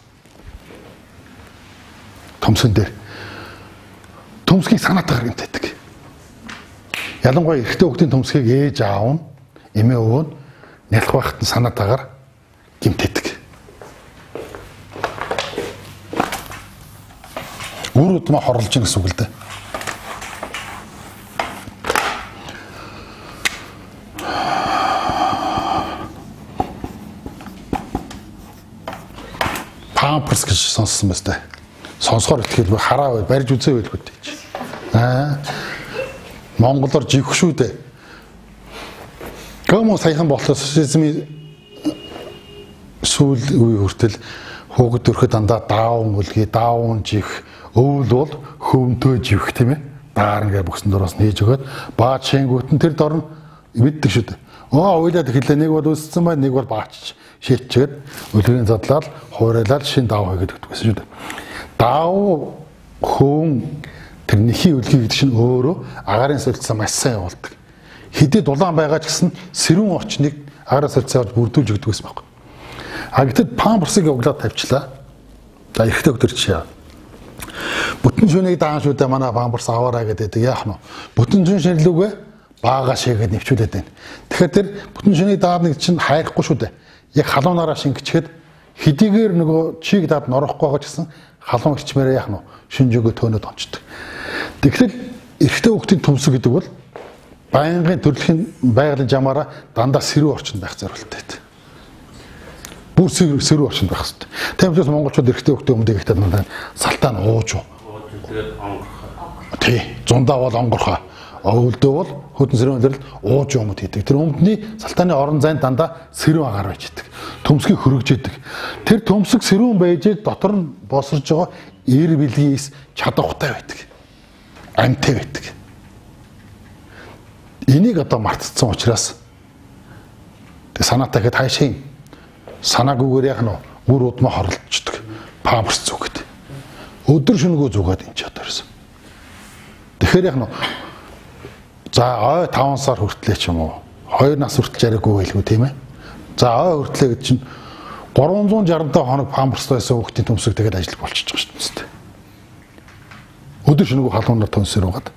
Төмсгөн дээр төмсгийг санаатаагаар гэмтээдэг. Ялангуяа эрэгтэй хүүхдийн төмсгийг ээж аав нь эмээ өвөө нь нялх байхад нь санаатаагаар гэмтээдэг. Үр удмаа хорлож ийн гэсэн үг л дээ. Памперс гэж сонссон байна тест. Сонсохоор итгэл хараа барьж үзээ байлгүй дээ. Монголоор жигх шүү дээ. Гомо саяхан болохоор социализмын сүүл үе хүртэл хөөгд өрхөд дандаа даавн үлгий, даавн жих, өвөл бол хөвмтөө жих тийм ээ. Даарнгээ бүксэн дороос нээж өгөөд баач шингүүтэн тэр дорн мэддэг шүү дээ. Ойлаад хэлээ нэг бол өссөн байна, нэг бол баач шийдчихэд үлгэрийн задлал хуурайлал шин даав хийгээд өгдөг гэсэн шүү дээ. Даав хөөн тэр нэхий үлгий гэдэг чинь өөрөө агарын солилцоо маш сайн явуулдаг. Хэдий дулаан байгаа ч гэсэн сэрүүн орчныг агарын солилцоож бүрдүүлж өгдөг гэсэн байна. Гэтэл памперсыг углаад тавьчлаа. За эрэхтэй өдөр чи яа. Бүтэн шүнийг даан шүү дээ манай памперс аваарай гэдэг яах нь. Бүтэн шүн шинэлүүгээ баагаа шигээд нэвчүүлээд байна. Тэгэхээр тэр бүтэн шүнийг даадныг чинь хайрахгүй шүү дээ. Яг халуунаараа шингэчихэд хэдийгээр нөгөө чиг даад норохгүй байгаа ч гэсэн халуун ирчмээрээ яах нь шинжөөгөө төөнөд онцдог. Тэгэхээр эрэгтэй хүүхдийн төмсөг гэдэг бол байнгын төрөлхийн байгалийн жамаараа дандаа сэрүү орчинд байх зорилттой. Бүх бүр сэрүү орчинд байх хэрэгтэй. Тэгмээс монголчууд эрэгтэй хөлтэй өмнөд ихтэй надад салтаа нь ууж уу. Тэгээд онгорхоо. Тий. Зундаа бол онгорхоо. Өвөлдөө бол хөдөн сэрүүн өдрөл ууж юмд хийдэг. Тэр өмнөдний салтааны орон зайд дандаа сэрүүн агаар байж идэг. Төмсгийг хөргөж идэг. Тэр төмсөг сэрүүн байж дотор нь босорж байгаа эр бэлгийс чадахтай байдаг. Амтай байдаг. Энийг одоо мартцсан учраас санаатай хэд хайшийн санаагүйгээр яг нь үр удмаа хорлцдог. Памперс зүгт. Өдөр шөнөгөө зүгээд энэ ч одоо ерөөсөн. Тэгэхээр яг нь за ой 5 сар хүртлээ ч юм уу 2 нас хүртэл яриаггүй байлгүй тийм ээ. За ой хүртлээ гэж чинь 365 хоног памперстай байсан хүүхдийн төмсөг тэгээд ажил болчихж байгаа шүү дээ. Өдөр шөнөгөө халуунаар төмсөр угаад.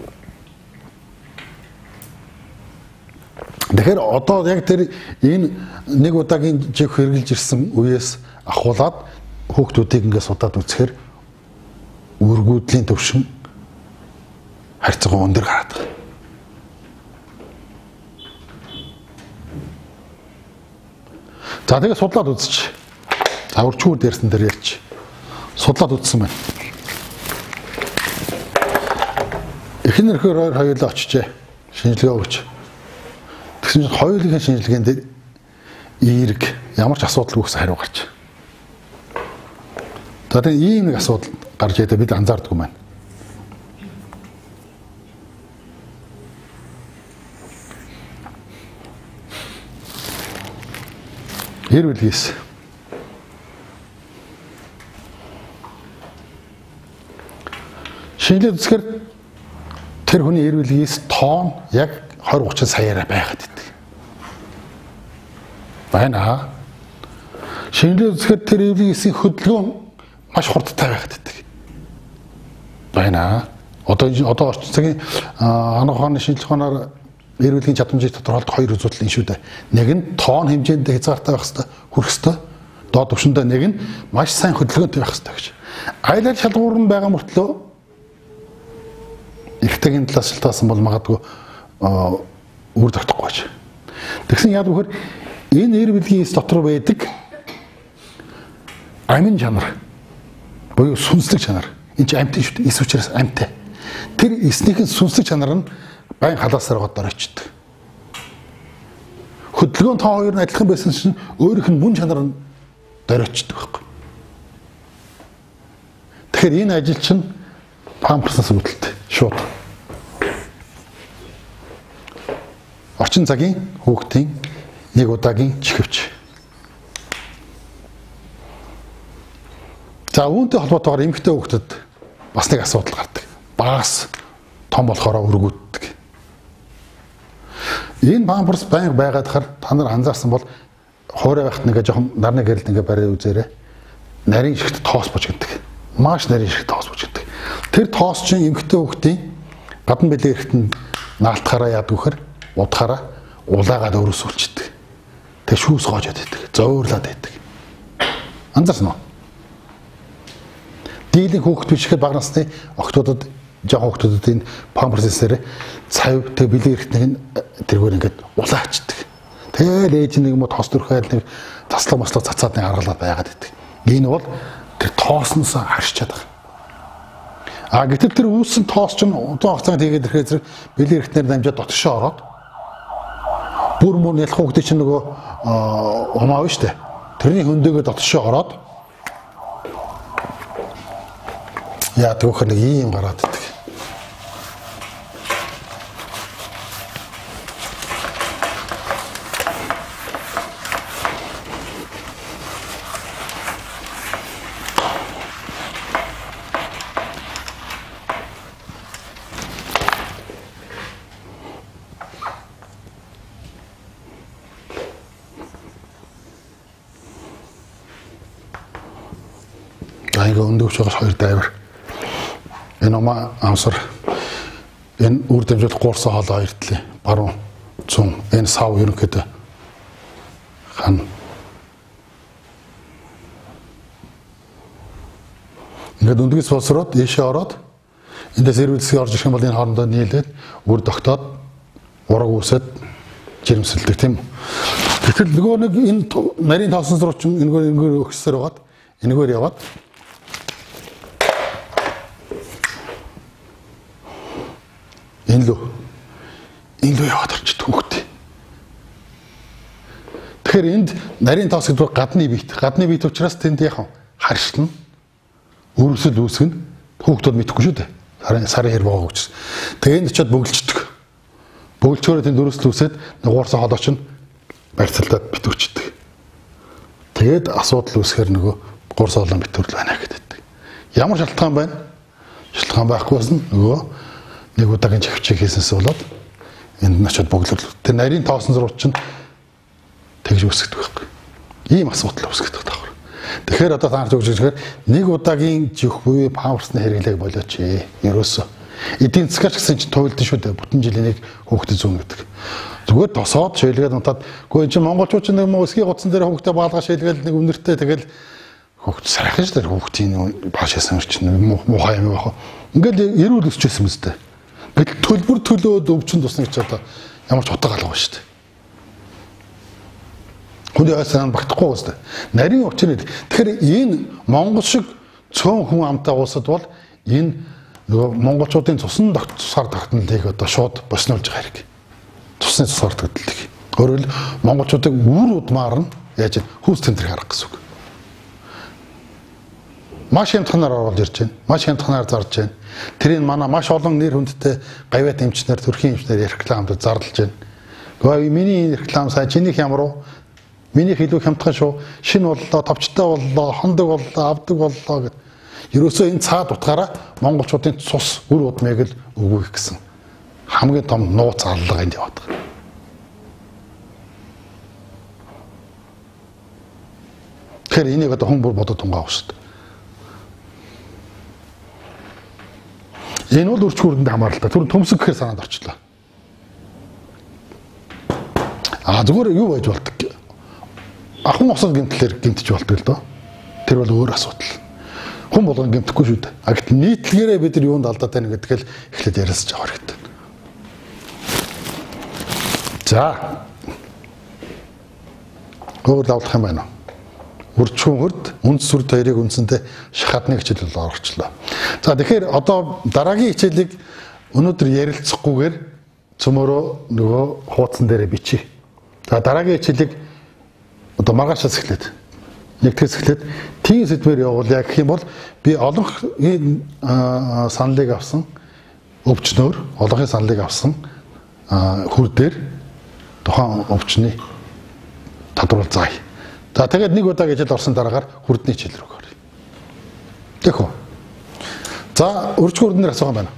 Тэгэхээр одоо яг тэр энэ нэг удаагийн жиг хэрглэж ирсэн үеэс ахуулаад хүүхдүүдийг ингээд судаад үзэхээр үргүүдлийн төвшин харьцангуй өндөр гараад байгаа. За тэгээ судлаад үзчих. За урчгүүр дээрсэн дээр ярьчих. Судлаад үзсэн байна. Эхнэрхээр хоёулаа очижээ. Шинжилгээ өгч. Тэгсэн чинь хоёулын шинжилгээнд дээр эерэг ямар ч асуудалгүй гэсэн хариу гарч. За тэгээ ийм нэг асуудал гарч ирээд бид анзаардгүй маань. Эр бэлгээс шинжилгээ үзэхээр тэр хүний эр бэлгээс тоон яг 20-30 саяараа байгаад идэг. Байна. Шинжилгээ үзэхээр тэр эр бэлгээсийн хөдөлгөөн маш хурдтай байгаад идэг. Байна. Одоо орчин цагийн анх ухааны шинжилгээ ухаанаар эр бэлгийн чадамжийг тодорхойлдог 2 үзүүлэлт энэ шүү дээ. Нэг нь тоон хэмжээнд хязгаартай байх хэрэгтэй, хүрэх хэрэгтэй. Доод төвшөндөө нэг нь маш сайн хөдөлгөөнтэй байх хэрэгтэй гэж. Айлал шалгуур нь байгаа мөртлөө ихтэйгийн талаас шалтгаалсан бол магадгүй үр тогтохгүй байж. Тэгсэн яад вөхөр энэ эр бэлгийн эс дотор байдаг амин чанар буюу сүнслэг чанар. Энэ ч амьтан шүү дээ. Эс учраас амьтай. Тэр эснийхэн сүнслэг чанар нь байн халаасаар гоод оройчдөг. Хөдөлгөөн тоо хоёр нь адилхан байсан чинь өөрийнх нь мөн чанар нь дөрөчдөг байхгүй. Тэгэхээр энэ ажил чинь памперснаас үүдэлтэй шууд. Орчин цагийн хүүхдийн нэг удаагийн чихвч. За үүнтэй холбоотойгоор эмэгтэй хүүхдэд бас нэг асуудал гардаг. Багаас том болохоор өргүүддэг. Энэ памперс байнга байгаад хахаар та нар анзаарсан бол хоорой байхад нэг жоохон нарны гэрэлт ингээ барай үзээрэй. Нарийн шигт тоос бож гэдэг. Маш нарийн шигт тоос бож гэдэг. Тэр тоос чинь эмэгтэй хүүхдийн гадна бэлэг эрэхтэн наалтахаараа яад вөхөр удахаараа улаагаад өрөөсүүлчихдэг. Тэг шүүс гоожод байдаг. Зөөврлаад байдаг. Анзаарсан уу? Дийлэн хүүхд бичгээд бага насны охтуудад жоохон хүүхдүүдэд энэ памперсээр цав тэг бэлэг эрэхтнийг тэргээр ингээд улаачдаг. Тэгэл ээж нэг юм уу тоос төрхөөл нэг таслаг маслаг цацаад нэг аргалаад байгаад байдаг. Энэ бол тэр тоосноос харшчаад байгаа. А гэтэл тэр үүссэн тоос ч удаан хугацаанд хийгээд ирэхээр зэрэг бэлэг эрэхтнээр дамжаад дотшоо ороод бүр мөн ялах хүүхдээ чинь нөгөө умаа вэ штэ. Тэрний хөндөөгөө дотшоо ороод яа түүх нэг ийм гараад идэг. Ингээ өндөгч байгаас хоёр дайвар. Энэ ама амсар энэ үр дамжуулах гуурсан хоолой хоёр тлээ. Баруун зүүн энэ сав ерөнхийдөө хан. Ингээд өндгөөс болсроод ийшээ ороод эндээс эрвэлсгээ орж ирэх юм бол энэ хоорондоо нийлээд үр тогтоод ураг үсэд жирэмсэлдэг тийм үү. Гэтэл нөгөө нэг энэ нарийн тоосон руу ч энэгээр өгсөөр байгаад энэгээр яваад энэ лөө яваад орчдөг хөхтэй. Тэгэхээр энд нарийн тоос гэдэг гадны биет учраас тэнд яах вэ? Харшилна. Өрөвсөл үүсгэн хүүхдүүд мэдэхгүй шүү дээ. Сарын хэр байгаа учраас. Тэгээд энд очиод бөглөждөг. Бөглөчөөрөө тэнд өрөвсөл үүсээд нугуурсан холооч нь барьцалтаад битүүрчдэг. Тэгээд асуудал үүсэхээр нөгөө гур соолон битүүрл байна гэдэг. Ямар шалтгаан байна? Шалтгаан байхгүйс нь нөгөө нэг удаагийн чавчиг хийсэнс болоод энд нь очиод бөглөл. Тэр нарийн тоосон зурвч нь тэгж үүсгдэг байхгүй. Ийм асуудал үүсгдэг таахгүй. Тэгэхээр одоо та нарт өгч хэлэхээр нэг удаагийн жих буюу памперсны хэрэглээг болооч ерөөсөө. Эдийн засгаач гэсэн чинь туйлд шүү дээ. Бүтэн жилийн нэг хүүхдэд зүүн гэдэг. Зүгээр тосоод шилгээд унтаад гоо энэ чинь монголчууд ч нэг өсгий гудсан дээр хүүхдэд баалгаа шилгээл нэг үнэртэй тэгэл хүүхд сайхан шүү дээ. Хүүхдийн баашаасан чинь муухай юм байх. Ингээл эрүүл өсчихсэн мэт. Гэтэл төлбөр төлөөд өвчин тусна гэж одоо ямар ч утга алга шүү дээ. Хүний айсан багтахгүй уустай. Нарийн учир нь тэгэхээр энэ монгол шиг цөөн хүн амтай улсад бол энэ нөгөө монголчуудын цусны тусаар тогтнолыг одоо шууд боснуулж байгаа хэрэг. Цусны тусаар тогтнолыг. Өөрөөр хэл монголчуудыг үр удмаар нь яаж хүүс тэмдэг харах гэсэн үг. Маш хямдханаар оруулж ирж байна. Маш хямдханаар зарж байна. Тэрийг манай маш олон нэр хүндтэй гавьяат эмчнэр, төрхийн эмчнэр рекламд зарлж байна. Гэхдээ миний реклам сая чинийх ямар уу? Миний илүү хямдхан шүү. Шинэ боллоо, товчтой боллоо, хондог боллоо, авдаг боллоо гэд. Ерөөсөө энэ цаад утгаараа монголчуудын цус үр удмыг л өгөх гэсэн хамгийн том нууц аллага энд яваад байгаа. Тэгэхээр энийг одоо хүн бүр бодод тунгаах шүү дээ. Энэ бол өрч хүрдэнд хамааралтай. Түр төмсөг гэхээр санаанд орчлоо. Зүгээр юу байж болдог? Ахын осол гэмтлэр гэмтэж болдог л доо. Тэр бол өөр асуудал. Хүн болгон гэмтэхгүй шүү дээ. Гэтэл нийтлэгээрээ бид нар юунд алдаад байна гэдгийг эхлээд яриасч авах хэрэгтэй. За. Өөр давлах юм байна уу? Үрчүүн хурд үндс сүрд хоёрыг үндсэндээ шахадны хичээл бол орчлоо. За тэгэхээр одоо дараагийн хичээлийг өнөөдөр ярилцахгүйгээр цөмөрөө нөгөө хуудсан дээрээ бичиж. За дараагийн хичээлийг одоо маргаашаас эхлээд нэгтгэс эхлээд тийм сэдвээр явуулъя гэх юм бол би олонхын саналыг авсан өвчнөөр олонхын саналыг авсан хүр дээр тухайн өвчний тодорхойл заая. За тэгээд нэг удаа хичээл орсон дараагаар хүрдний хичээл рүү оръё. Тэгэх үү. За өрчгөр хүрднэр асуусан байна.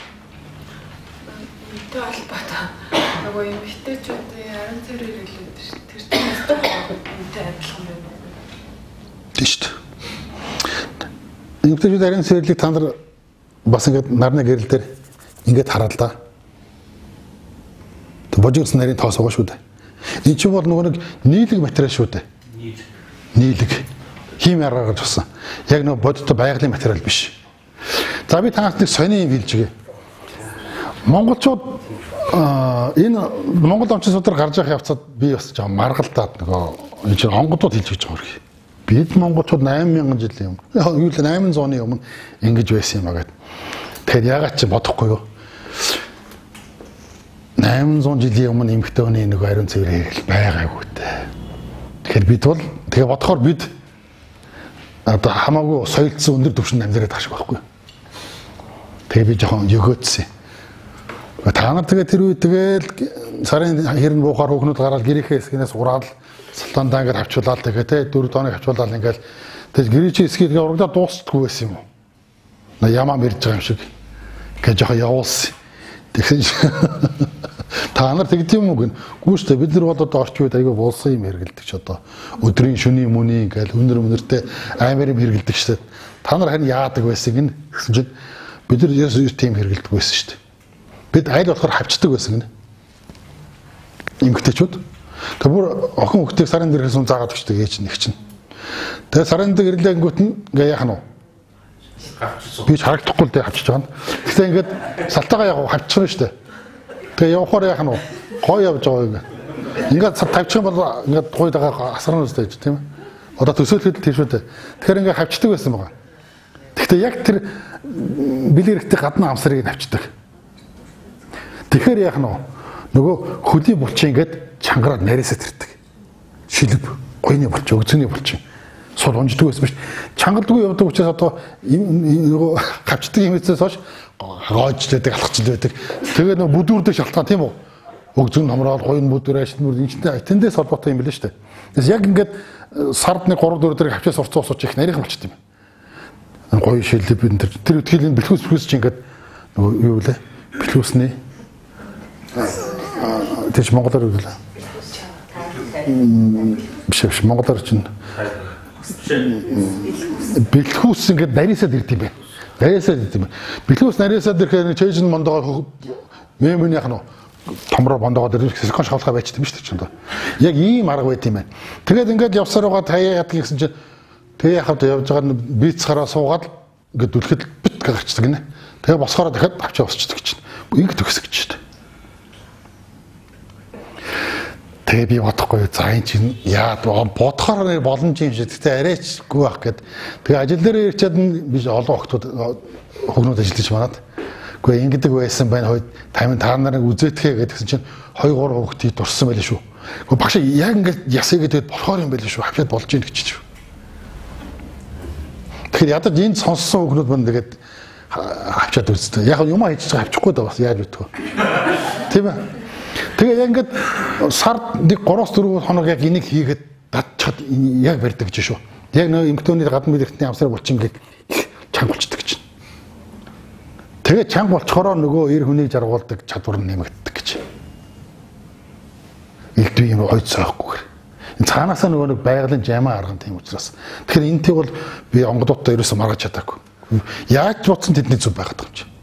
Үүнтэй холбоотой нөгөө юм хитэчүүдийн харин цэрэг хэлээд тэр чинь үүнтэй адилхан байна. Тийш үү. Эмэгтэйчүүд харин цэрэглийг та нар бас ингээд нарны гэрэл дээр ингээд хараад л да. Тэг божигс нарийн тоос байгаа шүү дээ. Энэ чинь бол нөгөө нэг нийлэг материал шүү дээ. Нийлэг хими аргаар гаргасан. Яг нөгөө бодиттой байгалийн материал биш. За би танаас нэг сони юм хэлж гээ. Монголчууд энэ Монгол амчин судар гарч явах явцад би бас жоо маргалдаад нөгөө энэ чинь онгодууд хэлж гэж байгаа юм. Бид монголчууд 8000 жилийн өмнө юу л 800 оны өмнө ингэж байсан юм аа гэд. Тэгэхээр ягаад ч бодохгүй юу? 800 жилийн өмнө эмэгтэй хүний нэг ариун цэвэр хэрэгэл байгаагүй дээ. Тэгэхээр бид бол тэгээ бодохоор бид одоо хамаагүй соёлцсон өндөр түвшинд амьдраад байгаа шиг байхгүй. Тэгээ би жоохон өгөөдсөн. Та нар тэгээ тэр үед тэгэл сарын хэрн буухаар хүүхнүүд гараад гэрийнхээ хэсгээс ураад салтандаа ингээд авчуулаад тэгээ тэ 4 тоног авчуулаад ингээд тэгэл гэрээчийн хэсгийг урагдаад дуусдаггүй байсан юм уу? Ямаа мэрж байгаа юм шиг. Ингээд жоохон явуулсан. Тэгсэн та нар тэгд юм уу гэн. Гүү штэ бид нар бол одоо орчин үед айгаа болсон юм хэрэгэлдэг ч одоо өдрийн шөнийн мөний ингээл өнөртэй амар юм хэрэгэлдэг штэ. Та нар харин яадаг байсан гин гэсэн чинь бид нар ерөөс тийм хэрэгэлдэг байсан штэ. Бид айл болохоор хавчдаг байсан гин. Эмэгтэйчүүд. Тэг бүр охин хөлтийг сарын дээрээс нь заагаад өгчдөг ээж нэг чинь. Тэгээ сарын дээр ирлэнгүүт нь ингээ яах нь вэ? Би ч харагдахгүй л дээ хавчиж байгаа нь. Тэгсэн ингээд салтаагаа яг хавчихна штэ. Тэгээ явахаар яах нь вэ? Гой явж байгаа юм. Ингээд тавьчих юм бол ингээд гойдагаа асран үстэй тийм ээ. Одоо төсөөлөхөд тийш үү. Тэгэхээр ингээд хавчдаг байсан байгаа. Гэхдээ яг тэр бэлэг хэрэгтэй гадна амсрыг авчдаг. Тэгэхээр яах нь нөгөө хөлийн булчин ингээд чангараад нарийсаа тэрдэг. Шилб, гойны булчин, өгзөний булчин. Сул унждаг байсан биш. Чангалдгүй явдаг учраас одоо нөгөө хавчдаг юмээс хойш гоожлээдэг, алхачлаа байдаг. Тэгээ нөгөө бүдүүрдэг шалтгаан тийм үү? Өгзөн номроод гойн бүдүүр ашигнур энэчтэй тэндээс холбоотой юм билээ шүү дээ. Тэгээс яг ингээд сард нэг 3-4 өдөр хавчаас орцсон усууч их нарийнхан болчт юм. Гоё шилб энэ тэр үтгэлийн бэлхүүс чинь ингээд нөгөө юу вэ? Бэлхүүсний тийч монголоор үгэлээ. Биш монголоор чинь бэлхүүс ингээд нарийсаад ирд юм бэ. Нарийсаад ирд юм. Бэлхүүс нарийсаад ирэхээр чэйжин мондоо мэмүнийх нь томроо бондоогоод ирэх силикон шавлгаа байчдаг юм шүү дээ ч юм даа. Яг ийм арга байт юм байна. Тэгээд ингээд явсаар байгаа таяа ядг гэсэн чинь тэгээ яхад явж байгаа нь бицхараа суугаад ингээд дүлхэд бит гарчдаг гинэ. Тэгээ босхороо дахиад авчаа босчдаг чинь. Ингэ төгсөг чинь. Тэгээ би бодохгүй за энэ чинь яа бодохоор боломж юм шиг. Гэтэ арайчгүй байх гээд тэгээ ажил дээр ирчээд би олон охтууд хөгнүүд ажиллаж манад. Гэхдээ ингэдэг байсан байна хойд та нарыг үзээтгэе гэдгсэн чинь 2-3 хүүхдийг дурсан байлээ шүү. Гэхдээ багш яг ингээд ясаа гэдэг болохоор юм байлээ шүү. Хавчаад болж ийн гэж чинь. Тэгэхээр ядаж энд сонссон хүүхдүүд мань тэгээд хавчаад үзтээ. Яг юм хийж байгаа хавчихгүй даа бас яаж битгөө. Тийм ээ. Тэгээ яг ингээд сард нэг 3-4 хоног яг энийг хийгээд дадчихад яг барьдаг гэж шүү. Яг нөө эмгтөөний гадна мэдрэхтний амсар булчин гээд чанга болчдөг чинь. Тэгээ чанга болцохороо нөгөө эр хүнийг жаргуулдаг чадвар нь нэмэгддэг гэж. Илдвэ юм ойцсоохгүй. Энэ цаанаасаа нөгөө нэг байгалийн жамаа арган тийм учраас. Тэгэхээр энэтэй бол би онгодуудтай ерөөсөө маргаж чадаагүй. Яаж бодсон тэдний зүв байгаад байгаа юм чи.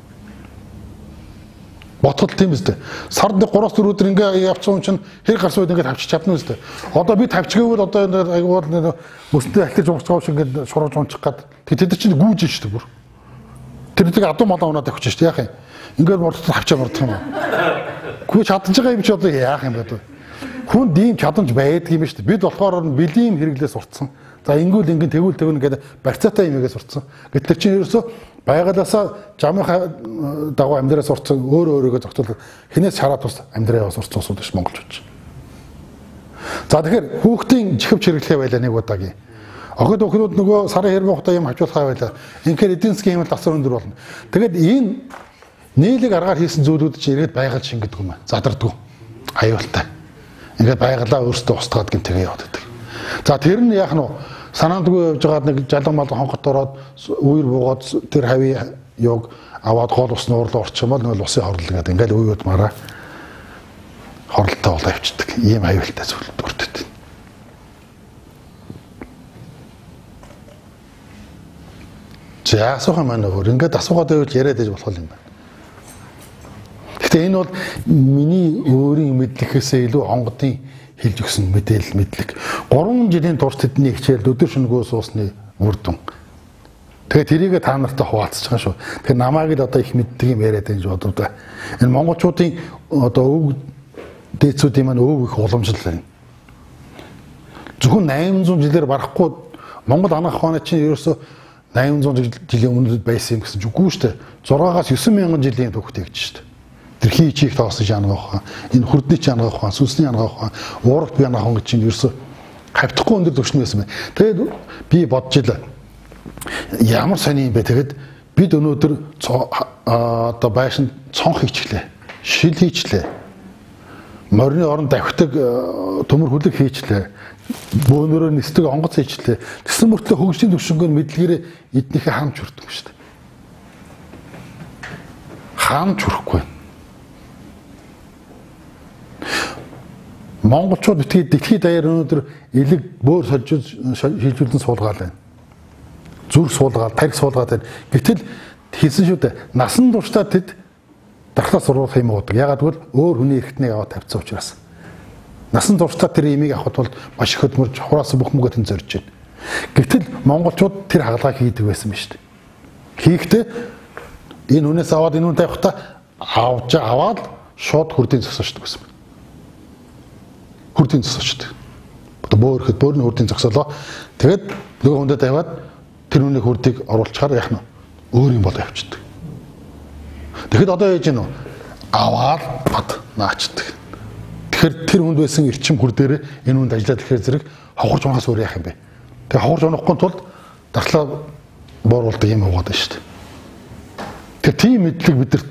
Ботхол тийм үстэй. Сард 3-4 өдөр ингээ явцсан хүн чинь хэр гарсан үед ингээ тавьчих чадна үстэй. Одоо би тавьчихгүй бол одоо айгуул мөстэй ахлаж уурцгаа шиг ингээ шурууж унчих гад. Тэд чинь гүүж штэ бүр. Тэр нэг адуу малаа унаад авчих штэ яах юм. Ингээ мордод тавьчаа мордох юм уу. Гүү чадж байгаа юм чи одоо яах юм бэ? Хүн дийм чадамж байдаг юм штэ. Бид болохоор бэлийм хэрэглээс уртсан. За ингүүл ингэн тэгүүл гэдэг барьцаатай юмээс уртсан. Гэтэл чинь ерөөсөө байгалаасаа жамынхаа дагуу амьдраас уртсан өөрөөгөө зохицуулах хинээс хараад бас амьдраа бас уртсан усуд биш монголч. За тэгэхээр хүүхдийн чихвч хэрэглэхээ байлаа нэг удаагийн. Охид охинууд нөгөө сарын хэрвээ хутаа юм хавчуулахаа байлаа. Инхээр эдийн засгийн хэмэл тасар өндөр болно. Тэгээд энэ нийлэг аргаар хийсэн зүйлүүд чинь ирээд байгаль шингэдэг юм аа. Задардгүй. Аюултай. Ингээд байгалаа өөрсдөө устгаад гинтэйгээ яваад байдаг. За тэр нь яах нь санаандгүй явж байгаа нэг жалан мал хонгот ороод үер буугаад тэр хавийн юг аваад гол ус нуурлаа орчихмол нэг усын хорлол гэдэг ингээл үеуд мараа хорлолтой болоо явчихдаг. Ийм аюултай зүйл бүрдээд. За асуух юм аа нөр ингээд асуугаад байвал яриад ээж болох юм байна. Гэхдээ энэ бол миний өөрийн мэдлэхээсээ илүү онгодын хэлж өгсөн мэдээлэл мэдлэг. 3 жилийн турш тэдний хичээл өдөр шөнөгөө суусны үр дүн. Тэгээ тэрийг та нартай хуваалцаж байгаа шүү. Тэгэхээр намайг л одоо их мэддэг юм яриад байж бодов да. Энэ монголчуудын одоо өв дээдсүүдийн маань өв их уламжлал байна. Зөвхөн 800 жилээр барахгүй Монгол анх ухааны чинь ерөөсөө 800 жилийн өмнөд байсан юм гэсэн ч үгүй шүү дээ. 6-аас 9000 жилийн түүхтэй гэж шүү дээ. Тэр хий чих тоосон чанга ухаан, энэ хүрдний чанга ухаан, сүнсний чанга ухаан, уурах бие ухаан гэж чинь ерөөсө хавтахгүй өндөр түвшин байсан байна. Тэгээд би бодож илаа. Ямар сони юм бэ? Тэгэд бид өнөөдөр одоо байшин цонх хийчлээ. Шил хийчлээ. Морины оронд давхдаг төмөр хүлэг хийчлээ. Бөөнөрөө нисдэг онгоц хийчлээ. Тэсэн мөртлөө хөгжлийн түвшингөө мэдлэгээрээ эднийхээ хаамж хүрдэг юм шүү дээ. Хаамж хүрэхгүй. Монголчууд дэлхийд даяар өнөөдөр элэг бөөр шилжүүлэн суулгаад байна. Зүр суулгаад, тарих суулгаад байна. Гэтэл хэлсэн шүү дээ. Насан туршдаа тэд дархлаа сургуулах юм уудаг. Ягаад гэвэл өөр хүний эрхтнийг аваад тавьсан учраас. Насан туршдаа тэр имийг авахд бол маш их хөдөлмөрж хураас бүх мөнгөд зорж байна. Гэтэл монголчууд тэр хагалгааг хийдэг байсан юм шүү дээ. Хийхдээ энэ хүнээс аваад энэ хүн тавихтаа аваад шууд хүрдийн зогсоочдөг байсан. хүрдийн зогсоочтой. Одоо бөөрөхөд бөөрийн хүрдийн зогсоолоо. Тэгээд нөгөө хүндэд аваад тэр хүний хүрдийг оруулчихаар яах нь өөр юм болоо явчихдаг. Тэгэхэд одоо яаж гэнэ вэ? Аваад бат наачдаг. Тэгэхээр тэр хүнд байсан эрчим хүр дээр энэ хүнд ажиллаад ирэхээр зэрэг хохорч унахаас өөр яах юм бэ? Тэгээ хохорч унахгүй тулд дархлаа бууруулдаг юм уугаад байна шүү дээ. Тэр тийм мэдлэг бидэрт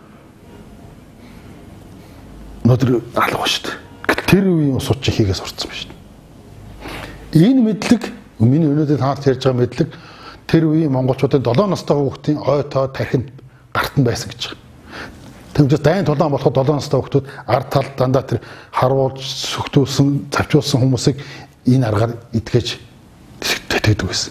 өнөөдөр алга шүү дээ. Тэр үеийн ус уч ихийгээс орсон байна шүү дээ. Энэ мэдлэг миний өнөөдөр таарч ярьж байгаа мэдлэг тэр үеийн монголчуудын 7 настай хүүхдийн ой тоо тархинд гарт нь байсан гэж байна. Тэгвэл дайн тулаан болоход 7 настай хүүхдүүд ард талд дандаа тэр харуулж сүхтүүлсэн, завчуулсан хүмүүсийг энэ аргаар итгэж тэтгэдэг байсан.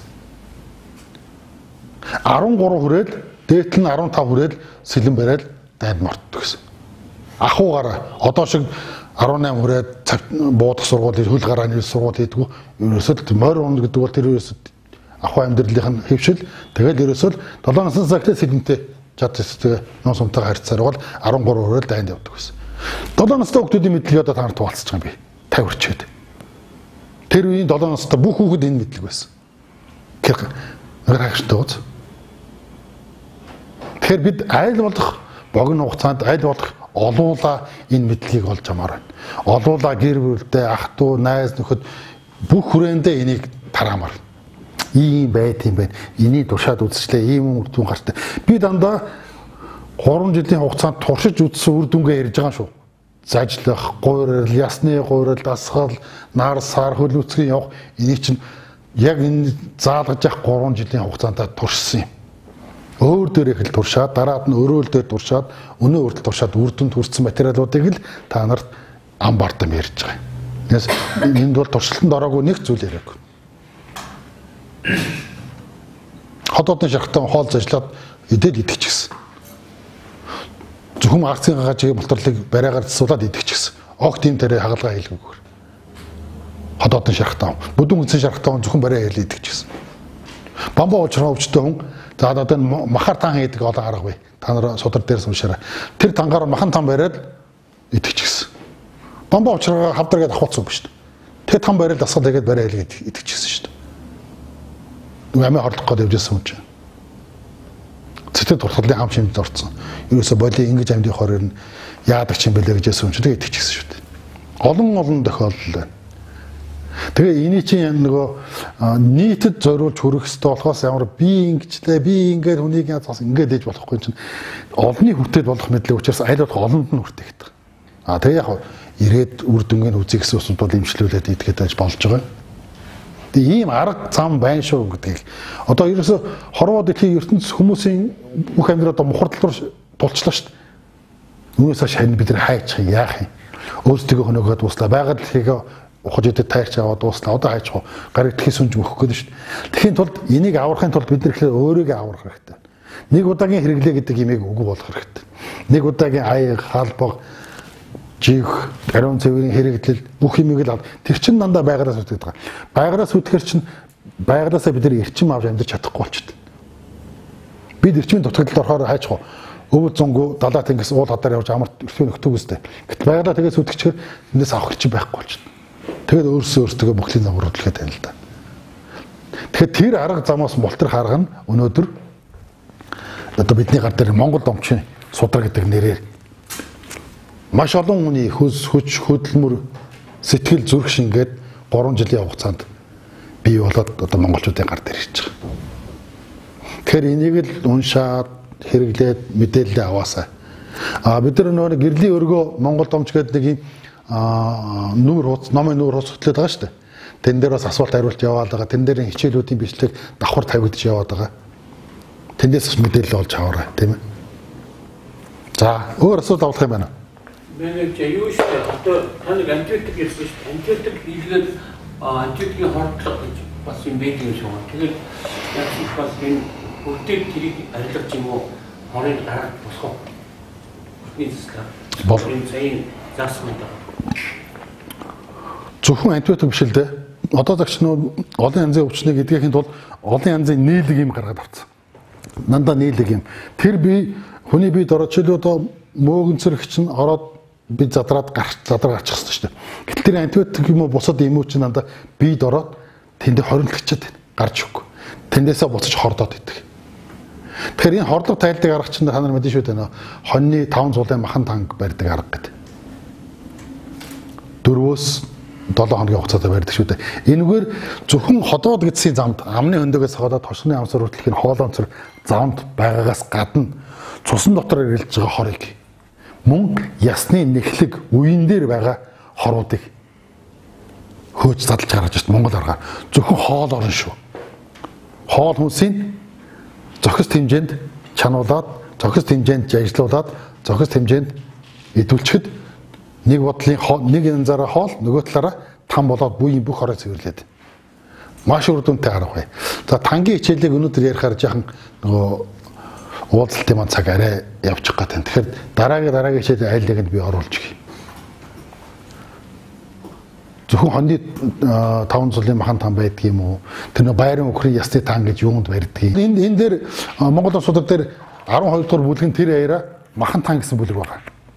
13 хүрээд дээт нь 15 хүрээд сэлэн барайл дайнд мортдог гэсэн. Ахуугаараа одоо шиг 18 хүрээд буудах сургууль, хөл гарааны сургууль хийдгүү. Ерөөсөө морь унд гэдэг бол тэр ерөөсөө ахуй амьдралын хэвшил. Тэгээд ерөөсөө 7 насны цагтаа сэлэнтэй чадчихсан нуус умтайгаа харьцаар бол 13 хүрээд дайнд явдаг гэсэн. 7 настай хүүхдүүдийн мэдлэг одоо та нарт хуваалцаж байгаа юм би. 50 хүрчээд. Тэр үеийн 7 настай бүх хүүхэд энэ мэдлэг байсан. Тэр хаагштай гоц. Тэгэхээр бид айл болох богино хугацаанд айл болох олуула энэ мэдлэгийг олж амаар байна. Олуула гэр бүлдээ ах トゥ найз нөхөд бүх хүрээндээ энийг тараамаар. Ийм байт юм байна. Энийг туршаад үзчихлээ. Ийм үр дүн гартай. Би дандаа 3 жилийн хугацаанд туршиж үзсэн үр дүнгээ ярьж байгаа шүү. Зажлах, гуйрал, ясны гуйрал, дасгал, нар сар хөлөөцгийн явах энийг чинь яг энэ заалгаж явах 3 жилийн хугацаанд туршсан юм. Өөр дээр их л туршаад, дараад нь өрөөл дээр туршаад, өнөө хүртэл туршаад үр дүнд хүрсэн материалуудыг л та нарт ам бартам ярьж байгаа. Тэгээс энд бол туршилтанд ороогүй нэг зүйл яриаг. Хотоодны шархтан хоол зажлаад идээд идчихсэн. Зөвхөн акцийн гагажийн болтрлыг барайгаар засуулаад идчихсэн. Огт тийм тарай хагалгаа хийлгүүгээр. Хотоодны шархтан, бүдүүн үндсэн шархтан зөвхөн барай хийл идчихсэн. Бамбаа уучраа өвчтөй хүн за одоо махар тан хийдэг олон арга бай. Та нар судар дээрс уншаарай. Тэр тангаар махан тан бариад идчихсэн. Бамбаа уучраа хавдаргээд авахцсан биш шүү дээ. Тэгээ тан бариад дасгал тэгээд барай хийлгээд идчихсэн шүү дээ. Амиа хорлох гээд явжсэн юм чинь. Цэцэд туртгалын хам шимд орцсон. Ерөөсө боли ингэж амьдын хороор нь яадаг ч юм бэлээ гэж яасан юм чинь тэгээд идчихсэн шүү дээ. Олон тохиолдол байна. Тэгээ эний чинь нөгөө нийтэд зориулж хүрэх хэрэгтэй болохоос ямар би ингэчлээ, би ингээд хүнийг яцгаас ингээд дэж болохгүй чинь олонний хүртээд болох мэдлэг учраас аль болох олонд нь хүртээгдэг. Тэгээ яг ирээд үр дүнгийн үзье гэсэн усуд бол имжлүүлээд идгээд байж болж байгаа. Тэгээ ийм арга зам байна шүү гэдгийг. Одоо ерөөсө хорвоо дэлхийн ертөнц хүмүүсийн бүх амьдрал одоо мухардал руу тулчлаа шүү дээ. Үүнээс хань бид нар хайчих яах юм? Өөрсдөө хөнөөгөө дуслаа. Байгаль дэлхийгээ ухаж идэх таарч аваад дуслаа. Одоо хайчих уу? Гариг дэлхий сүнж мөхөх гэдэг шүү дээ. Тэгэхийн тулд энийг аврахын тулд бид нар өөрийгөө аврах хэрэгтэй. Нэг удаагийн хэрэглээ гэдэг имийг үгүй болох хэрэгтэй. Нэг удаагийн аяг, хаалбаг, жиг, ариун цэврийн хэрэглэл бүх юмыг л тэр чин дандаа байгараас үүддэг байгаа. Байгараас үүдгэр чин байгараасаа бид нар эрчим авч амьдарч чадахгүй болчихсон. Бид эрчмийн дутагдлаар орохоор хайчих уу? Өвөл зөнгөө далаа тэнгис уул хадаар явж амар өртөө нөхдөг үстэй. Гэтэл байгалаа тэгээс үүдгчээр эндээс авах эрчим байхгүй болчихсон. Тэгээд өөрсдөө бүхлийн зам руудлахад байна л да. Тэгэхээр тэр арга замаас болтрох арга нь өнөөдөр одоо бидний гар дээр Монгол домчин судар гэдэг нэрээр маш олон хүний хүч хөдөлмөр сэтгэл зүрх шингээд 3 жилийн хугацаанд бий болоод одоо монголчуудын гар дээр ирж байгаа. Тэгэхээр энийг л уншаад хэрэглээд мэдээлэл аваасаа. Бид нар нөгөө гэрлийн өргөө Монгол домч гэдэг нэг юм нүүр хуудас, номын нүүр хуудас хөтлөд байгаа шүү дээ. Тэн дээр бас асуулт хариулт яваад байгаа. Тэн дээр хичээлүүдийн бичлэг давхар тавигдж яваад байгаа. Тэндээс мэдээлэл олж аваарай, тийм ээ. За, өөр асуулт авах юм байна уу? Бид юу шүү дээ. Одоо таныг антибиотик гэсэн шүү дээ. Антибиотик хийлгээд антибиотикийн хордлого гэж бас юм байдаг юм шиг байна. Тэгэхээр яг их бас энэ бүгдийг тэрийг арилгаж юм уу? Хорыг гаргах босгох. Нийцлээ. Болон сайн заасан юм даа. Зөвхөн антибиотик биш л дээ. Одоо загч нөө олон янзын өвчнөд эдгэхийн тулд олон янзын нийлэг юм гаргаад авцсан. Дандаа нийлэг юм. Тэр би хүний бие дорожлоо одоо мөөгөн цэрэг чинь ороод бид задраад гарч задраа гарчих хэвчээ шүү дээ. Тэр антибиотик юм уу бусад эмүүч надаа бийд ороод тэндээ хоригдчихад байна. Гарч өгөхгүй. Тэндээсээ буцаж хордоод идэг. Тэгэхээр энэ хордлого тайлдаг арга чинь та нар мэдэн шүү дээ. Хоньны 5 зулын махан танк барьдаг арга гэдэг. 4-өөс 7 хоногийн хугацаатай барьдаг шүү дээ. Энэгээр зөвхөн ходоод гэдсийн замд амны хөндөгөөс хадаад тосны амсар хүртэлх нь хоол онцор замд байгаагаас гадна цусан дотор ирэлж байгаа хорыг мөн ясны нэхлэг үеийн дээр байгаа хоруудыг хөөж задлж гаргаж ирсэн Монгол аргаар зөвхөн хоол орно шүү. Хоол хүнсийн зохис хэмжээнд чануулаад, зохис хэмжээнд ажиллуулад, зохис хэмжээнд идүүлчихэд нэг бодлын нэг янзаараа хоол нөгөө талаараа там болоод буйн бүх хорыг цэвэрлээд маш үр дүнтэй арга бай. За тангийн хичээлийг өнөөдөр ярихаар жаахан нөгөө уулзалтын маань цаг арай явчих гад байна. Тэгэхээр дараагийн хичээлийн айлыг нь би оруулж өгье. Зөвхөн хоньны 5 зулын махан там байдаг юм уу? Тэр нөө байрын өхрийн ясны тан гэж юунд барьдаг. Энэ дээр Монгол улсууд дээр 12 дугаар бүлэг нь тэр аяра махан тан гэсэн бүлэг байна.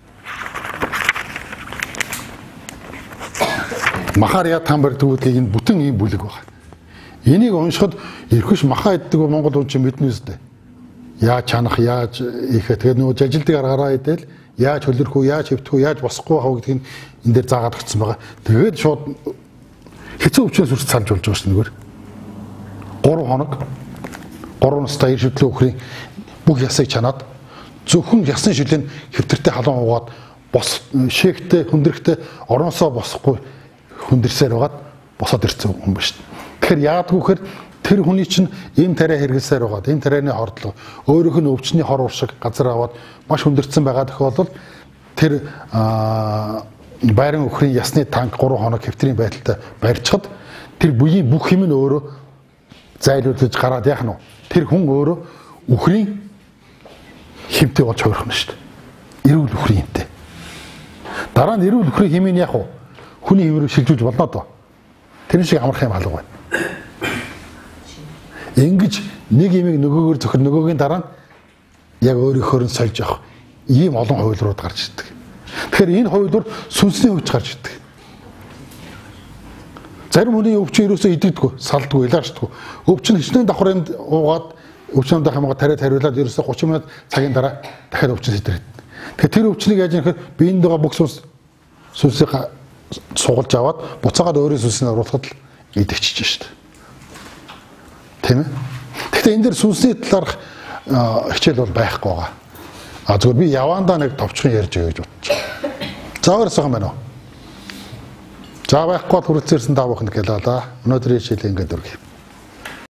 Махаар яа там барьдаг бүлгийг энэ бүтэн ийм бүлэг байна. Энийг уншихад эрхэш маха иддэг Монгол хүн чинь мэднэ үстэй. Яаж чанах, яаж ихэ тэгээд нөгөө ажилтдаг аргаараа идэл яаж хөлөрхөө, яаж хөвтгөө, яаж босхгүй хав гэдгийг энэ дээр заагаад өгсөн байгаа. Тэгээд шууд хэцүү өвчнөөс үрс салж болж байгаа ш нэгээр. 3 хоног 3 настай ир шүтлэн өхрийн бүх ясыг чанаад зөвхөн ясны шүлэн хэвтэртэй халуун угаад бос шээгтэй хүндрэхтэй ороосоо босхгүй хүндэрсээр байгаад босоод ирсэн хүн ба ш. Тэгэхээр яадгүй хэр тэр хүний чинь эм тариа хэрэглэсээр байгаад эм тарианы хордлого өөрөөх нь өвчний хор уршиг газар аваад маш хүндэрсэн байгаа тохиолдолд тэр байрын өхрийн ясны танк 3 хоног хэвтрийн байдалтай барьчихад тэр бүеийн бүх хэм нь өөрөө зайлуулж гараад яах нь вэ? Тэр хүн өөрөө өхрийн хэмтэй болж хувирах нь шүү дээ. Эрүүл өхрийн хэмтэй. Дараа нь эрүүл өхрийн хэмээн яах вэ? Хүний хэмрээ шилжүүлж болно доо. Тэр шиг амарх юм алга байна. Ингэж нэг имийг нөгөөгөр зөхөр нөгөөгийн дараа нь яг өөрийнхөө нь сольж явах ийм олон хувилбарууд гарч ирдэг. Тэгэхээр энэ хувилбар сүнсний хөвч гарч ирдэг. Зарим хүний өвчин ерөөсөө идэгдэггүй, салдаггүй, илаачдаггүй. Өвчин хичнээн давхар юмд уугаад өвчин дахин хамгаа тариа тариулаад ерөөсөө 30 минут цагийн дараа дахиад өвчин сэтрээд. Тэгэхээр тэр өвчнийг яаж яахад биеинд байгаа бүх сүнсийг сугалж аваад буцаагаад өөрийн сүнсийг оруулахад л идэгчиж шүү дээ. Тийм ээ. Гэхдээ энэ дээр сүнсний талаарх хичээл бол байхгүй байгаа. Зүгээр би явандаа нэг товчхон ярьж өгье гэж бодчих. Заагаарсан юм байна уу? За байхгүй бол хүрэлцээрсэн та бүхэнд гэлээ да. Өнөөдрийн хичээлийг ингээд өргөе.